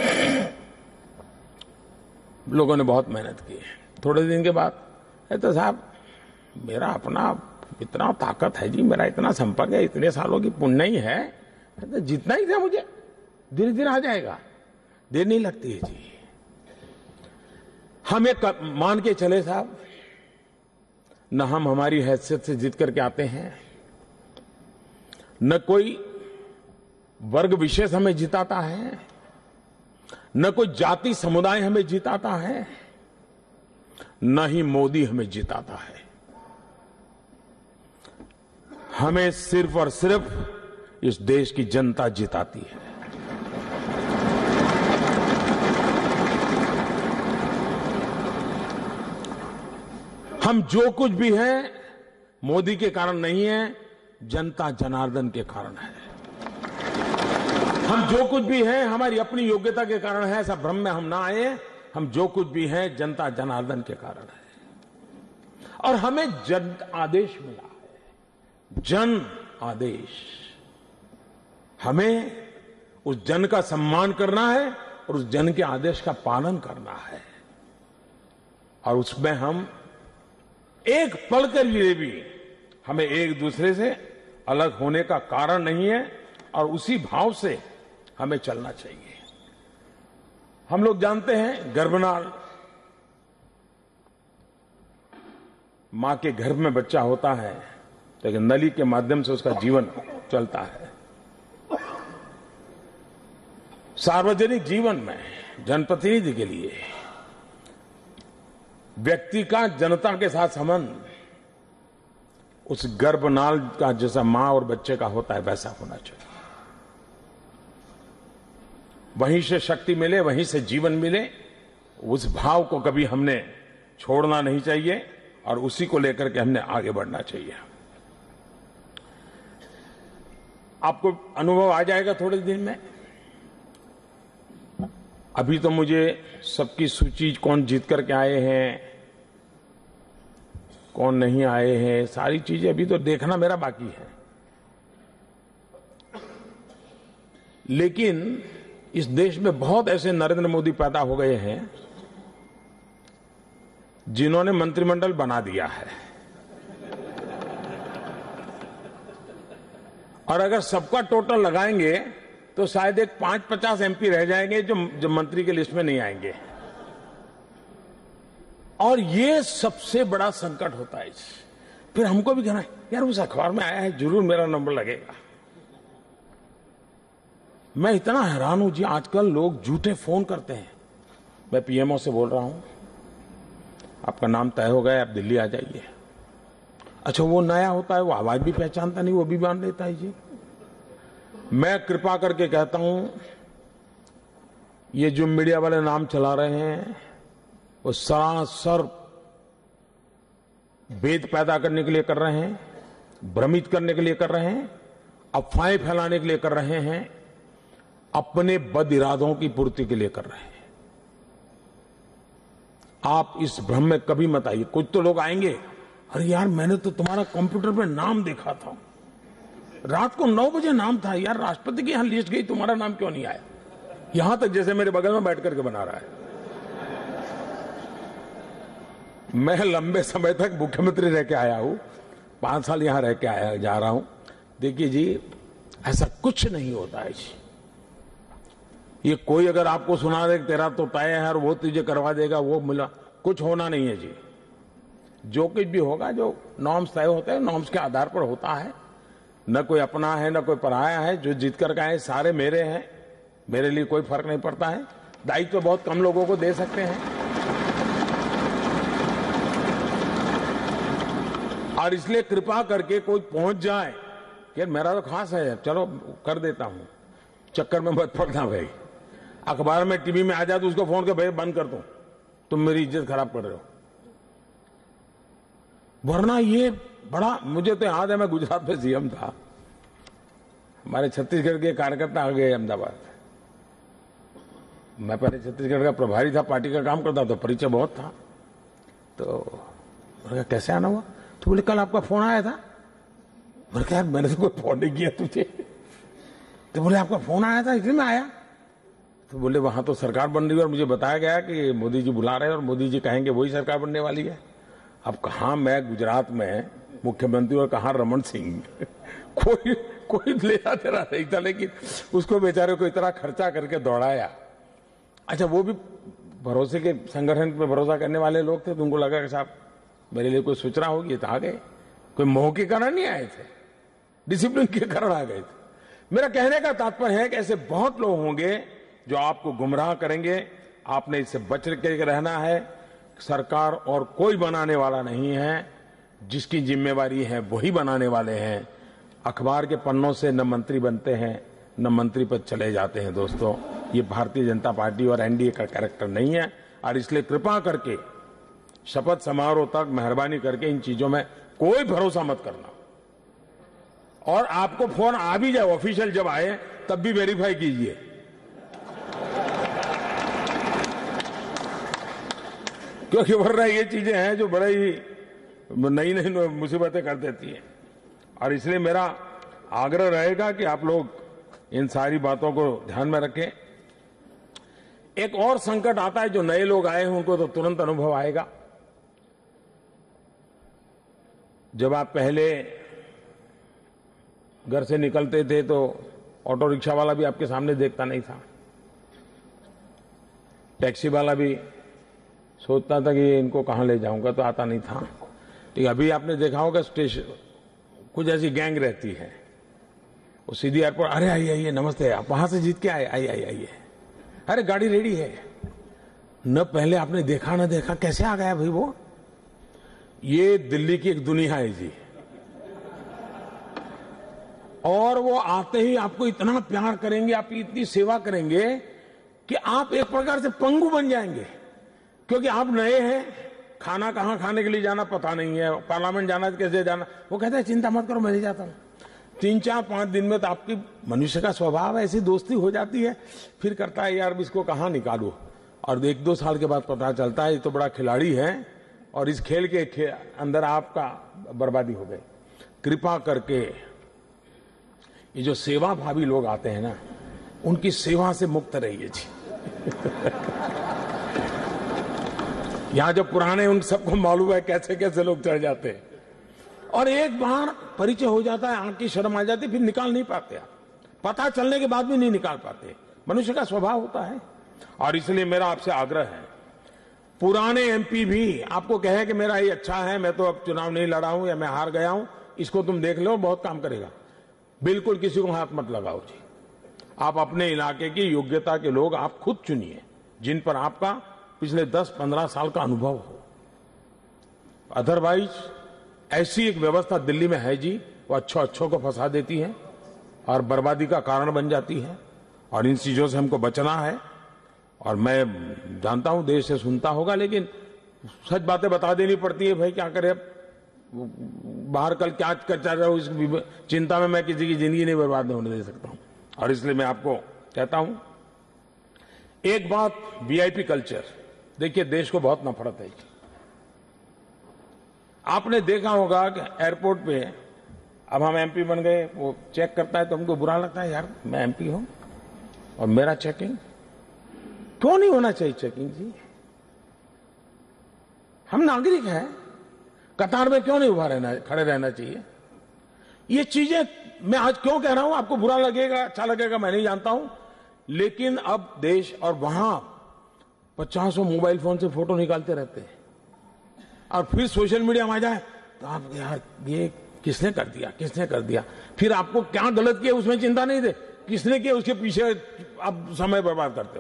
लोगों ने बहुत मेहनत की है। थोड़े दिन के बाद तो साहब मेरा अपना इतना ताकत है जी, मेरा इतना संपर्क है, इतने सालों की पुण्य ही है, तो जितना ही था मुझे धीरे धीरे आ जाएगा, देर नहीं लगती है जी। हम एक मान के चले साहब, न हम हमारी हैसियत से जीत करके आते हैं, न कोई वर्ग विशेष हमें जिताता है, न कोई जाति समुदाय हमें जिताता है, न ही मोदी हमें जिताता है। हमें सिर्फ और सिर्फ इस देश की जनता जिताती है। हम जो कुछ भी हैं मोदी के कारण नहीं है, जनता जनार्दन के कारण है। हम जो कुछ भी हैं हमारी अपनी योग्यता के कारण है, ऐसा भ्रम में हम ना आए। हम जो कुछ भी हैं जनता जनार्दन के कारण है। और हमें जन आदेश मिला है, जन आदेश। हमें उस जन का सम्मान करना है और उस जन के आदेश का पालन करना है। और उसमें हम एक पल के लिए भी हमें एक दूसरे से अलग होने का कारण नहीं है, और उसी भाव से हमें चलना चाहिए। हम लोग जानते हैं गर्भनाल, मां के गर्भ में बच्चा होता है तो एक नली के माध्यम से उसका जीवन चलता है। सार्वजनिक जीवन में जनप्रतिनिधि के लिए व्यक्ति का जनता के साथ संबंध उस गर्भनाल का जैसा मां और बच्चे का होता है वैसा होना चाहिए। वहीं से शक्ति मिले, वहीं से जीवन मिले, उस भाव को कभी हमने छोड़ना नहीं चाहिए और उसी को लेकर के हमने आगे बढ़ना चाहिए। आपको अनुभव आ जाएगा थोड़े दिन में। अभी तो मुझे सबकी सूची कौन जीत करके आए हैं, कौन नहीं आए हैं, सारी चीजें अभी तो देखना मेरा बाकी है। लेकिन इस देश में बहुत ऐसे नरेंद्र मोदी पैदा हो गए हैं जिन्होंने मंत्रिमंडल बना दिया है, और अगर सबका टोटल लगाएंगे तो शायद एक पांच पचास एमपी रह जाएंगे जो, जो मंत्री के लिस्ट में नहीं आएंगे। और ये सबसे बड़ा संकट होता है। फिर हमको भी कहना है यार उस अखबार में आया है, जरूर मेरा नंबर लगेगा। मैं इतना हैरान हूं जी, आजकल लोग झूठे फोन करते हैं। मैं पीएमओ से बोल रहा हूं, आपका नाम तय हो गया, आप दिल्ली आ जाइए। अच्छा, वो नया होता है, वो आवाज भी पहचानता नहीं, वो भी मान लेता है जी। मैं कृपा करके कहता हूं, ये जो मीडिया वाले नाम चला रहे हैं वो सरासर भेद पैदा करने के लिए कर रहे हैं, भ्रमित करने के लिए कर रहे हैं, अफवाहें फैलाने के लिए कर रहे हैं, अपने बद इरादों की पूर्ति के लिए कर रहे हैं। आप इस भ्रम में कभी मत आइए। कुछ तो लोग आएंगे, अरे यार मैंने तो तुम्हारा कंप्यूटर पे नाम देखा था, रात को नौ बजे नाम था यार, राष्ट्रपति की यहां लिस्ट गई, तुम्हारा नाम क्यों नहीं आया? यहां तक जैसे मेरे बगल में बैठ करके बना रहा है। मैं लंबे समय तक मुख्यमंत्री रह के आया हूं, पांच साल यहां रह के आया जा रहा हूं। देखिए जी, ऐसा कुछ नहीं होता है जी। ये कोई अगर आपको सुना दे तेरा तो तय है और वो तुझे करवा देगा, वो मिला, कुछ होना नहीं है जी। जो कुछ भी होगा, जो नॉर्म्स तय होते हैं, नॉर्म्स के आधार पर होता है। न कोई अपना है न कोई पराया है, जो जीत कर गए सारे मेरे हैं, मेरे लिए कोई फर्क नहीं पड़ता है। दायित्व तो बहुत कम लोगों को दे सकते हैं, और इसलिए कृपा करके कोई पहुंच जाए कि मेरा तो खास है, चलो कर देता हूं, चक्कर में मत पड़ना भाई। अखबार में टीवी में आ जाए तो उसको फोन कर भाई बंद कर दो, तुम मेरी इज्जत खराब कर रहे हो। वरना ये बड़ा, मुझे तो याद है मैं गुजरात में सीएम था, हमारे छत्तीसगढ़ के कार्यकर्ता आ गए अहमदाबाद। मैं पहले छत्तीसगढ़ का प्रभारी था, पार्टी का काम करता, तो परिचय बहुत था। तो कैसे आना हुआ? तो बोले कल आपका फोन आया था। बोले क्या, मैंने तो कोई फोन नहीं किया तुझे। तो बोले आपका फोन आया था इसलिए मैं आया। तो बोले वहां तो सरकार बन रही है और मुझे बताया गया कि मोदी जी बुला रहे हैं और मोदी जी कहेंगे वही सरकार बनने वाली है। अब कहा मैं गुजरात में मुख्यमंत्री और कहा रमन सिंह, कोई कोई लेना तेरा नहीं था, लेकिन उसको बेचारे को इतना खर्चा करके दौड़ाया। अच्छा, वो भी भरोसे के संगठन पे भरोसा करने वाले लोग थे, तो उनको लगा कि साहब मेरे लिए कोई सूचना होगी, तो आ गए। कोई मोह के कारण नहीं आए थे, डिसिप्लिन के कारण आ गए थे। मेरा कहने का तात्पर्य है कि ऐसे बहुत लोग होंगे जो आपको गुमराह करेंगे। आपने इससे बच के रहना है। सरकार और कोई बनाने वाला नहीं है, जिसकी जिम्मेवारी है वही बनाने वाले हैं। अखबार के पन्नों से न मंत्री बनते हैं न मंत्री पद चले जाते हैं। दोस्तों, ये भारतीय जनता पार्टी और एनडीए का कैरेक्टर नहीं है, और इसलिए कृपा करके शपथ समारोह तक मेहरबानी करके इन चीजों में कोई भरोसा मत करना। और आपको फोन आ भी जाए, ऑफिशियल जब आए तब भी वेरीफाई कीजिए। क्योंकि वरना ये चीजें हैं जो बड़े ही नई नई मुसीबतें कर देती हैं। और इसलिए मेरा आग्रह रहेगा कि आप लोग इन सारी बातों को ध्यान में रखें। एक और संकट आता है, जो नए लोग आए हैं उनको तो तुरंत अनुभव आएगा। जब आप पहले घर से निकलते थे तो ऑटो रिक्शा वाला भी आपके सामने देखता नहीं था, टैक्सी वाला भी सोचता था कि इनको कहां ले जाऊंगा, तो आता नहीं था। ठीक, अभी आपने देखा होगा स्टेशन कुछ ऐसी गैंग रहती है, वो सीधी एयरपोर्ट, अरे आइए आइए नमस्ते, आप वहां से जीत के आए, आइए आइए आइए, अरे गाड़ी रेडी है। न पहले आपने देखा न देखा, कैसे आ गया भाई वो। ये दिल्ली की एक दुनिया है जी, और वो आते ही आपको इतना प्यार करेंगे, आपकी इतनी सेवा करेंगे कि आप एक प्रकार से पंगु बन जाएंगे। क्योंकि आप नए हैं, खाना कहां खाने के लिए जाना पता नहीं है, पार्लियामेंट जाना कैसे जाना, वो कहते हैं चिंता मत करो मैं ले जाता हूं। तीन चार पांच दिन में तो आपकी, मनुष्य का स्वभाव है, ऐसी दोस्ती हो जाती है। फिर करता है यार इसको कहां निकालू, और एक दो साल के बाद पता चलता है ये तो बड़ा खिलाड़ी है और इस खेल के खे, अंदर आपका बर्बादी हो गई। कृपा करके ये जो सेवा भावी लोग आते हैं ना, उनकी सेवा से मुक्त रहिए जी। यहां जो पुराने, उन सबको मालूम है कैसे कैसे लोग चढ़ जाते हैं, और एक बार परिचय हो जाता है, आंख की शर्म आ जाती है, फिर निकाल नहीं पाते आप। पता चलने के बाद भी नहीं निकाल पाते। मनुष्य का स्वभाव होता है। और इसलिए मेरा आपसे आग्रह है, पुराने एमपी भी आपको कहे कि मेरा ये अच्छा है, मैं तो अब चुनाव नहीं लड़ा हूं या मैं हार गया हूं, इसको तुम देख लो, बहुत काम करेगा। बिल्कुल किसी को हाथ मत लगाओ जी। आप अपने इलाके की योग्यता के लोग आप खुद चुनिए, जिन पर आपका पिछले दस पंद्रह साल का अनुभव हो। अदरवाइज ऐसी एक व्यवस्था दिल्ली में है जी, वो अच्छो अच्छों को फंसा देती है और बर्बादी का कारण बन जाती है। और इन चीजों से हमको बचना है। और मैं जानता हूं देश से सुनता होगा, लेकिन सच बातें बता देनी पड़ती है। भाई क्या करे, बाहर कल क्या कर चल रहा हूं, इस चिंता में मैं किसी की जिंदगी नहीं बर्बाद होने दे सकता हूं। और इसलिए मैं आपको कहता हूं, एक बात, वीआईपी कल्चर, देखिए देश को बहुत नफरत है। आपने देखा होगा कि एयरपोर्ट पे अब हम एमपी बन गए, वो चेक करता है तो हमको बुरा लगता है, यार मैं एमपी हूं और मेरा चेकिंग क्यों नहीं होना चाहिए? चेकिंग जी, हम नागरिक हैं, कतार में क्यों नहीं उभा रहना, खड़े रहना चाहिए? ये चीजें मैं आज क्यों कह रहा हूं, आपको बुरा लगेगा अच्छा लगेगा मैं नहीं जानता हूं, लेकिन अब देश, और वहां पचासों मोबाइल फोन से फोटो निकालते रहते हैं, और फिर सोशल मीडिया में आ जाए तो आप यार ये किसने कर दिया, किसने कर दिया, फिर आपको क्या गलत किया उसमें चिंता नहीं दे, किसने किया उसके पीछे आप समय बर्बाद करते हो।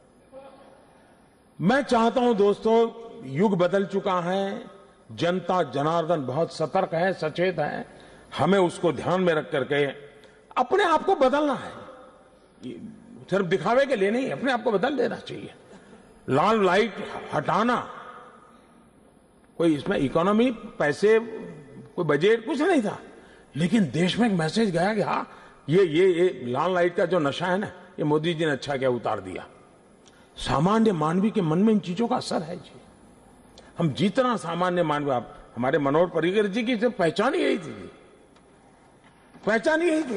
मैं चाहता हूं दोस्तों, युग बदल चुका है, जनता जनार्दन बहुत सतर्क है, सचेत है, हमें उसको ध्यान में रख करके अपने आप को बदलना है। सिर्फ दिखावे के लिए नहीं, अपने आप को बदल देना चाहिए। लाल लाइट हटाना, कोई इसमें इकोनॉमी, पैसे, कोई बजट कुछ नहीं था, लेकिन देश में एक मैसेज गया कि हाँ ये ये ये लाल लाइट का जो नशा है ना, ये मोदी जी ने अच्छा क्या उतार दिया। सामान्य मानवी के मन में इन चीजों का असर है जी। हम जितना सामान्य मानव, आप हमारे मनोहर पर्रिकर जी की पहचान ही यही थी, पहचान ही यही थी,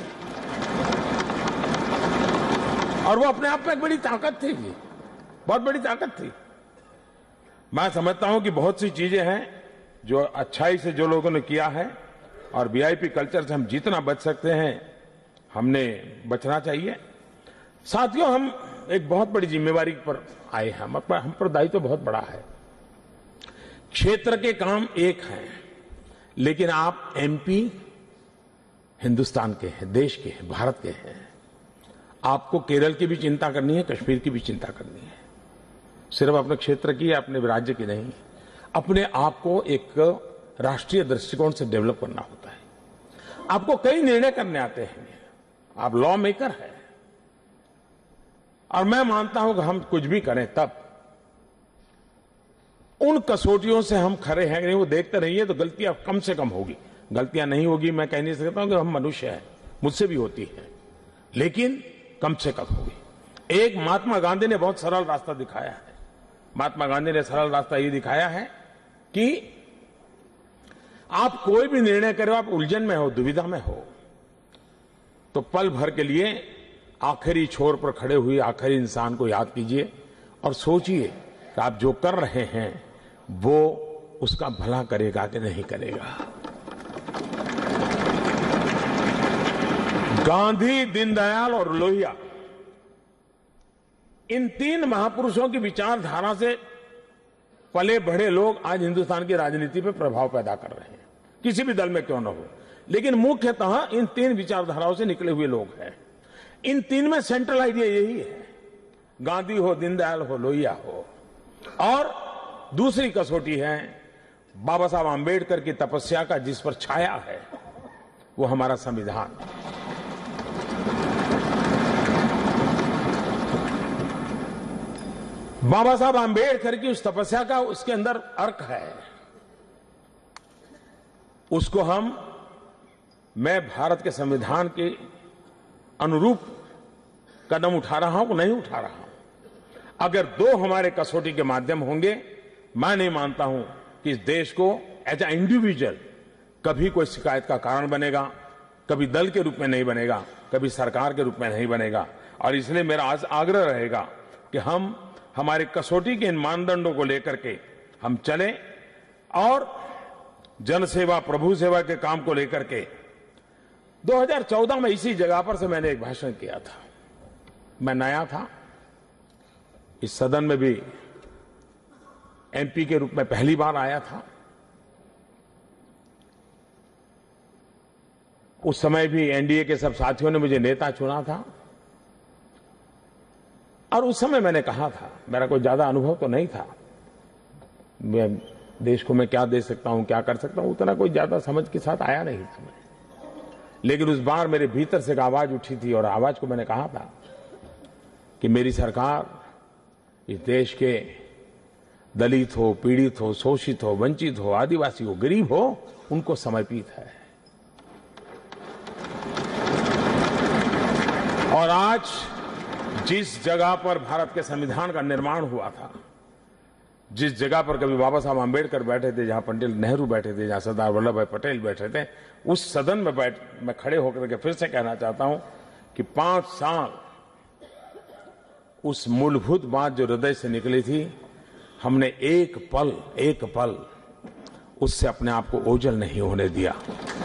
और वो अपने आप में एक बड़ी ताकत थी जी, बहुत बड़ी ताकत थी। मैं समझता हूं कि बहुत सी चीजें हैं जो अच्छाई से जो लोगों ने किया है, और वीआईपी कल्चर से हम जितना बच सकते हैं हमने बचना चाहिए। साथियों, हम एक बहुत बड़ी जिम्मेवारी पर आए हैं, हम पर, हम पर दायित्व तो बहुत बड़ा है। क्षेत्र के काम एक हैं, लेकिन आप एमपी हिंदुस्तान के हैं, देश के हैं, भारत के हैं। आपको केरल की भी चिंता करनी है, कश्मीर की भी चिंता करनी है, सिर्फ अपने क्षेत्र की या अपने राज्य की नहीं। अपने आप को एक राष्ट्रीय दृष्टिकोण से डेवलप करना होता है। आपको कई निर्णय करने आते हैं, आप लॉ मेकर हैं, और मैं मानता हूं कि हम कुछ भी करें तब उन कसौटियों से हम खरे हैं कि नहीं, वो देखते रहिए तो गलतियां कम से कम होगी। गलतियां नहीं होगी मैं कह नहीं सकता हूं कि हम मनुष्य हैं, मुझसे भी होती है, लेकिन कम से कम होगी। एक महात्मा गांधी ने बहुत सरल रास्ता दिखाया है। महात्मा गांधी ने सरल रास्ता ये दिखाया है कि आप कोई भी निर्णय करो, आप उलझन में हो, दुविधा में हो, तो पल भर के लिए आखिरी छोर पर खड़े हुए आखिरी इंसान को याद कीजिए और सोचिए कि आप जो कर रहे हैं वो उसका भला करेगा कि नहीं करेगा। गांधी, दीनदयाल और लोहिया, इन तीन महापुरुषों की विचारधारा से पले बढ़े लोग आज हिंदुस्तान की राजनीति पे प्रभाव पैदा कर रहे हैं, किसी भी दल में क्यों न हो, लेकिन मुख्यतः इन तीन विचारधाराओं से निकले हुए लोग हैं। इन तीन में सेंट्रल आइडिया यही है, गांधी हो, दीनदयाल हो, लोहिया हो, और दूसरी कसौटी है बाबा साहब आंबेडकर की तपस्या का जिस पर छाया है वो हमारा संविधान। बाबा साहब आंबेडकर की उस तपस्या का उसके अंदर अर्क है, उसको हम, मैं भारत के संविधान के अनुरूप कदम उठा रहा हूं, नहीं उठा रहा हूं। अगर दो हमारे कसौटी के माध्यम होंगे, मैं नहीं मानता हूं कि इस देश को एज ए इंडिविजुअल कभी कोई शिकायत का कारण बनेगा, कभी दल के रूप में नहीं बनेगा, कभी सरकार के रूप में नहीं बनेगा। और इसलिए मेरा आज आग्रह रहेगा कि हम हमारे कसौटी के इन मानदंडों को लेकर के हम चले और जनसेवा, प्रभु सेवा के काम को लेकर के दो हज़ार चौदह में इसी जगह पर से मैंने एक भाषण किया था। मैं नया था, इस सदन में भी एमपी के रूप में पहली बार आया था। उस समय भी एनडीए के सब साथियों ने मुझे नेता चुना था और उस समय मैंने कहा था, मेरा कोई ज्यादा अनुभव तो नहीं था, मैं देश को मैं क्या दे सकता हूं, क्या कर सकता हूं, उतना कोई ज्यादा समझ के साथ आया नहीं था मैं। लेकिन उस बार मेरे भीतर से एक आवाज उठी थी और आवाज को मैंने कहा था कि मेरी सरकार इस देश के दलित हो, पीड़ित हो, शोषित हो, वंचित हो, आदिवासी हो, गरीब हो, उनको समर्पित है। और आज जिस जगह पर भारत के संविधान का निर्माण हुआ था, जिस जगह पर कभी बाबा साहब आंबेडकर बैठे थे, जहां पंडित नेहरू बैठे थे, जहां सरदार वल्लभ भाई पटेल बैठे थे, उस सदन में बैठ मैं खड़े होकर के फिर से कहना चाहता हूं कि पांच साल उस मूलभूत बात जो हृदय से निकली थी, हमने एक पल एक पल उससे अपने आप को ओझल नहीं होने दिया।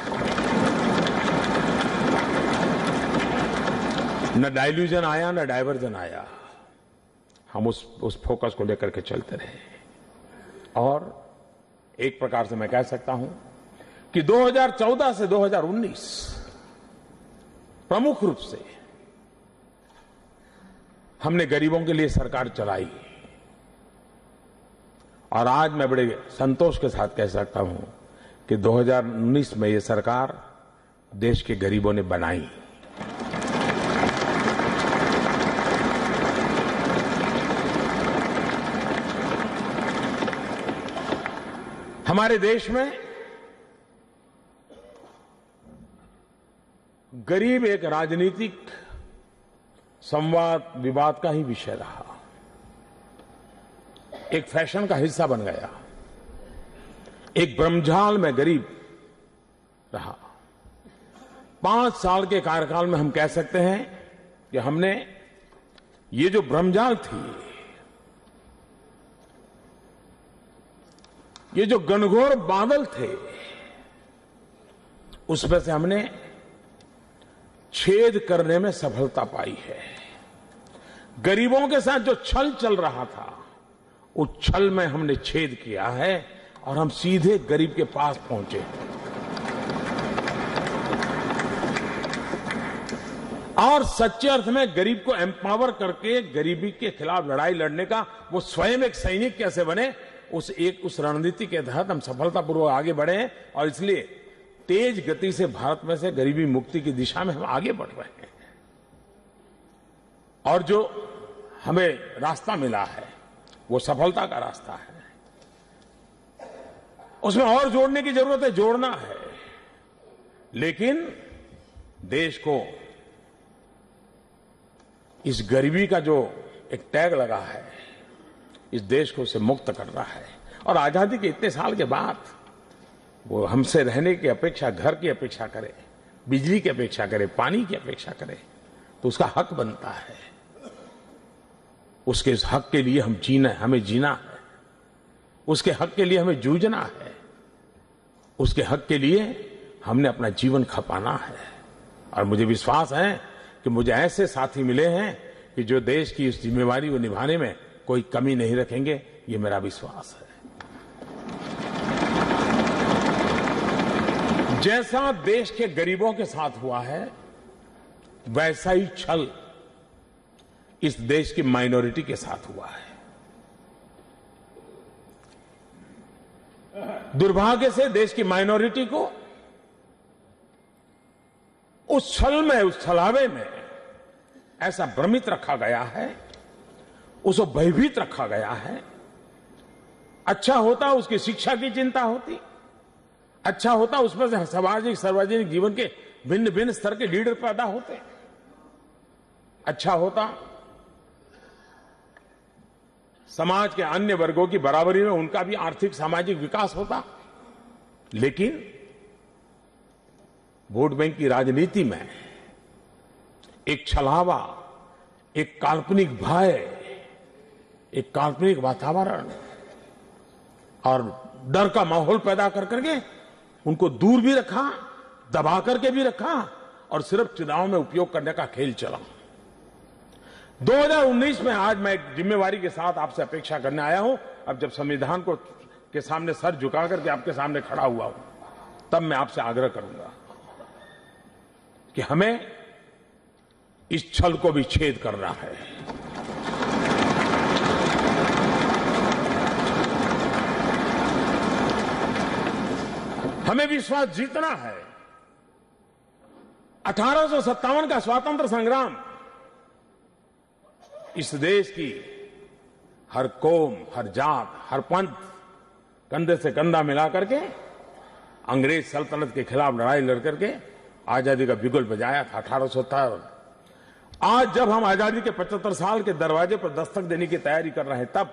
न डाइल्यूजन आया, न डाइवर्जन आया। हम उस उस फोकस को लेकर के चलते रहे और एक प्रकार से मैं कह सकता हूं कि दो हज़ार चौदह से दो हज़ार उन्नीस प्रमुख रूप से हमने गरीबों के लिए सरकार चलाई और आज मैं बड़े संतोष के साथ कह सकता हूं कि दो हज़ार उन्नीस में ये सरकार देश के गरीबों ने बनाई। हमारे देश में गरीब एक राजनीतिक संवाद विवाद का ही विषय रहा, एक फैशन का हिस्सा बन गया, एक ब्रह्मजाल में गरीब रहा। पांच साल के कार्यकाल में हम कह सकते हैं कि हमने ये जो ब्रह्मजाल थी, ये जो घनघोर बादल थे, उसमें से हमने छेद करने में सफलता पाई है। गरीबों के साथ जो छल चल रहा था, उस छल में हमने छेद किया है और हम सीधे गरीब के पास पहुंचे। और सच्चे अर्थ में गरीब को एम्पावर करके गरीबी के खिलाफ लड़ाई लड़ने का वो स्वयं एक सैनिक कैसे बने, उस एक उस रणनीति के तहत हम सफलतापूर्वक आगे बढ़े हैं और इसलिए तेज गति से भारत में से गरीबी मुक्ति की दिशा में हम आगे बढ़ रहे हैं। और जो हमें रास्ता मिला है वो सफलता का रास्ता है। उसमें और जोड़ने की जरूरत है, जोड़ना है, लेकिन देश को इस गरीबी का जो एक टैग लगा है, इस देश को उसे मुक्त करना है। और आजादी के इतने साल के बाद वो हमसे रहने की अपेक्षा, घर की अपेक्षा करे, बिजली की अपेक्षा करे, पानी की अपेक्षा करे, तो उसका हक बनता है। उसके इस हक के लिए हम जीना, हमें जीना है, उसके हक के लिए हमें जूझना है, उसके हक के लिए हमने अपना जीवन खपाना है। और मुझे विश्वास है कि मुझे ऐसे साथी मिले हैं कि जो देश की इस जिम्मेवारी को निभाने में कोई कमी नहीं रखेंगे, ये मेरा विश्वास है। जैसा देश के गरीबों के साथ हुआ है, वैसा ही छल इस देश की माइनॉरिटी के साथ हुआ है। दुर्भाग्य से देश की माइनॉरिटी को उस छल में, उस छलावे में ऐसा भ्रमित रखा गया है, उसको भयभीत रखा गया है। अच्छा होता उसकी शिक्षा की चिंता होती, अच्छा होता उसमें से सामाजिक सार्वजनिक जीवन के भिन्न भिन्न स्तर के लीडर पैदा होते, अच्छा होता समाज के अन्य वर्गों की बराबरी में उनका भी आर्थिक सामाजिक विकास होता। लेकिन वोट बैंक की राजनीति में एक छलावा, एक काल्पनिक भय, एक काल्पनिक वातावरण और डर का माहौल पैदा कर करके उनको दूर भी रखा, दबा करके भी रखा और सिर्फ चुनाव में उपयोग करने का खेल चला। दो हज़ार उन्नीस में आज मैं एक जिम्मेवारी के साथ आपसे अपेक्षा करने आया हूं। अब जब संविधान को के सामने सर झुका करके आपके सामने खड़ा हुआ हूं, तब मैं आपसे आग्रह करूंगा कि हमें इस छल को भी छेद करना है। हमें विश्वास जीतना है। अठारह सौ सत्तावन का स्वातंत्र संग्राम इस देश की हर कौम, हर जात, हर पंथ कंधे से कंधा मिला करके अंग्रेज सल्तनत के खिलाफ लड़ाई लड़ करके आजादी का बिगुल बजाया था। अठारह सौ सत्तावन। आज जब हम आजादी के पचहत्तर साल के दरवाजे पर दस्तक देने की तैयारी कर रहे हैं, तब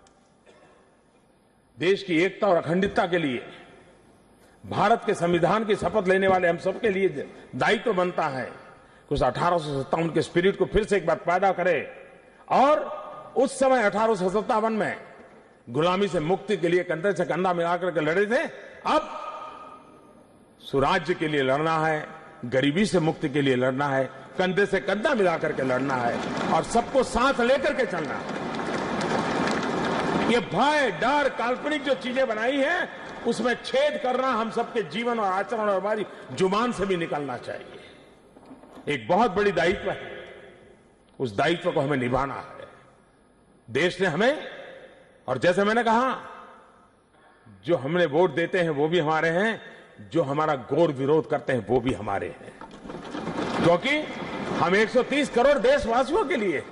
देश की एकता और अखंडता के लिए भारत के संविधान की शपथ लेने वाले हम सबके लिए दायित्व तो बनता है कि उस अठारह सौ सत्तावन के स्पिरिट को फिर से एक बार पैदा करे। और उस समय अठारह सौ सत्तावन में गुलामी से मुक्ति के लिए कंधे से कंधा मिलाकर के लड़े थे। अब स्वराज्य के लिए लड़ना है, गरीबी से मुक्ति के लिए लड़ना है, कंधे से कंधा मिलाकर के लड़ना है और सबको साथ लेकर के चलना है। ये भय, डर, काल्पनिक जो चीजें बनाई हैं, उसमें छेद करना हम सबके जीवन और आचरण और हमारी जुबान से भी निकलना चाहिए। एक बहुत बड़ी दायित्व है, उस दायित्व को हमें निभाना है। देश ने हमें, और जैसे मैंने कहा, जो हमने वोट देते हैं वो भी हमारे हैं, जो हमारा घोर विरोध करते हैं वो भी हमारे हैं, क्योंकि हम एक सौ तीस करोड़ देशवासियों के लिए,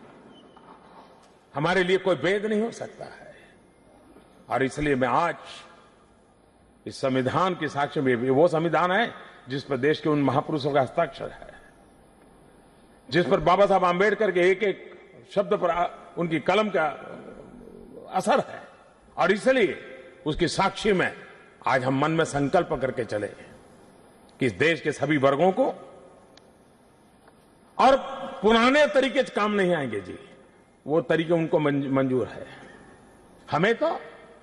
हमारे लिए कोई भेद नहीं हो सकता है। और इसलिए मैं आज इस संविधान के साक्ष्य में, वो संविधान है जिस पर देश के उन महापुरुषों का हस्ताक्षर है, जिस पर बाबा साहब आंबेडकर के एक एक शब्द पर उनकी कलम का असर है, और इसलिए उसकी साक्षी में आज हम मन में संकल्प करके चले कि इस देश के सभी वर्गों को, और पुराने तरीके से काम नहीं आएंगे जी, वो तरीके उनको मंजूर है। हमें तो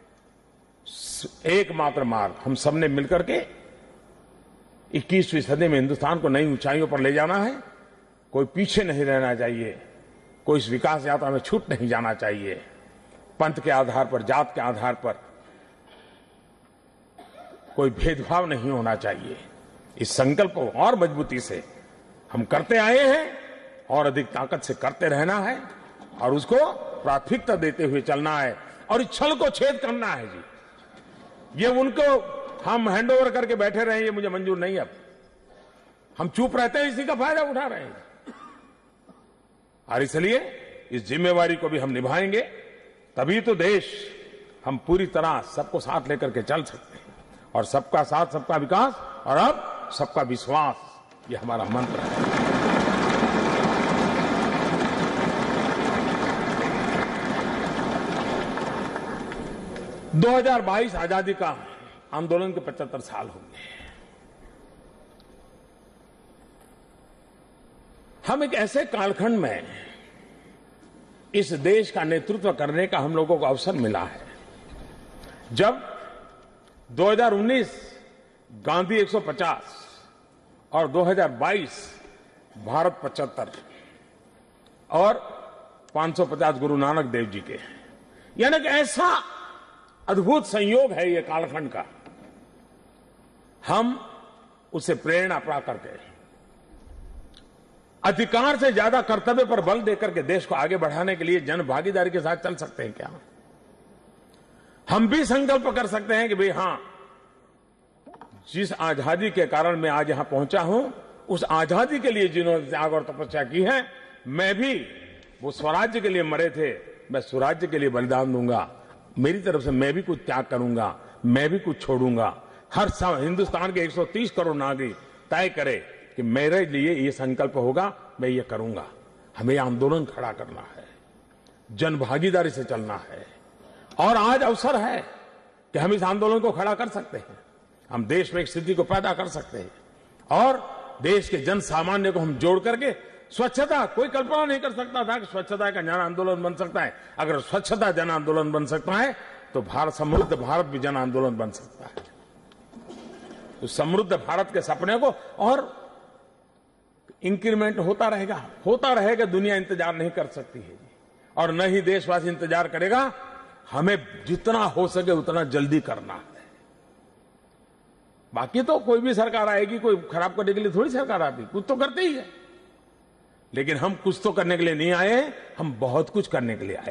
एकमात्र मार्ग हम सबने मिलकर के इक्कीसवीं सदी में हिंदुस्तान को नई ऊंचाइयों पर ले जाना है। कोई पीछे नहीं रहना चाहिए, कोई इस विकास यात्रा में छूट नहीं जाना चाहिए। पंथ के आधार पर, जात के आधार पर कोई भेदभाव नहीं होना चाहिए। इस संकल्प को और मजबूती से हम करते आए हैं और अधिक ताकत से करते रहना है और उसको प्राथमिकता देते हुए चलना है और इस छल को छेद करना है जी। ये उनको हम हैंड ओवर करके बैठे रहे, ये मुझे मंजूर नहीं। अब हम चुप रहते हैं, इसी का फायदा उठा रहे हैं, और इसलिए इस जिम्मेवारी को भी हम निभाएंगे, तभी तो देश हम पूरी तरह सबको साथ लेकर के चल सकते हैं। और सबका साथ, सबका विकास और अब सबका विश्वास, ये हमारा मंत्र है। दो हज़ार बाईस आजादी का आंदोलन के पचहत्तर साल होंगे। हम एक ऐसे कालखंड में इस देश का नेतृत्व करने का हम लोगों को अवसर मिला है, जब दो हज़ार उन्नीस गांधी एक सौ पचास और दो हज़ार बाईस भारत पचहत्तर और पाँच सौ पचास गुरु नानक देव जी के, यानी कि ऐसा अद्भुत संयोग है ये कालखंड का। हम उसे प्रेरणा पा करके अधिकार से ज्यादा कर्तव्य पर बल देकर के देश को आगे बढ़ाने के लिए जन भागीदारी के साथ चल सकते हैं क्या? हम भी संकल्प कर सकते हैं कि भाई हां, जिस आजादी के कारण मैं आज यहां पहुंचा हूं, उस आजादी के लिए जिन्होंने त्याग और तपस्या की है, मैं भी, वो स्वराज्य के लिए मरे थे, मैं स्वराज्य के लिए बलिदान दूंगा। मेरी तरफ से मैं भी कुछ त्याग करूंगा, मैं भी कुछ छोड़ूंगा। हर हिंदुस्तान के एक सौ तीस करोड़ नागरिक तय करे कि मेरे लिए ये संकल्प होगा, मैं ये करूंगा। हमें आंदोलन खड़ा करना है। जन भागीदारी से चलना है। और आज अवसर है कि हम इस आंदोलन को खड़ा कर सकते हैं, हम देश में एक स्थिति को पैदा कर सकते हैं और देश के जन सामान्य को हम जोड़ करके स्वच्छता, कोई कल्पना नहीं कर सकता था कि स्वच्छता का जन आंदोलन बन सकता है। अगर स्वच्छता जन आंदोलन बन सकता है तो भारत समृद्ध भारत भी जन आंदोलन बन सकता है। तो समृद्ध भारत के सपने को और इंक्रीमेंट होता रहेगा होता रहेगा दुनिया इंतजार नहीं कर सकती है और न ही देशवासी इंतजार करेगा। हमें जितना हो सके उतना जल्दी करना है। बाकी तो कोई भी सरकार आएगी, कोई खराब करने के लिए थोड़ी सरकार आती, कुछ तो करते ही है। लेकिन हम कुछ तो करने के लिए नहीं आए, हम बहुत कुछ करने के लिए आए।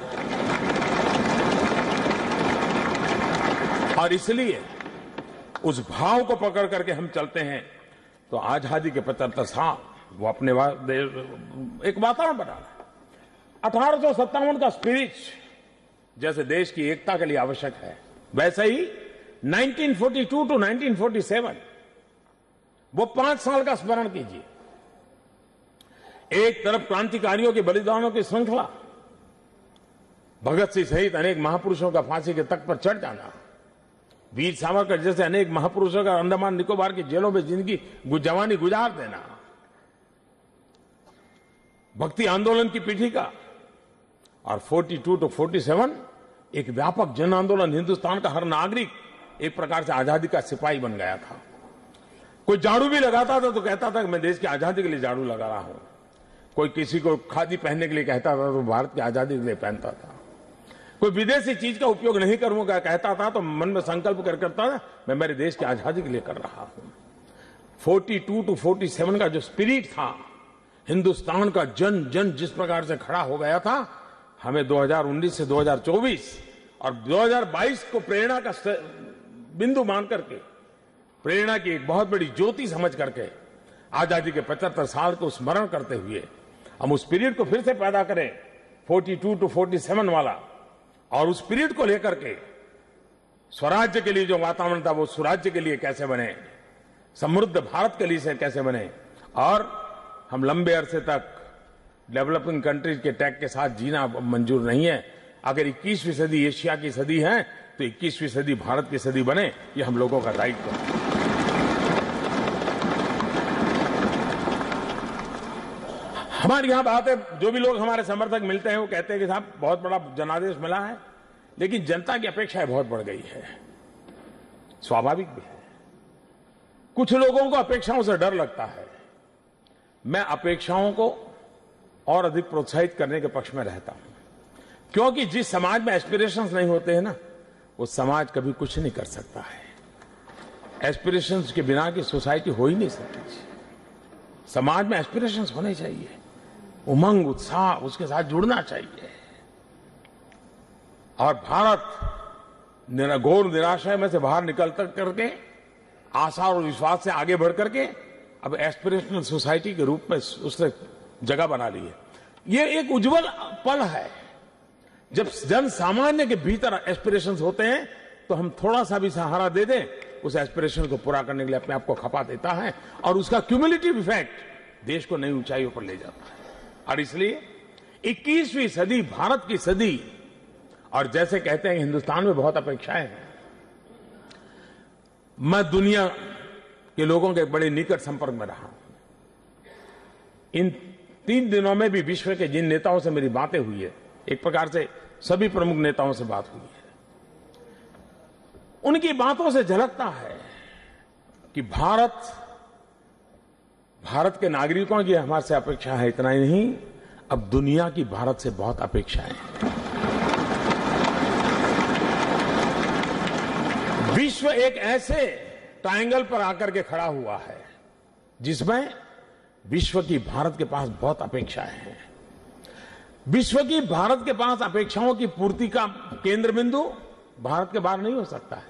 और इसलिए उस भाव को पकड़ करके हम चलते हैं तो आजादी के पचहत्तर साल वो अपने एक वातावरण बना है। अठारह सौ सत्तावन का स्पिरिट जैसे देश की एकता के लिए आवश्यक है, वैसे ही उन्नीस सौ बयालीस टू उन्नीस सौ सैंतालीस वो पांच साल का स्मरण कीजिए। एक तरफ क्रांतिकारियों के बलिदानों की श्रृंखला, भगत सिंह सहित अनेक महापुरुषों का फांसी के तख्त पर चढ़ जाना, वीर सावरकर जैसे अनेक महापुरुषों का अंडमान निकोबार की जेलों में जिंदगी जवानी गुजार देना, भक्ति आंदोलन की पीठिका, और बयालीस टू सैंतालीस एक व्यापक जन आंदोलन। हिंदुस्तान का हर नागरिक एक प्रकार से आजादी का सिपाही बन गया था। कोई झाड़ू भी लगाता था तो कहता था कि मैं देश की आजादी के लिए झाड़ू लगा रहा हूं। कोई किसी को खादी पहनने के लिए कहता था तो भारत की आजादी के लिए पहनता था। कोई विदेशी चीज का उपयोग नहीं करूंगा कहता था तो मन में संकल्प कर करता था मैं मेरे देश की आजादी के लिए कर रहा हूं। बयालीस टू सैंतालीस का जो स्पिरिट था, हिंदुस्तान का जन जन जिस प्रकार से खड़ा हो गया था, हमें दो हज़ार उन्नीस से दो हज़ार चौबीस और दो हज़ार बाईस को प्रेरणा का बिंदु मान करके, प्रेरणा की एक बहुत बड़ी ज्योति समझ करके आजादी के पचहत्तर साल को स्मरण करते हुए हम उस स्पिरिट को फिर से पैदा करें, बयालीस टू सैंतालीस वाला, और उस स्पिरिट को लेकर के स्वराज्य के लिए जो वातावरण था वो सुराज्य के लिए कैसे बने, समृद्ध भारत के लिए कैसे बने, और हम लंबे अरसे तक डेवलपिंग कंट्रीज के टैग के साथ जीना मंजूर नहीं है। अगर इक्कीसवीं सदी एशिया की सदी है तो इक्कीसवीं सदी भारत की सदी बने, ये हम लोगों का दायित्व है। हमारी यहां बात है, जो भी लोग हमारे समर्थक मिलते हैं वो कहते हैं कि साहब बहुत बड़ा जनादेश मिला है, लेकिन जनता की अपेक्षाएं बहुत बढ़ गई है। स्वाभाविक भी है, कुछ लोगों को अपेक्षाओं से डर लगता है। मैं अपेक्षाओं को और अधिक प्रोत्साहित करने के पक्ष में रहता हूं, क्योंकि जिस समाज में एस्पिरेशंस नहीं होते हैं ना, वो समाज कभी कुछ नहीं कर सकता है। एस्पिरेशंस के बिना की सोसाइटी हो ही नहीं सकती। समाज में एस्पिरेशंस होने चाहिए, उमंग उत्साह उसके साथ जुड़ना चाहिए। और भारत घोर निराशा में से बाहर निकल करके आशा और विश्वास से आगे बढ़ करके अब एस्पिरेशनल सोसाइटी के रूप में उसने जगह बना ली है। ये एक उज्जवल पल है। जब जन सामान्य के भीतर एस्पिरेशंस होते हैं तो हम थोड़ा सा भी सहारा दे दें, उस एस्पिरेशन को पूरा करने के लिए अपने आप को खपा देता है और उसका क्यूमुलेटिव इफेक्ट देश को नई ऊंचाइयों पर ले जाता है। और इसलिए इक्कीसवीं सदी भारत की सदी, और जैसे कहते हैं हिंदुस्तान में बहुत अपेक्षाएं हैं। मैं दुनिया के लोगों के बड़े निकट संपर्क में रहा हूं। इन तीन दिनों में भी विश्व के जिन नेताओं से मेरी बातें हुई है, एक प्रकार से सभी प्रमुख नेताओं से बात हुई है, उनकी बातों से झलकता है कि भारत भारत के नागरिकों की हमारे से अपेक्षा है। इतना ही नहीं, अब दुनिया की भारत से बहुत अपेक्षाएं हैं। विश्व एक ऐसे ट्रायंगल पर आकर के खड़ा हुआ है जिसमें विश्व की भारत के पास बहुत अपेक्षाएं हैं। विश्व की भारत के पास अपेक्षाओं की पूर्ति का केंद्र बिंदु भारत के बाहर नहीं हो सकता है।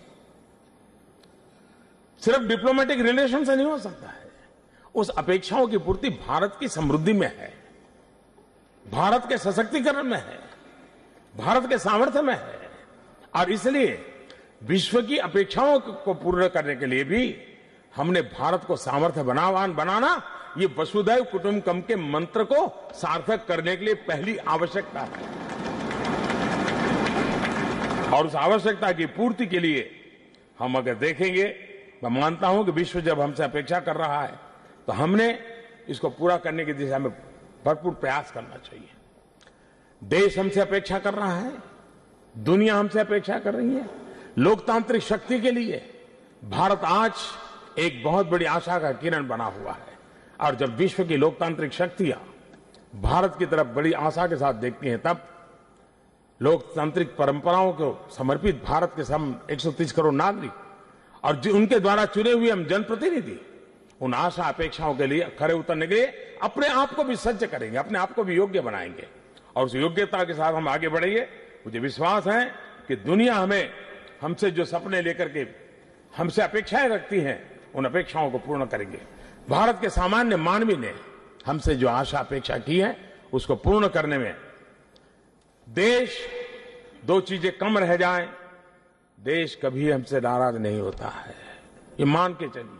सिर्फ डिप्लोमेटिक रिलेशन से नहीं हो सकता है। उस अपेक्षाओं की पूर्ति भारत की समृद्धि में है, भारत के सशक्तिकरण में है, भारत के सामर्थ्य में है। और इसलिए विश्व की अपेक्षाओं को पूर्ण करने के लिए भी हमने भारत को सामर्थ्य बनावान बनाना ये वसुधैव कुटुंबकम के मंत्र को सार्थक करने के लिए पहली आवश्यकता है। और उस आवश्यकता की पूर्ति के लिए हम अगर देखेंगे, मैं मानता हूं कि विश्व जब हमसे अपेक्षा कर रहा है तो हमने इसको पूरा करने की दिशा में भरपूर प्रयास करना चाहिए। देश हमसे अपेक्षा कर रहा है, दुनिया हमसे अपेक्षा कर रही है। लोकतांत्रिक शक्ति के लिए भारत आज एक बहुत बड़ी आशा का किरण बना हुआ है। और जब विश्व की लोकतांत्रिक शक्तियां भारत की तरफ बड़ी आशा के साथ देखती हैं, तब लोकतांत्रिक परंपराओं को समर्पित भारत के सम एक सौ तीस करोड़ नागरिक और जो उनके द्वारा चुने हुए हम जनप्रतिनिधि उन आशा अपेक्षाओं के लिए खड़े उतरने के लिए अपने आप को भी सज्ज करेंगे, अपने आप को भी योग्य बनाएंगे और उस योग्यता के साथ हम आगे बढ़ेंगे। मुझे विश्वास है कि दुनिया हमें हमसे जो सपने लेकर के हमसे अपेक्षाएं रखती हैं, उन अपेक्षाओं को पूर्ण करेंगे। भारत के सामान्य मानवी ने हमसे जो आशा अपेक्षा की है, उसको पूर्ण करने में देश दो चीजें कम रह जाएं, देश कभी हमसे नाराज नहीं होता है, ये मान के चलिए।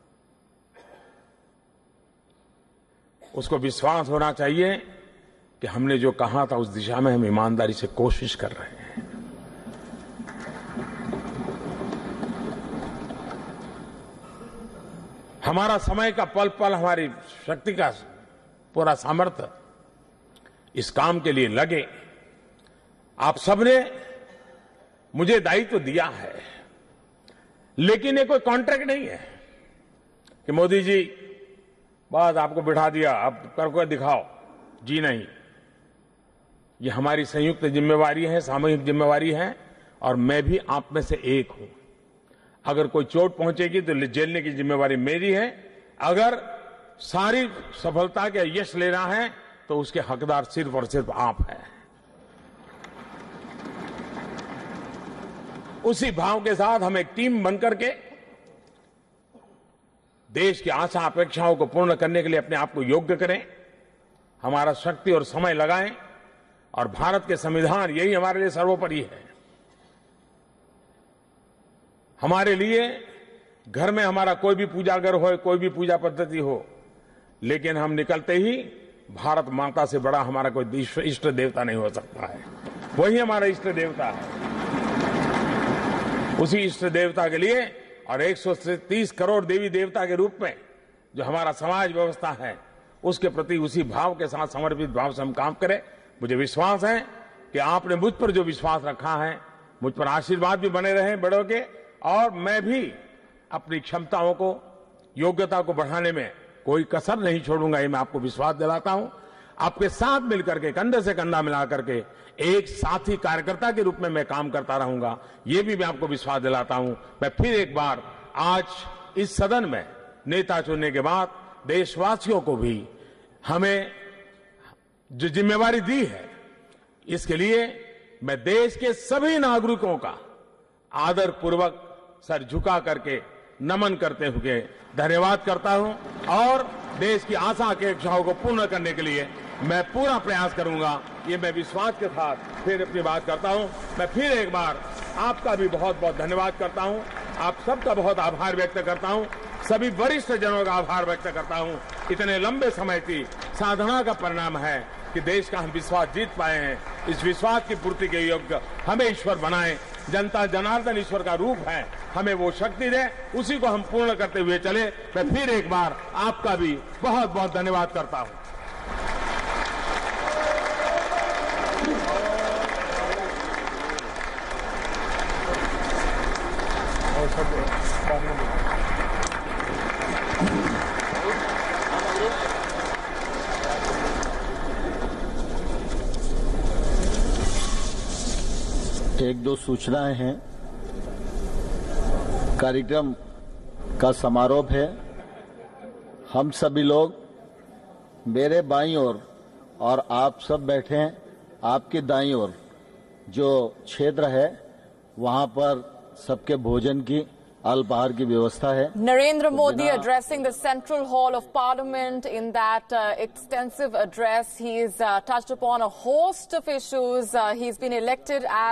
उसको विश्वास होना चाहिए कि हमने जो कहा था उस दिशा में हम ईमानदारी से कोशिश कर रहे हैं। हमारा समय का पल पल, हमारी शक्ति का पूरा सामर्थ्य इस काम के लिए लगे। आप सबने मुझे दायित्व दिया है, लेकिन ये कोई कॉन्ट्रैक्ट नहीं है कि मोदी जी बस आपको बिठा दिया, अब करके दिखाओ। जी नहीं, ये हमारी संयुक्त जिम्मेवारी है, सामूहिक जिम्मेवारी है और मैं भी आप में से एक हूं। अगर कोई चोट पहुंचेगी तो झेलने की जिम्मेवारी मेरी है, अगर सारी सफलता के यश लेना है तो उसके हकदार सिर्फ और सिर्फ आप हैं। उसी भाव के साथ हम एक टीम बनकर के देश की आशा अपेक्षाओं को पूर्ण करने के लिए अपने आप को योग्य करें, हमारा शक्ति और समय लगाएं और भारत के संविधान यही हमारे लिए सर्वोपरि है। हमारे लिए घर में हमारा कोई भी पूजा घर हो, कोई भी पूजा पद्धति हो, लेकिन हम निकलते ही भारत माता से बड़ा हमारा कोई इष्ट देवता नहीं हो सकता है। वही हमारा इष्ट देवता है। उसी इष्ट देवता के लिए और एक सौ तीस करोड़ देवी देवता के रूप में जो हमारा समाज व्यवस्था है, उसके प्रति उसी भाव के साथ समर्पित भाव से हम काम करें। मुझे विश्वास है कि आपने मुझ पर जो विश्वास रखा है, मुझ पर आशीर्वाद भी बने रहे बड़ों के, और मैं भी अपनी क्षमताओं को, योग्यता को बढ़ाने में कोई कसर नहीं छोड़ूंगा। ये मैं आपको विश्वास दिलाता हूं। आपके साथ मिलकर के, कंधे से कंधा मिला करके एक साथी कार्यकर्ता के रूप में मैं काम करता रहूंगा, ये भी मैं आपको विश्वास दिलाता हूं। मैं फिर एक बार आज इस सदन में नेता चुनने के बाद देशवासियों को भी हमें जो जिम्मेवारी दी है, इसके लिए मैं देश के सभी नागरिकों का आदर पूर्वक सर झुका करके नमन करते हुए धन्यवाद करता हूं और देश की आशा आकांक्षाओं को पूर्ण करने के लिए मैं पूरा प्रयास करूंगा। ये मैं विश्वास के साथ फिर अपनी बात करता हूं। मैं फिर एक बार आपका भी बहुत बहुत धन्यवाद करता हूं, आप सबका बहुत आभार व्यक्त करता हूं, सभी वरिष्ठ जनों का आभार व्यक्त करता हूं। इतने लंबे समय की साधना का परिणाम है कि देश का हम विश्वास जीत पाए हैं। इस विश्वास की पूर्ति के योग्य हमें ईश्वर बनाए। जनता जनार्दन ईश्वर का रूप है, हमें वो शक्ति दे, उसी को हम पूर्ण करते हुए चले। मैं फिर एक बार आपका भी बहुत बहुत धन्यवाद करता हूं। एक दो सूचनाएं हैं। कार्यक्रम का समारोह है। हम सभी लोग मेरे बाईं ओर और आप सब बैठे हैं, आपके दाईं ओर जो क्षेत्र है वहां पर सबके भोजन की अल्पाहार की व्यवस्था है। Narendra Modi addressing the Central Hall of Parliament. In that uh, extensive address, he's uh, touched upon a host of issues. Uh, he's been elected as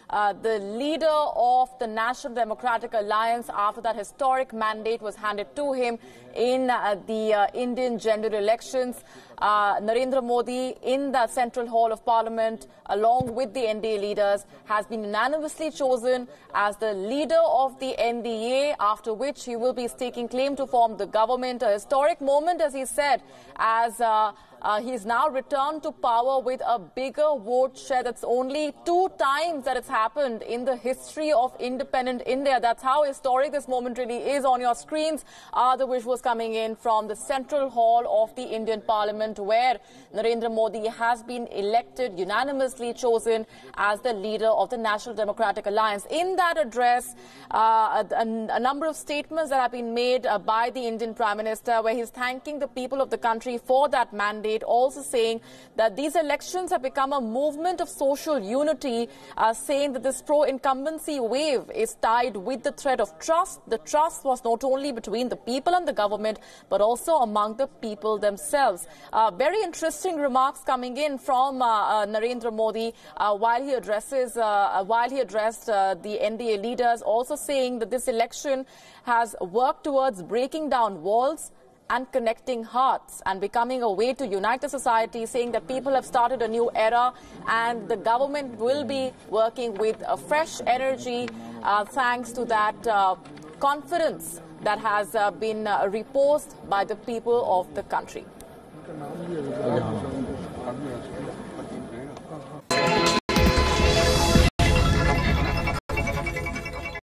uh, the leader of the National Democratic Alliance after that historic mandate was handed to him in uh, the uh, Indian general elections. Uh, Narendra Modi in the Central Hall of Parliament, along with the N D A leaders, has been unanimously chosen as the leader of the N D A, after which he will be staking claim to form the government. A historic moment, as he said, as uh, Uh, he's now returned to power with a bigger vote share. That's only two times that it's happened in the history of independent India. That's how historic this moment really is. On your screens are the visuals coming in from the Central Hall of the Indian Parliament, where Narendra Modi has been elected, unanimously chosen as the leader of the National Democratic Alliance. In that address, uh, a, a number of statements that have been made uh, by the Indian Prime Minister, where he's thanking the people of the country for that mandate, also saying that these elections have become a movement of social unity, uh, saying that this pro-incumbency wave is tied with the thread of trust. The trust was not only between the people and the government, but also among the people themselves. Uh, very interesting remarks coming in from uh, uh, Narendra Modi uh, while he addresses, uh, while he addressed uh, the N D A leaders, also saying that this election has worked towards breaking down walls and connecting hearts and becoming a way to unite the society, saying that people have started a new era and the government will be working with a fresh energy uh, thanks to that uh, confidence that has uh, been uh, reposed by the people of the country.